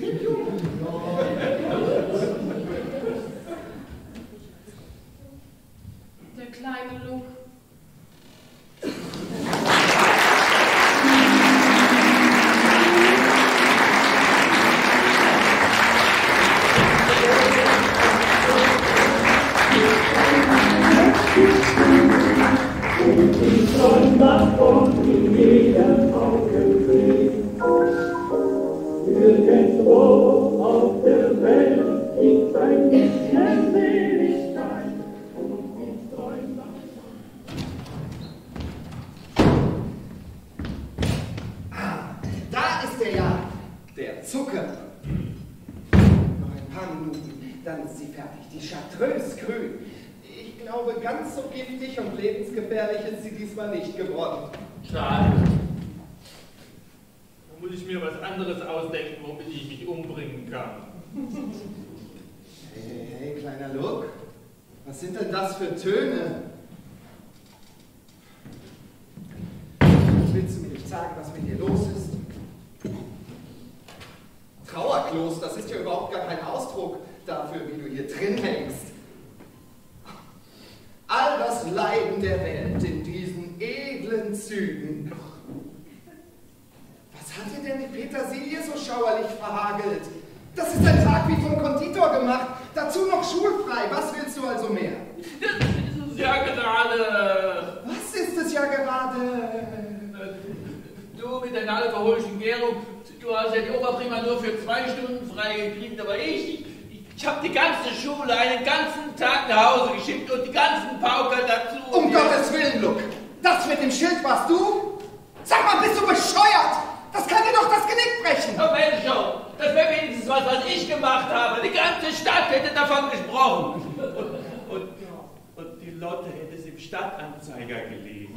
Der kleine Luke. Irgendwo auf der Welt gibt ein bisschen Seligkeit und ich träume. Ah, da ist er ja, der Zucker. Noch ein paar Minuten, dann ist sie fertig. Die Chartreuse grün. Ich glaube, ganz so giftig und lebensgefährlich ist sie diesmal nicht geworden. Schade. Da muss ich mir was anderes ausdenken, womit ich mich umbringen kann. Hey, hey, kleiner Luke, was sind denn das für Töne? Willst du mir nicht sagen, was mit dir los ist? Trauerklos, das ist ja überhaupt gar kein Ausdruck dafür, wie du hier drin hängst. All das Leiden der Welt in diesen edlen Zügen. Was hat dir denn die Petersilie so schauerlich verhagelt? Das ist ein Tag wie vom Konditor gemacht, dazu noch schulfrei. Was willst du also mehr? Das ist ja gerade. Was ist es ja gerade? Du mit deiner alkoholischen Gärung, du hast ja die Oberprima nur für zwei Stunden frei gekriegt, aber ich, ich, ich habe die ganze Schule einen ganzen Tag nach Hause geschickt und die ganzen Pauker dazu. Um Gottes Willen, Luck! Das mit dem Schild warst du? Sag mal, bist du bescheuert? Das kann dir doch das Genick brechen! Oh Mensch, oh, das wäre wenigstens was, was ich gemacht habe. Die ganze Stadt hätte davon gesprochen. Und, und, und die Lotte hätte es im Stadtanzeiger gelesen.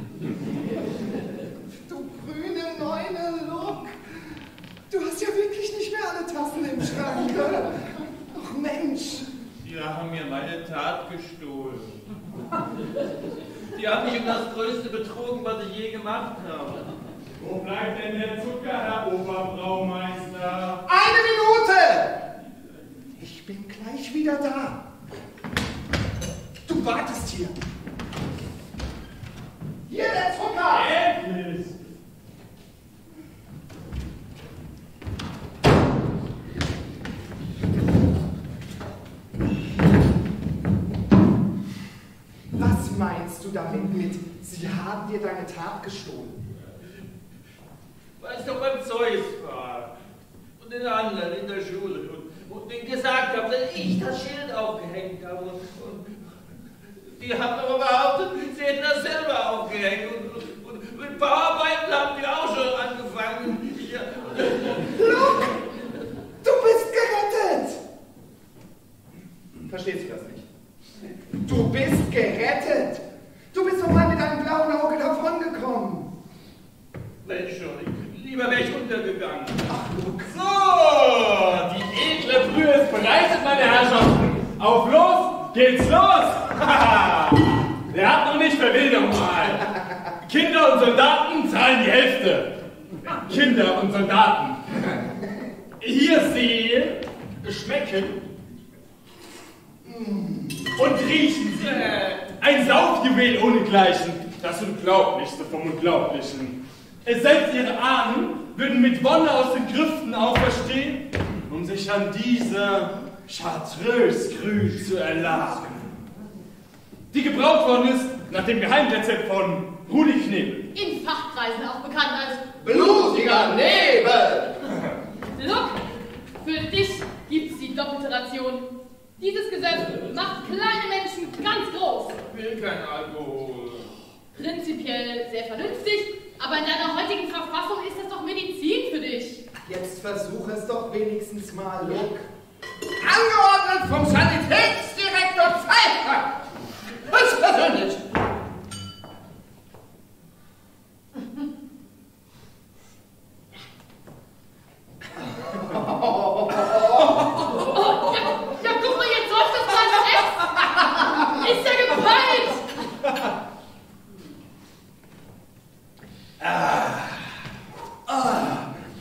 Du grüne Neune, Luck! Du hast ja wirklich nicht mehr alle Tassen im Schrank. Ach Mensch! Die haben mir meine Tat gestohlen. Die haben mich um das Größte betrogen, was ich je gemacht habe. Wo bleibt denn der Zucker, Herr Oberbraumeister? Eine Minute! Ich bin gleich wieder da. Du wartest hier. Hier der Zucker! Endlich! Was meinst du damit mit, sie haben dir deine Tat gestohlen? Weil ich doch beim Zeus war und den anderen in der Schule und, und denen gesagt habe, dass ich das Schild aufgehängt habe. Und, und die haben aber behauptet, sie hätten das selber aufgehängt. Und, und, und mit Bauarbeiten haben die auch schon angefangen. Ja. Luck! Du bist gerettet! Verstehst du das nicht? Du bist gerettet! Du bist doch mal mit einem blauen Auge davongekommen! Mensch, schon, lieber wäre ich untergegangen. Ach, Luck! So, die edle Brühe ist bereitet, meine Herrschaften. Auf los, geht's los! Wer hat noch nicht Verwildung mal? Kinder und Soldaten zahlen die Hälfte. Kinder und Soldaten. Hier sehen, schmecken und riechen sie. Ein Saufjuwel ohnegleichen. Das Unglaublichste vom Unglaublichen. Selbst ihre Ahnen würden mit Wonne aus den Grüften auferstehen, um sich an diese Chartreuse-Grü zu erlagen, die gebraut worden ist nach dem Geheimrezept von Rudi Knebel. In Fachkreisen auch bekannt als blutiger Nebel! Luck, für dich gibt's die doppelte Ration. Dieses Gesetz macht kleine Menschen ganz groß. Ich will kein Alkohol. Prinzipiell sehr vernünftig, aber in deiner heutigen Verfassung ist das doch Medizin für dich. Jetzt versuch es doch wenigstens mal, Luck. Angeordnet vom Sanitätsdirektor Pfeiffer! Höchstpersönlich! Oh, ja, ja, guck mal, jetzt läuft das mal echt! Ist ja gepeilt! Ah. Ah.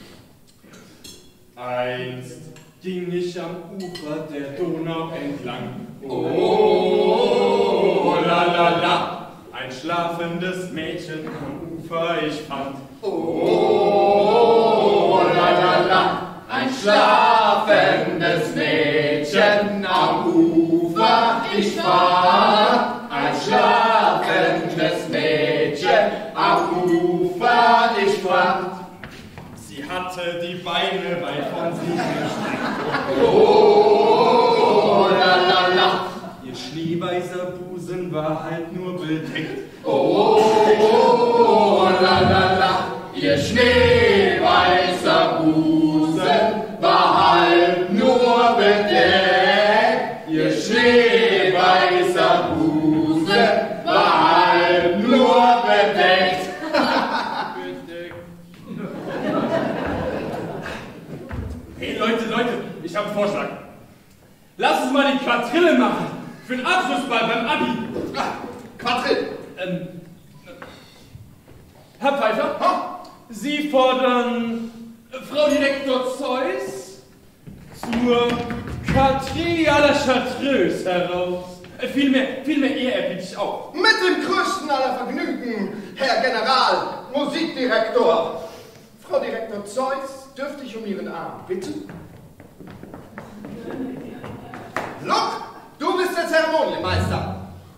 Einst ging ich am Ufer der Donau entlang. Oh, la la la, ein schlafendes Mädchen am Ufer ich fand. Oh, la la la, ein schlafendes Mädchen am Ufer ich fand. Ein schlafendes Mädchen am Ufer ich fand. Sie hatte die Beine weit von sich gestreckt. Oh, la la la. Ihr schneeweißer Busen war halt nur bedeckt. Oh, la la la. Ihr schneeweißer Busen war halt nur bedeckt. Ihr schneeweißer Busen war halt nur bedeckt. Hey Leute, Leute, ich habe einen Vorschlag. Lass uns mal die Quadrille machen. Für den Abschlussball beim Abi. Ah, Quadrille. Ähm, Herr Pfeiffer, ha? Sie fordern Frau Direktor Zeus zur Catrie à la Chartreuse heraus. Vielmehr, vielmehr ehrerbietig ich auch. Mit dem größten aller Vergnügen, Herr General, Musikdirektor. Frau Direktor Zeus, dürfte ich um Ihren Arm bitten? Look, du bist der Zeremonienmeister.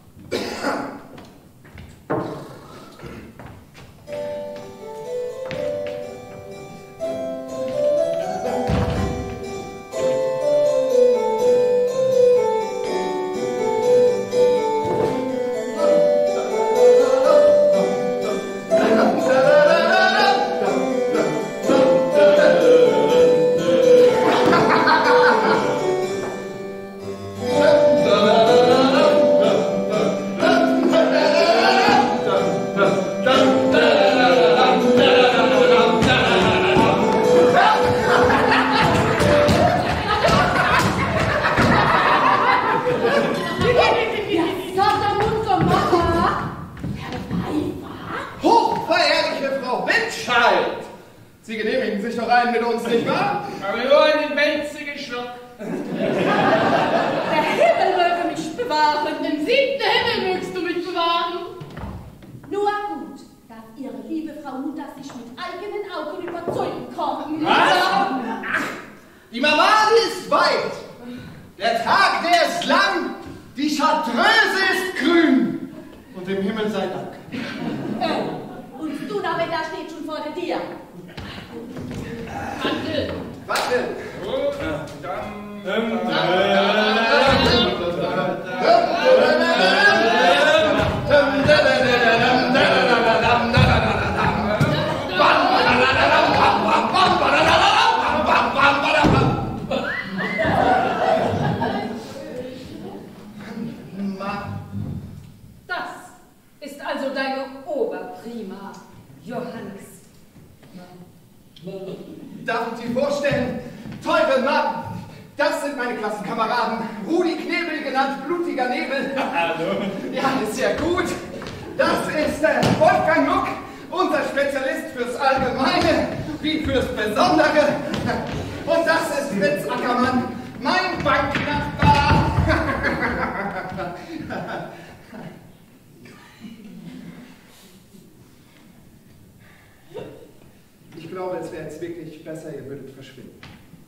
Ich glaube, es wäre jetzt wirklich besser, ihr würdet verschwinden.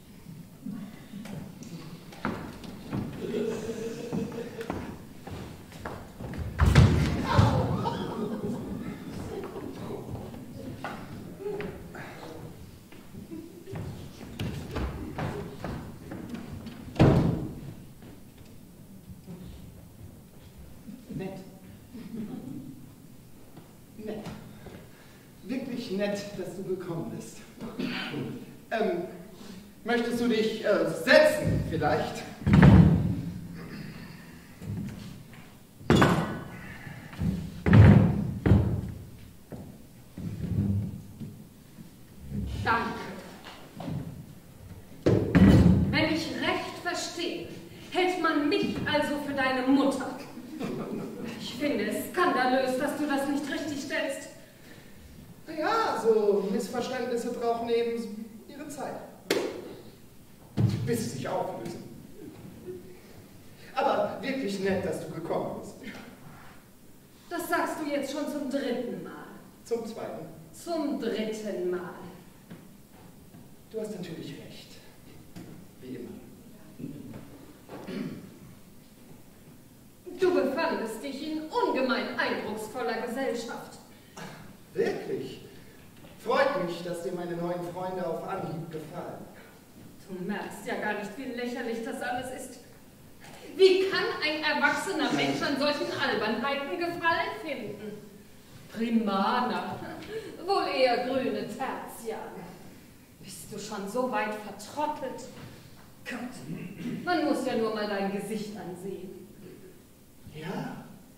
Nett. Nett. Wirklich nett, dass du gekommen bist. Ähm, möchtest du dich äh, setzen, vielleicht? Danke. Wenn ich recht verstehe, hält man mich also für deine Mutter. Ich finde es skandalös, dass du das nicht richtig stellst. Ja, so Missverständnisse brauchen eben ihre Zeit. Bis sie sich auflösen. Aber wirklich nett, dass du gekommen bist. Das sagst du jetzt schon zum dritten Mal. Zum zweiten. Zum dritten Mal. Du hast natürlich recht. Wie immer. Du befandest dich in ungemein eindrucksvoller Gesellschaft. Wirklich? Freut mich, dass dir meine neuen Freunde auf Anhieb gefallen. Du merkst ja gar nicht, wie lächerlich das alles ist. Wie kann ein erwachsener Mensch an solchen Albernheiten Gefallen finden? Primaner, wohl eher grüne Tertian. Bist du schon so weit vertrottelt? Gott, man muss ja nur mal dein Gesicht ansehen. Ja.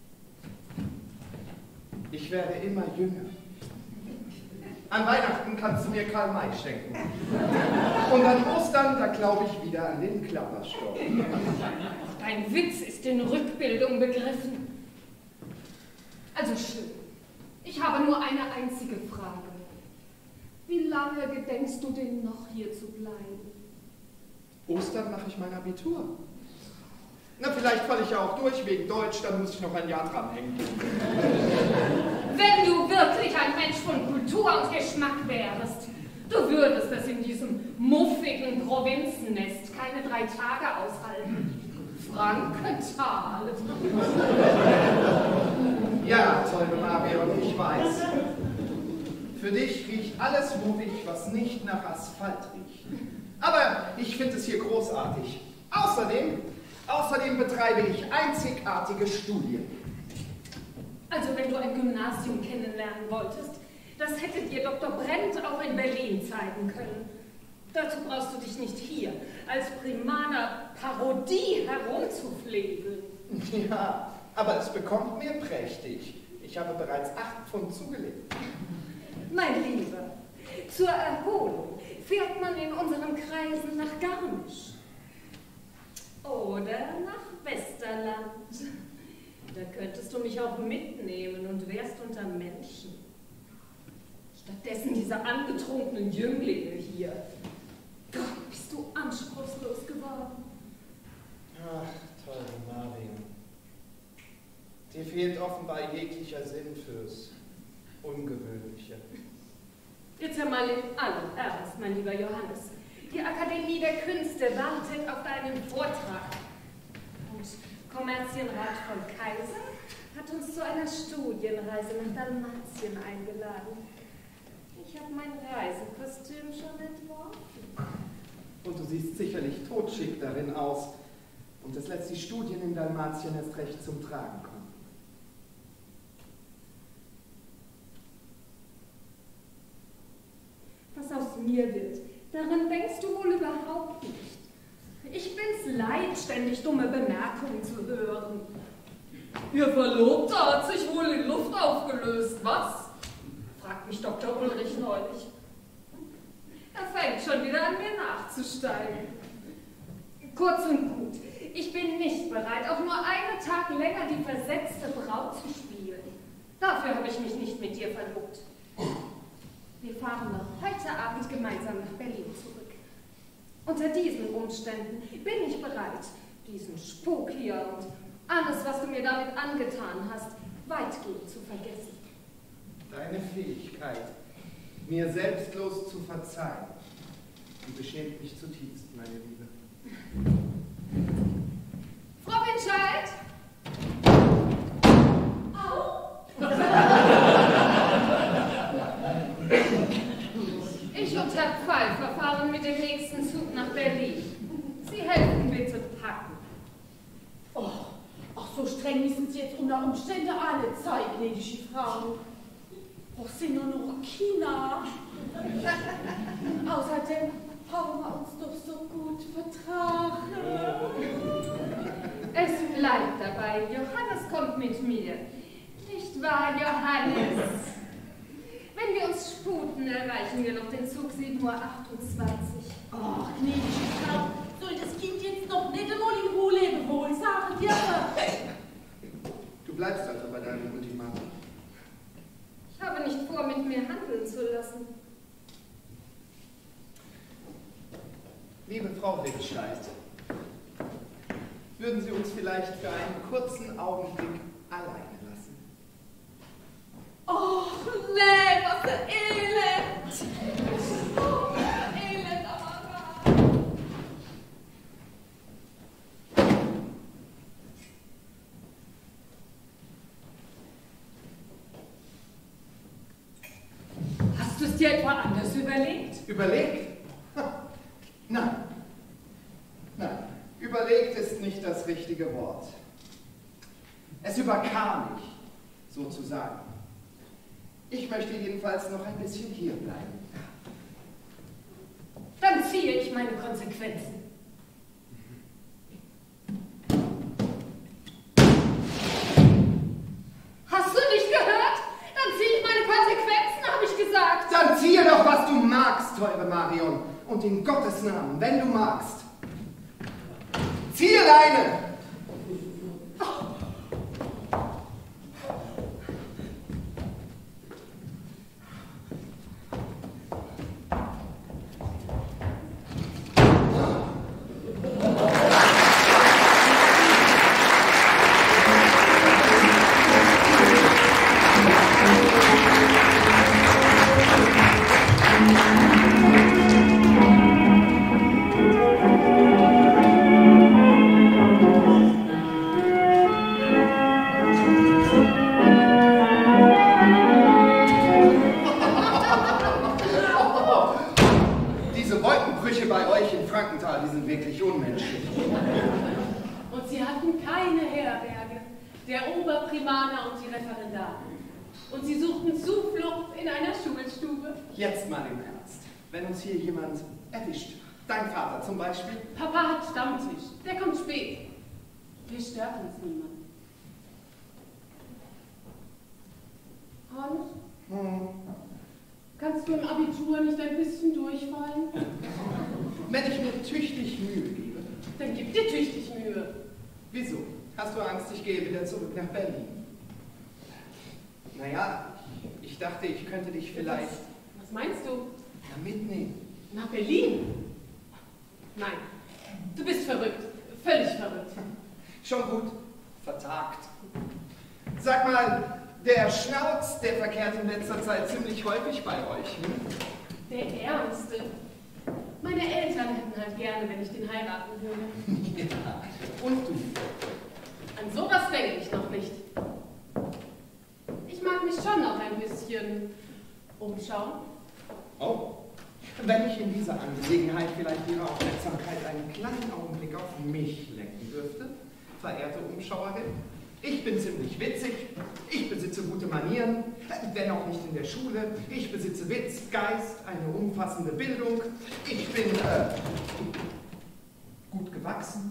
Ich werde immer jünger. An Weihnachten kannst du mir Karl May schenken. Und an Ostern, da glaube ich wieder an den Klapperstorch. Dein Witz ist in Rückbildung begriffen. Also schön. Ich habe nur eine einzige Frage. Wie lange gedenkst du denn noch hier zu bleiben? Ostern mache ich mein Abitur. Na, vielleicht falle ich ja auch durch wegen Deutsch, dann muss ich noch ein Jahr dranhängen. Wenn du wirklich ein Mensch von Kultur und Geschmack wärst, du würdest es in diesem muffigen Provinzennest keine drei Tage aushalten. Frankenthal. Ja, teure Marion, ich weiß. Für dich riecht alles muffig, was nicht nach Asphalt riecht. Aber ich finde es hier großartig. Außerdem, außerdem betreibe ich einzigartige Studien. Also wenn du ein Gymnasium kennenlernen wolltest, das hätte dir Doktor Brent auch in Berlin zeigen können. Dazu brauchst du dich nicht hier als Primaner Parodie herumzuflegeln. Ja, aber es bekommt mir prächtig. Ich habe bereits acht Pfund zugelegt. Mein Lieber, zur Erholung fährt man in unseren Kreisen nach Garmisch. Oder nach Westerland. Da könntest du mich auch mitnehmen und wärst unter Menschen. Stattdessen diese angetrunkenen Jünglinge hier. Gott, bist du anspruchslos geworden. Ach, teure Marion. Dir fehlt offenbar jeglicher Sinn fürs Ungewöhnliche. Jetzt einmal in allem Ernst, mein lieber Johannes. Die Akademie der Künste wartet auf deinen Vortrag. Und Kommerzienrat von Kaiser hat uns zu einer Studienreise nach Dalmatien eingeladen. Ich habe mein Reisekostüm schon entworfen. Und du siehst sicherlich totschick darin aus. Und das lässt die Studien in Dalmatien erst recht zum Tragen kommen. Was aus mir wird, daran denkst du wohl überhaupt nicht. Ich bin's leid, ständig dumme Bemerkungen zu hören. Ihr Verlobter hat sich wohl in Luft aufgelöst, was? Fragt mich Doktor Ulrich neulich. Er fängt schon wieder an mir nachzusteigen. Kurz und gut, ich bin nicht bereit, auch nur einen Tag länger die versetzte Braut zu spielen. Dafür habe ich mich nicht mit dir verlobt. Wir fahren noch heute Abend gemeinsam nach Berlin zurück. Unter diesen Umständen bin ich bereit, diesen Spuk hier und alles, was du mir damit angetan hast, weitgehend zu vergessen. Deine Fähigkeit, mir selbstlos zu verzeihen, die beschämt mich zutiefst, meine Liebe. Frau Winscheid! Au! Ich und Herr Pfeiffer fahren mit dem nächsten Zug nach Berlin. Sie helfen bitte packen. Oh, ach, so streng müssen Sie jetzt unter Umständen alle Zeit, gnädige Frau. Oh, sind nur noch China. Außerdem haben wir uns doch so gut vertragen. Es bleibt dabei, Johannes kommt mit mir. Nicht wahr, Johannes? Wenn wir uns sputen, erreichen wir noch den Zug sieben Uhr achtundzwanzig. Ach, gnädige Frau, soll das Kind jetzt noch nicht einmal in Ruhe leben wollen, sagen wir. Du bleibst also bei deinem Ultimatum. Ich habe nicht vor, mit mir handeln zu lassen. Liebe Frau Winscheid, würden Sie uns vielleicht für einen kurzen Augenblick alleine lassen? Oh, nee, was für Elend! Oh, Elend, aber Hast du es dir etwa anders überlegt? Überlegt? Nein. Nein, überlegt ist nicht das richtige Wort. Es überkam mich, sozusagen. Ich möchte jedenfalls noch ein bisschen hier bleiben. Dann ziehe ich meine Konsequenzen. Hast du nicht gehört? Dann ziehe ich meine Konsequenzen, habe ich gesagt. Dann ziehe doch, was du magst, teure Marion. Und in Gottes Namen, wenn du magst, ziehe Leine! der Oberprimaner und die Referendarin. Und sie suchten Zuflucht in einer Schulstube. Jetzt mal im Ernst. Wenn uns hier jemand erwischt, dein Vater zum Beispiel. Papa hat Stammtisch. Der kommt spät. Hier stört uns niemand. Hans? Hm. Kannst du im Abitur nicht ein bisschen durchfallen? Wenn ich mir tüchtig Mühe gebe. Dann gib dir tüchtig Mühe. Wieso? Hast du Angst, ich gehe wieder zurück nach Berlin? Naja, ich dachte, ich könnte dich vielleicht... Was, was meinst du? Ja, mitnehmen. Nach Berlin? Nein, du bist verrückt. Völlig verrückt. Schon gut. Vertagt. Sag mal, der Schnauz, der verkehrt in letzter Zeit ziemlich häufig bei euch. Hm? Der Ernste. Meine Eltern hätten halt gerne, wenn ich den heiraten würde. Ja. Und du? An sowas denke ich noch nicht. Ich mag mich schon noch ein bisschen umschauen. Oh. Wenn ich in dieser Angelegenheit vielleicht Ihre Aufmerksamkeit einen kleinen Augenblick auf mich lenken dürfte, verehrte Umschauerin. Ich bin ziemlich witzig, ich besitze gute Manieren, wenn auch nicht in der Schule. Ich besitze Witz, Geist, eine umfassende Bildung. Ich bin äh, gut gewachsen,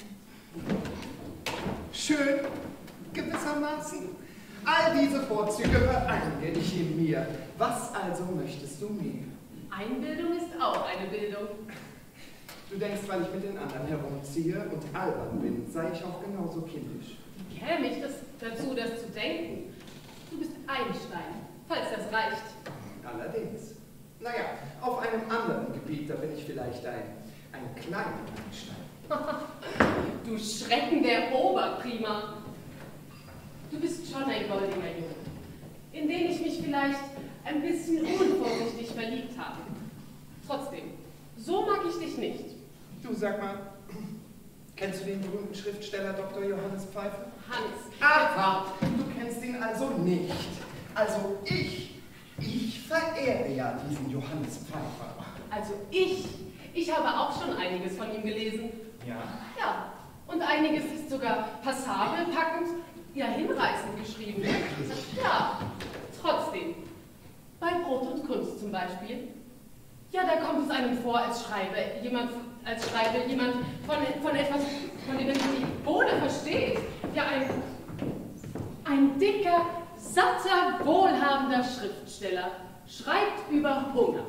schön, gewissermaßen. All diese Vorzüge vereinige ich in mir. Was also möchtest du mehr? Einbildung ist auch eine Bildung. Du denkst, weil ich mit den anderen herumziehe und albern bin, sei ich auch genauso kindisch. Wie käme ich das dazu, das zu denken? Du bist Einstein, falls das reicht. Allerdings. Naja, auf einem anderen Gebiet, da bin ich vielleicht ein, ein kleiner Einstein. Du Schrecken der Oberprima. Du bist schon ein goldiger Junge, in den ich mich vielleicht ein bisschen unvorsichtig verliebt habe. Trotzdem, so mag ich dich nicht. Du, sag mal, kennst du den berühmten Schriftsteller Doktor Johannes Pfeiffer? Hans. Aber du kennst ihn also nicht. Also ich, ich verehre ja diesen Johannes Pfeiffer. Also ich, ich habe auch schon einiges von ihm gelesen. Ja? Ja, und einiges ist sogar passabel, packend, ja hinreißend geschrieben. Wirklich? Ja, trotzdem. Bei Brot und Kunst zum Beispiel. Ja, da kommt es einem vor, als schreibe jemand, als schreibe jemand von, von etwas, von dem man die Bohne versteht. Ja, ein, ein dicker, satter, wohlhabender Schriftsteller schreibt über Hunger.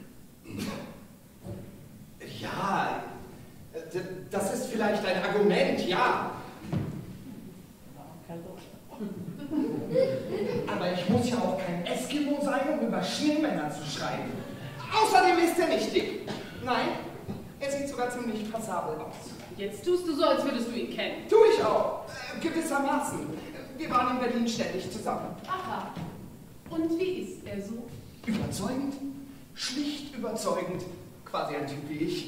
Ja, das ist vielleicht ein Argument, ja. Aber ich muss ja auch kein Eskimo sein, um über Schneemänner zu schreiben. Außerdem ist er nicht dick. Nein, er sieht sogar ziemlich passabel aus. Jetzt tust du so, als würdest du ihn kennen. Tu ich auch, äh, gewissermaßen. Wir waren in Berlin ständig zusammen. Aha. Und wie ist er so? Überzeugend, schlicht überzeugend. Quasi ein Typ wie ich.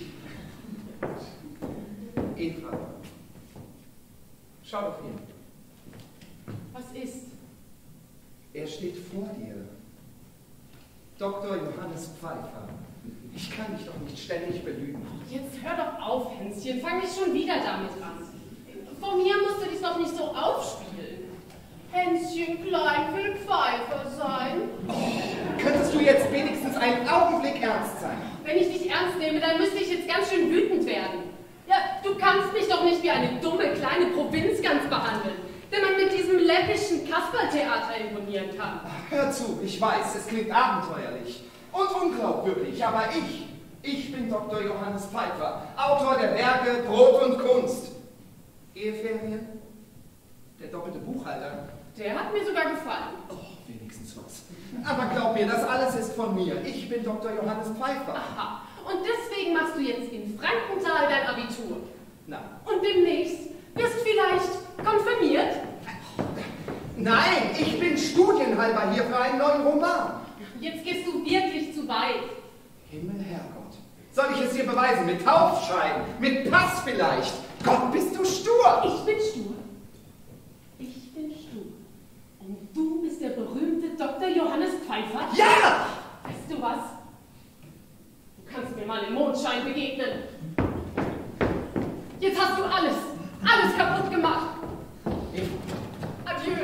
Eva, schau doch hier. Was ist? Er steht vor dir. Doktor Johannes Pfeiffer. Ich kann dich doch nicht ständig belügen. Jetzt hör doch auf, Hänschen. Fang nicht schon wieder damit an. Von mir musst du dich doch nicht so aufspielen. Hänschen Klein will Pfeifer sein. Oh, könntest du jetzt wenigstens einen Augenblick ernst sein? Wenn ich dich ernst nehme, dann müsste ich jetzt ganz schön wütend werden. Ja, du kannst mich doch nicht wie eine dumme kleine Provinzgans behandeln, wenn man mit diesem läppischen Kasperltheater imponieren kann. Hör zu, ich weiß, es klingt abenteuerlich und unglaubwürdig, aber ich, ich bin Doktor Johannes Pfeiffer, Autor der Werke Brot und Kunst. Eheferien? Der doppelte Buchhalter? Der hat mir sogar gefallen. Oh, wenigstens was. Aber glaub mir, das alles ist von mir. Ich bin Doktor Johannes Pfeiffer. Aha, und deswegen machst du jetzt in Frankenthal dein Abitur. Na. Und demnächst wirst vielleicht konfirmiert? Nein, ich bin studienhalber hier für einen neuen Roman. Jetzt gehst du wirklich zu weit. Himmel, Herrgott. Soll ich es dir beweisen? Mit Taufschein? Mit Pass vielleicht? Gott, bist du stur? Ich bin stur. Ich bin stur. Und du bist der berühmte Doktor Johannes Pfeiffer? Ja! Weißt du was? Du kannst mir mal im Mondschein begegnen. Jetzt hast du alles, alles kaputt gemacht. Adieu.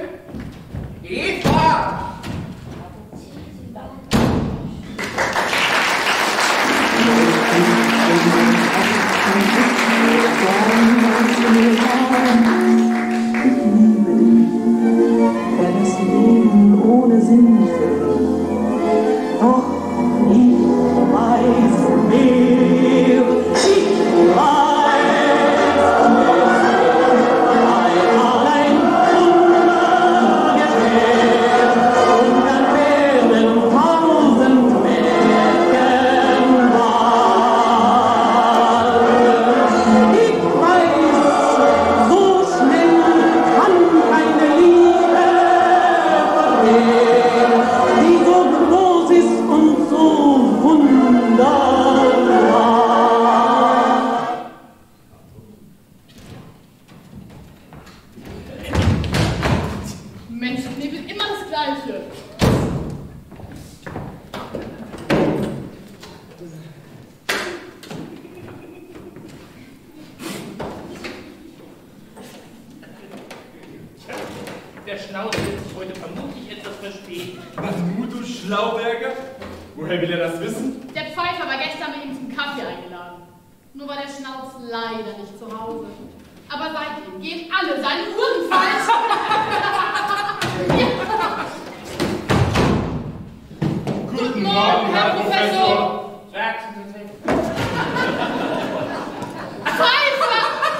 Menschenknebel ist immer das Gleiche. Der Schnauze wird sich heute vermutlich etwas verstehen. Was nun, du Schlauberger? Woher will er das wissen? Der Pfeifer war gestern mit ihm zum Kaffee eingeladen. Nur war der Schnauz leider nicht zu Hause. Aber seitdem gehen alle seine Uhren falsch. Guten Morgen, Herr Professor. Pfeifer!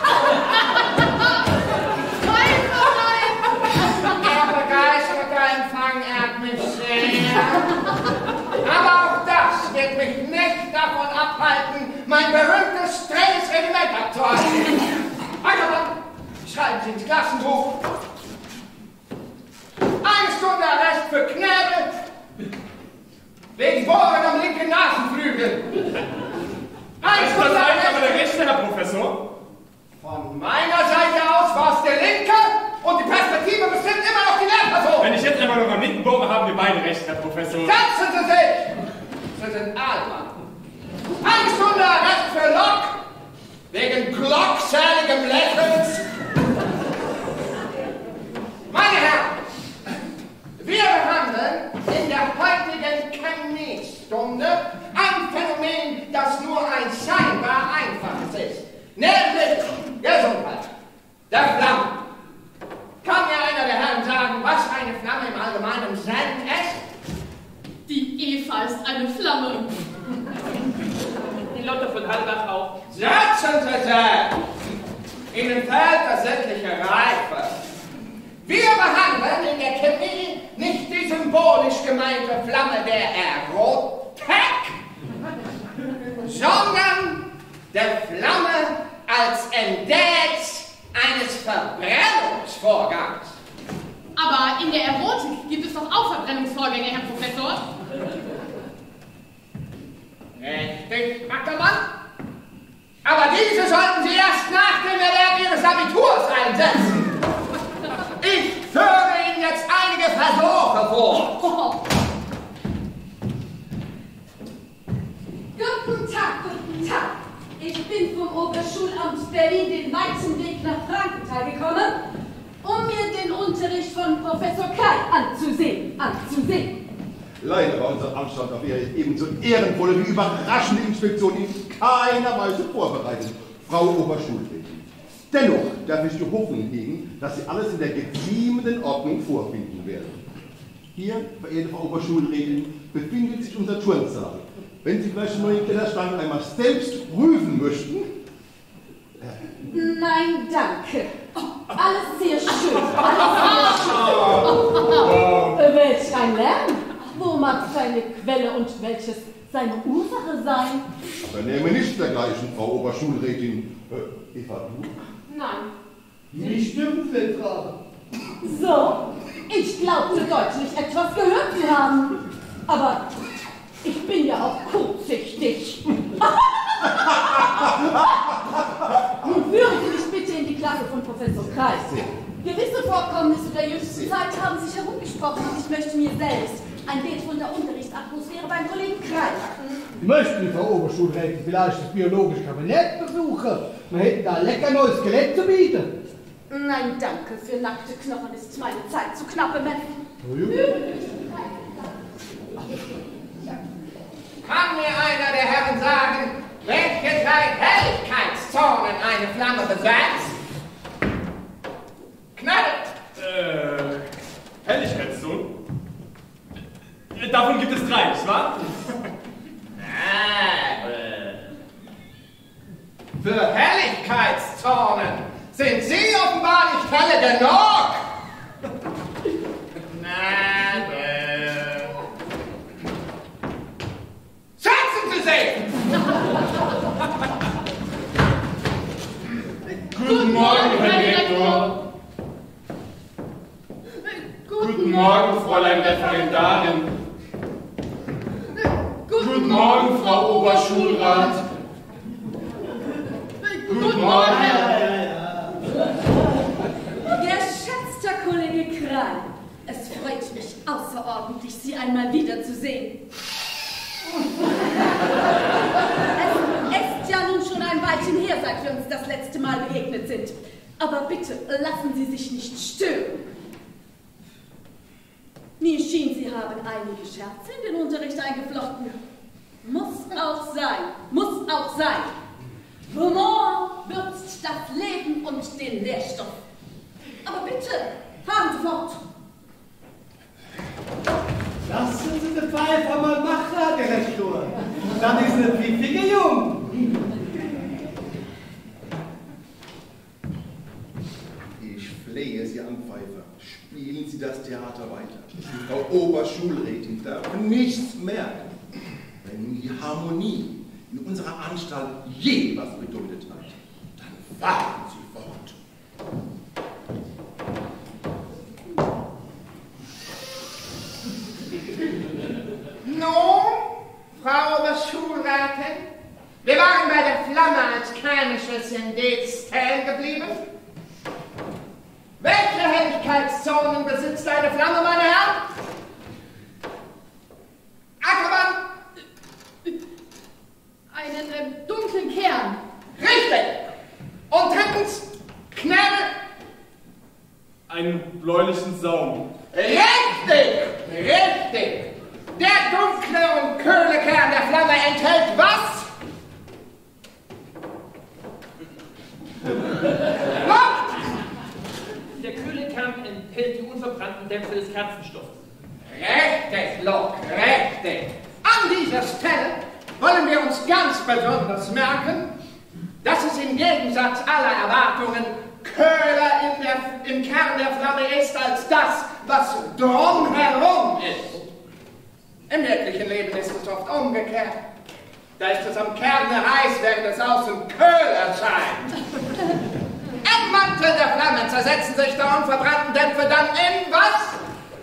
Pfeifer, nein! Der begeisterte Empfang ehrt mich sehr. Aber auch das wird mich nicht davon abhalten, mein berühmtes strenges Regiment abzuhalten. Ackermann, schreiben Sie ins Klassenbuch. Eine Stunde Arrest für Knäbel wegen Bohren am linken Nasenflügel. Eine Ist Stunde das einfach Arrest. der rechte, Herr Professor? Von meiner Seite aus war es der linke und die Perspektive bestimmt immer noch die Lehrperson. Wenn ich jetzt einfach noch am linken bohre, haben wir beide recht, Herr Professor. Setzen Sie sich! Sie sind albern. Eine Stunde Arrest für Locke wegen glocksäligem Lächelns. Meine Herren, wir behandeln in der heutigen Chemiestunde ein Phänomen, das nur ein scheinbar einfaches ist. Nämlich Gesundheit. Der Flamme. Kann mir einer der Herren sagen, was eine Flamme im Allgemeinen sein ist? Die Eva ist eine Flamme. Die Lotte von Hallbach auch. Setzen Sie sich! Ihnen fehlt das sämtliche Reife. Wir behandeln in der Chemie nicht die symbolisch gemeinte Flamme der Erotik, sondern der Flamme als Index eines Verbrennungsvorgangs. Aber in der Erotik gibt es doch auch Verbrennungsvorgänge, Herr Professor. Richtig, Ackermann. Aber diese sollten Sie erst nach dem Erwerb Ihres Abiturs einsetzen. Ich führe Ihnen jetzt einige Versuche vor. Guten Tag, guten Tag. Ich bin vom Oberschulamt Berlin den weiten Weg nach Frankenthal gekommen, um mir den Unterricht von Professor Kai anzusehen. anzusehen. Leider war unsere Anstalt auf Ihre ebenso ehrenvolle wie überraschende Inspektion in keiner Weise vorbereitet, Frau Oberschulrätin. Dennoch darf ich die Hoffnung hegen, dass Sie alles in der geziemenden Ordnung vorfinden werden. Hier, verehrte Frau Oberschulrätin, befindet sich unser Turnsaal. Wenn Sie vielleicht den neuen Kletterstein einmal selbst prüfen möchten. Nein, danke. Alles sehr schön. Alles sehr schön. Welch ein Lärm. Wo mag seine Quelle und welches seine Ursache sein? Aber nehme nicht dergleichen, Frau Oberschulrätin. Äh, Eva, du? Nein. Nicht stimmt, Frau. So, ich glaubte deutlich etwas gehört zu haben. Aber ich bin ja auch kurzsichtig. Nun führen Sie mich bitte in die Klasse von Professor Kreis. Gewisse Vorkommnisse der jüngsten Zeit haben sich herumgesprochen und ich möchte mir selbst ein Bild von der Unterrichtsatmosphäre beim Kollegen Kreis. Möchten die Frau Oberschulrätin vielleicht das biologische Kabinett besuchen? Wir hätten da ein lecker neues Skelett zu bieten. Nein, danke. Für nackte Knochen ist meine Zeit zu knapp im Kann mir einer der Herren sagen, welche drei Helligkeitszonen eine Flamme besetzt? Knall! Äh, Helligkeitszone? Davon gibt es drei, nicht wahr? Für Helligkeitszonen sind Sie offenbar nicht helle genug! Setzen Sie sich! Guten Morgen, Herr Direktor. Guten Morgen, Fräulein Referendarin. Guten Morgen, Frau Oberschulrat. Guten Morgen, Herr... Geschätzter Kollege Krall, einmal wiederzusehen. Es ist ja nun schon ein Weilchen her, seit wir uns das letzte Mal begegnet sind. Aber bitte, lassen Sie sich nicht stören. Mir schien, Sie haben einige Scherze in den Unterricht eingeflochten. Muss auch sein, muss auch sein. Humor würzt das Leben und den Lehrstoff. Aber bitte, fahren Sie fort. Lassen Sie den Pfeifer mal machen, Herr Direktor. Dann ist ein pfiffiger Jung. Ich flehe Sie an, Pfeifer. Spielen Sie das Theater weiter. Die Frau Oberschulrätin darf nichts merken. Wenn die Harmonie in unserer Anstalt je was bedeutet hat, dann fahren Sie fort. Nun, Frau Oberschulrätin, wir waren bei der Flamme als kernisches Indiz stehen geblieben. Welche Helligkeitszonen besitzt eine Flamme, meine Herren? Ackermann? Einen äh, dunklen Kern. Richtig! Und drittens, Knebel? Einen bläulichen Saum. Richtig! Richtig! Der dunkle und kühle Kern der Flamme enthält was? Der kühle Kern enthält die unverbrannten Dämpfe des Kerzenstoffs. Richtig, Lok, richtig. An dieser Stelle wollen wir uns ganz besonders merken, dass es im Gegensatz aller Erwartungen kühler in der, im Kern der Flamme ist als das, was drumherum ist. Im wirklichen Leben ist es oft umgekehrt. Da ist es am Kern heiß, während es außen kühl erscheint. Im Mantel der Flamme zersetzen sich die unverbrannten Dämpfe dann in was?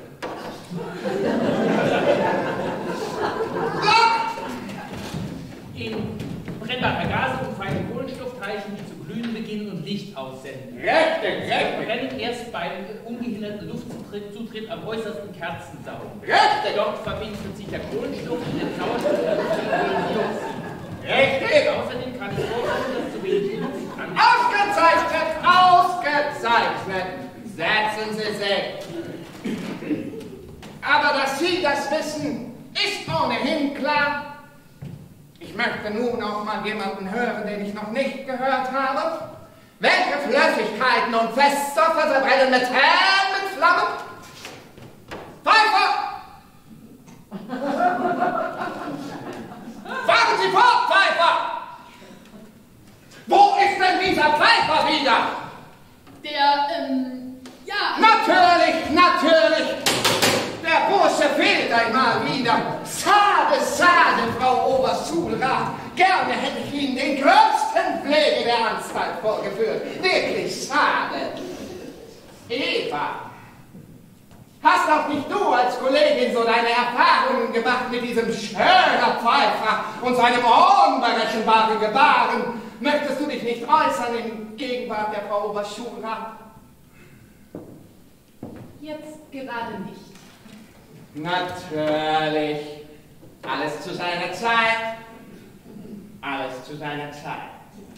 In brennbare Gase und feine Kohlenstoffteilchen, die zu glühen beginnen und Licht aussenden. Richtig, Sie richtig. brennen erst beim ungehinderten Luftzutritt am äußersten Kerzensaum. Richtig. Dort verbindet sich der Kohlenstoff mit dem Sauerstoff und dem Kohlendioxid. Richtig. Außerdem kann ich vorstellen, dass zu wenig Luft an. Ausgezeichnet, ausgezeichnet. Setzen Sie sich. Aber dass Sie das wissen, ist ohnehin klar. Ich möchte nun auch mal jemanden hören, den ich noch nicht gehört habe. Welche Flüssigkeiten und Feststoffe verbrennen mit hellen mit Flammen? Pfeifer! Fahren Sie fort, Pfeifer! Wo ist denn dieser Pfeifer wieder? Der, ähm, ja... Natürlich, natürlich! Der Bursche fehlt einmal wieder. Schade, schade, Frau Oberschulrat. Gerne hätte ich Ihnen den größten Pflege der Anstalt vorgeführt. Wirklich schade. Eva, hast auch nicht du als Kollegin so deine Erfahrungen gemacht mit diesem schönen Pfeifer und seinem unberechenbaren Gebaren? Möchtest du dich nicht äußern in Gegenwart der Frau Oberschulrat? Jetzt gerade nicht. Natürlich. Alles zu seiner Zeit. Alles zu seiner Zeit.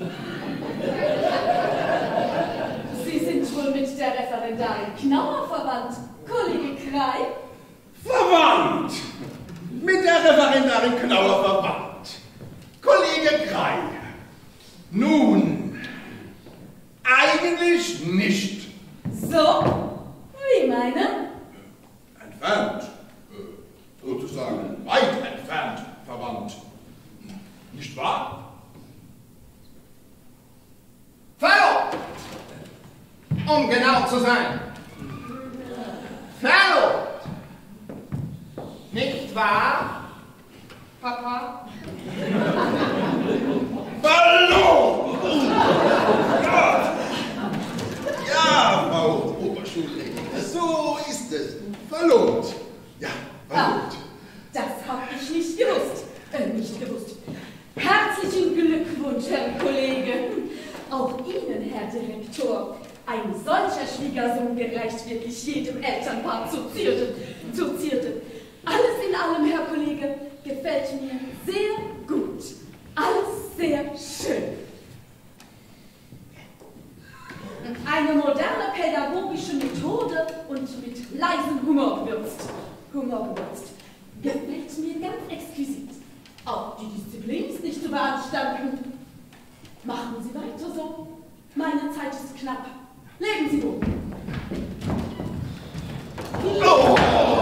Sie sind wohl mit der Referendarin Knauer verwandt, Kollege Krei? Verwandt! Mit der Referendarin Knauer verwandt. Kollege Krei. Nun, eigentlich nicht. So? Wie meine? Entfernt. Äh, sozusagen weit entfernt verwandt. Nicht wahr? Verlobt! Um genau zu sein. Verlobt! Nicht wahr, Papa? Verlobt! Ja, ja, Frau Oberschulrätin, so ist es. Verlobt. Ja, verlobt. Ah, das hab ich nicht gewusst. Äh, nicht gewusst. Herzlichen Glückwunsch, Herr Kollege. Auch Ihnen, Herr Direktor. Ein solcher Schwiegersohn gereicht wirklich jedem Elternpaar zu Zierde. Zu Zierde. Alles in allem, Herr Kollege, gefällt mir sehr gut. Alles sehr schön. Eine moderne pädagogische Methode und mit leisem Humor gewürzt. Humor gewürzt. Gefällt mir ganz exquisit. Auch die Disziplin ist nicht zu beanstanden. Machen Sie weiter so. Meine Zeit ist knapp. Leben Sie wohl. Oh.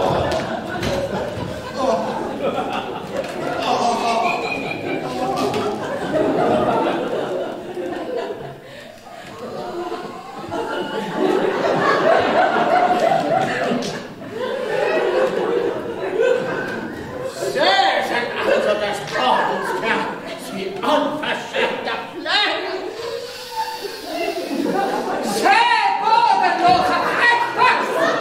Oh. Das Ordenskerl ist wie unverschämter Fleck. Sehr bodenloser Dreckfass!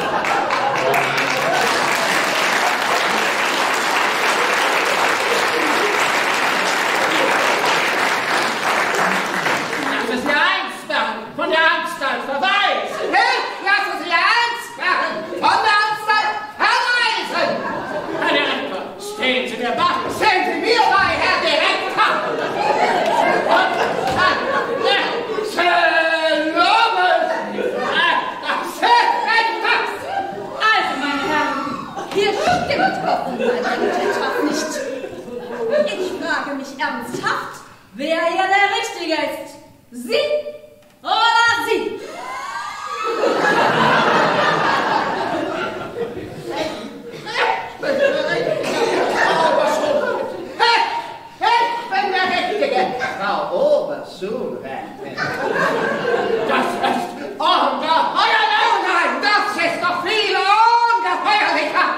Lassen Sie einsperren, von der Anstalt verweisen. Lassen Sie einsperren, von der Anstalt verweisen. Herr Direktor, stehen Sie mir bei. Sehen Sie mir bei, Herr Direktor. Und dann, Also, meine Herren, hier stimmt offenbar etwas nicht. Ich frage mich ernsthaft, wer hier der Richtige ist. Sie oder Sie? Ich bin der Richtige, Frau Oberschulrätin. Das ist ungeheuer, nein, das ist doch viel ungeheuerlicher.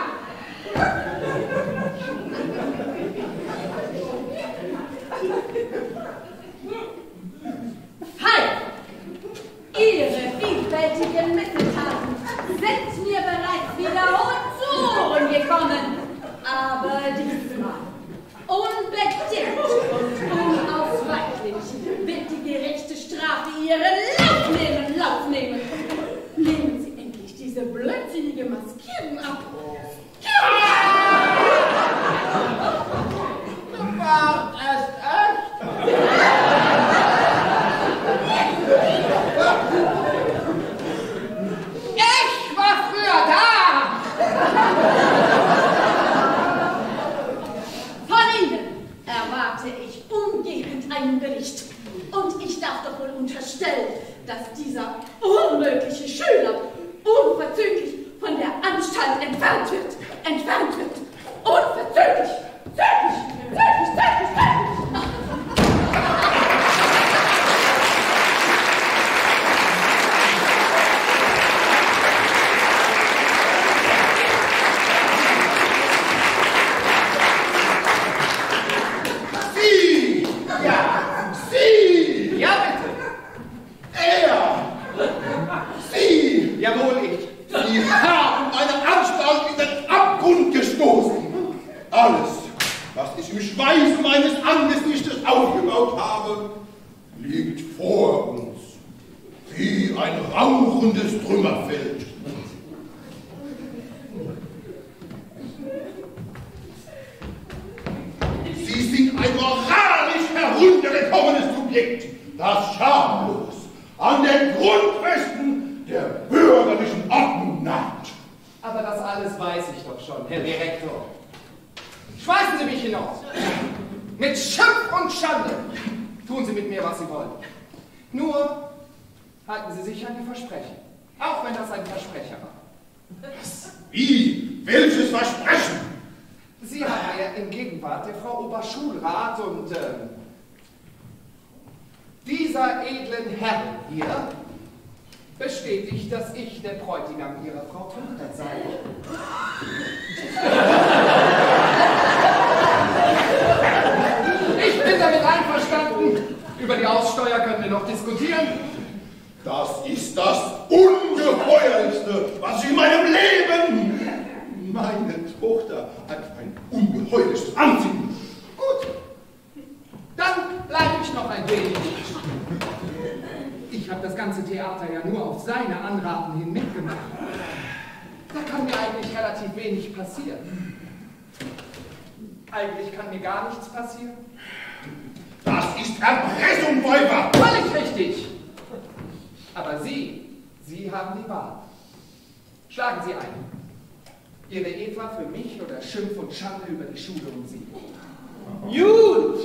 Halt! Ihre vielfältigen Mitteltaten sind mir bereits wiederholt zu Ohren gekommen. Aber diesmal, unbedingt und unausweichlich, wird die gerechte Strafe ihren Lauf nehmen, Lauf nehmen. Nehmen Sie endlich diese blödsinnige Maskierung ab. War es echt? Ich war früher da! Von Ihnen erwarte ich umgehend einen Bericht. Und ich darf doch wohl unterstellen, dass dieser unmögliche Schüler unverzüglich von der Anstalt entfernt wird. Entfernt wird. Unverzüglich. Zügig. Zügig, zügig, zügig. Sie! Ja, Sie! ja bitte. Er! Sie! Jawohl, ich. Sie haben meine Anstalt in den Abgrund gestoßen. Alles, was ich im Schweiß meines Angesichtes aufgebaut habe, liegt vor uns, wie ein rauchendes Trümmerfeld. Sie sind ein moralisch heruntergekommenes Subjekt, das schamlos an den Grundfesten der bürgerlichen Ordnung nagt. Aber das alles weiß ich doch schon, Herr Direktor. Schmeißen Sie mich hinaus. Mit Schimpf und Schande tun Sie mit mir, was Sie wollen. Nur halten Sie sich an die Versprechen, auch wenn das ein Versprecher war. Wie? Welches Versprechen? Sie haben ja in Gegenwart der Frau Oberschulrat und äh, dieser edlen Herren hier bestätigt, dass ich der Bräutigam Ihrer Frau Tochter sei. Ich bin damit einverstanden. Über die Aussteuer können wir noch diskutieren. Das ist das Ungeheuerlichste, was ich in meinem Leben... Meine Tochter hat ein ungeheuerliches Ansinnen. Gut, dann bleibe ich noch ein wenig. Ich habe das ganze Theater ja nur auf seine Anraten hin mitgemacht. Da kann mir eigentlich relativ wenig passieren. Eigentlich kann mir gar nichts passieren. Das ist Erpressung, Räuber! Völlig richtig! Aber Sie, Sie haben die Wahl. Schlagen Sie ein. Ihre Eva für mich oder Schimpf und Schande über die Schule um Sie. Gut!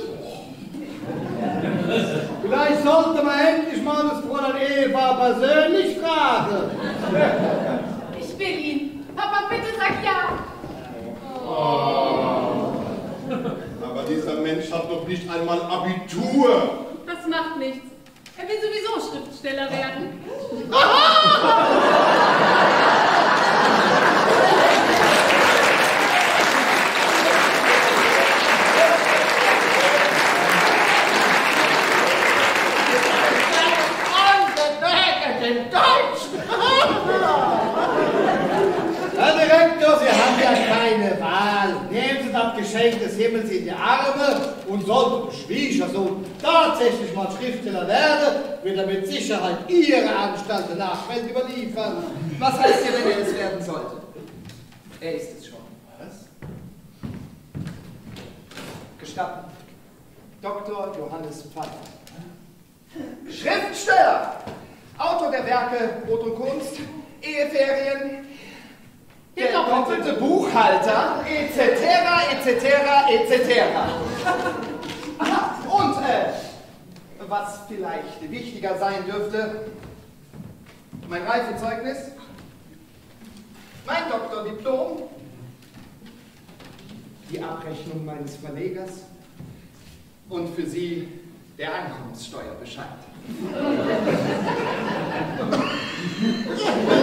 Vielleicht sollte man endlich mal das Fräulein Eva persönlich fragen. Ich will ihn. Papa, bitte sag ja. Oh. Aber dieser Mensch hat doch nicht einmal Abitur. Das macht nichts. Er will sowieso Schriftsteller werden. Herr Direktor, Sie haben ja keine Wahl. Nehmen Sie das Geschenk des Himmels in die Arme und sollte der Schwiegersohn tatsächlich mal Schriftsteller werden, wird er mit Sicherheit Ihre Anstalt der Nachwelt überliefern. Was heißt hier, wenn er es werden sollte? Er ist es schon. Was? Gestatten. Doktor Johannes Pfeiffer. Schriftsteller! Autor der Werke Brot und Kunst, Eheferien, der doppelte Buchhalter, et cetera, et cetera, et cetera. Aha, und, äh, was vielleicht wichtiger sein dürfte, mein Reifezeugnis, mein Doktordiplom, die Abrechnung meines Verlegers und für Sie der Einkommenssteuerbescheid.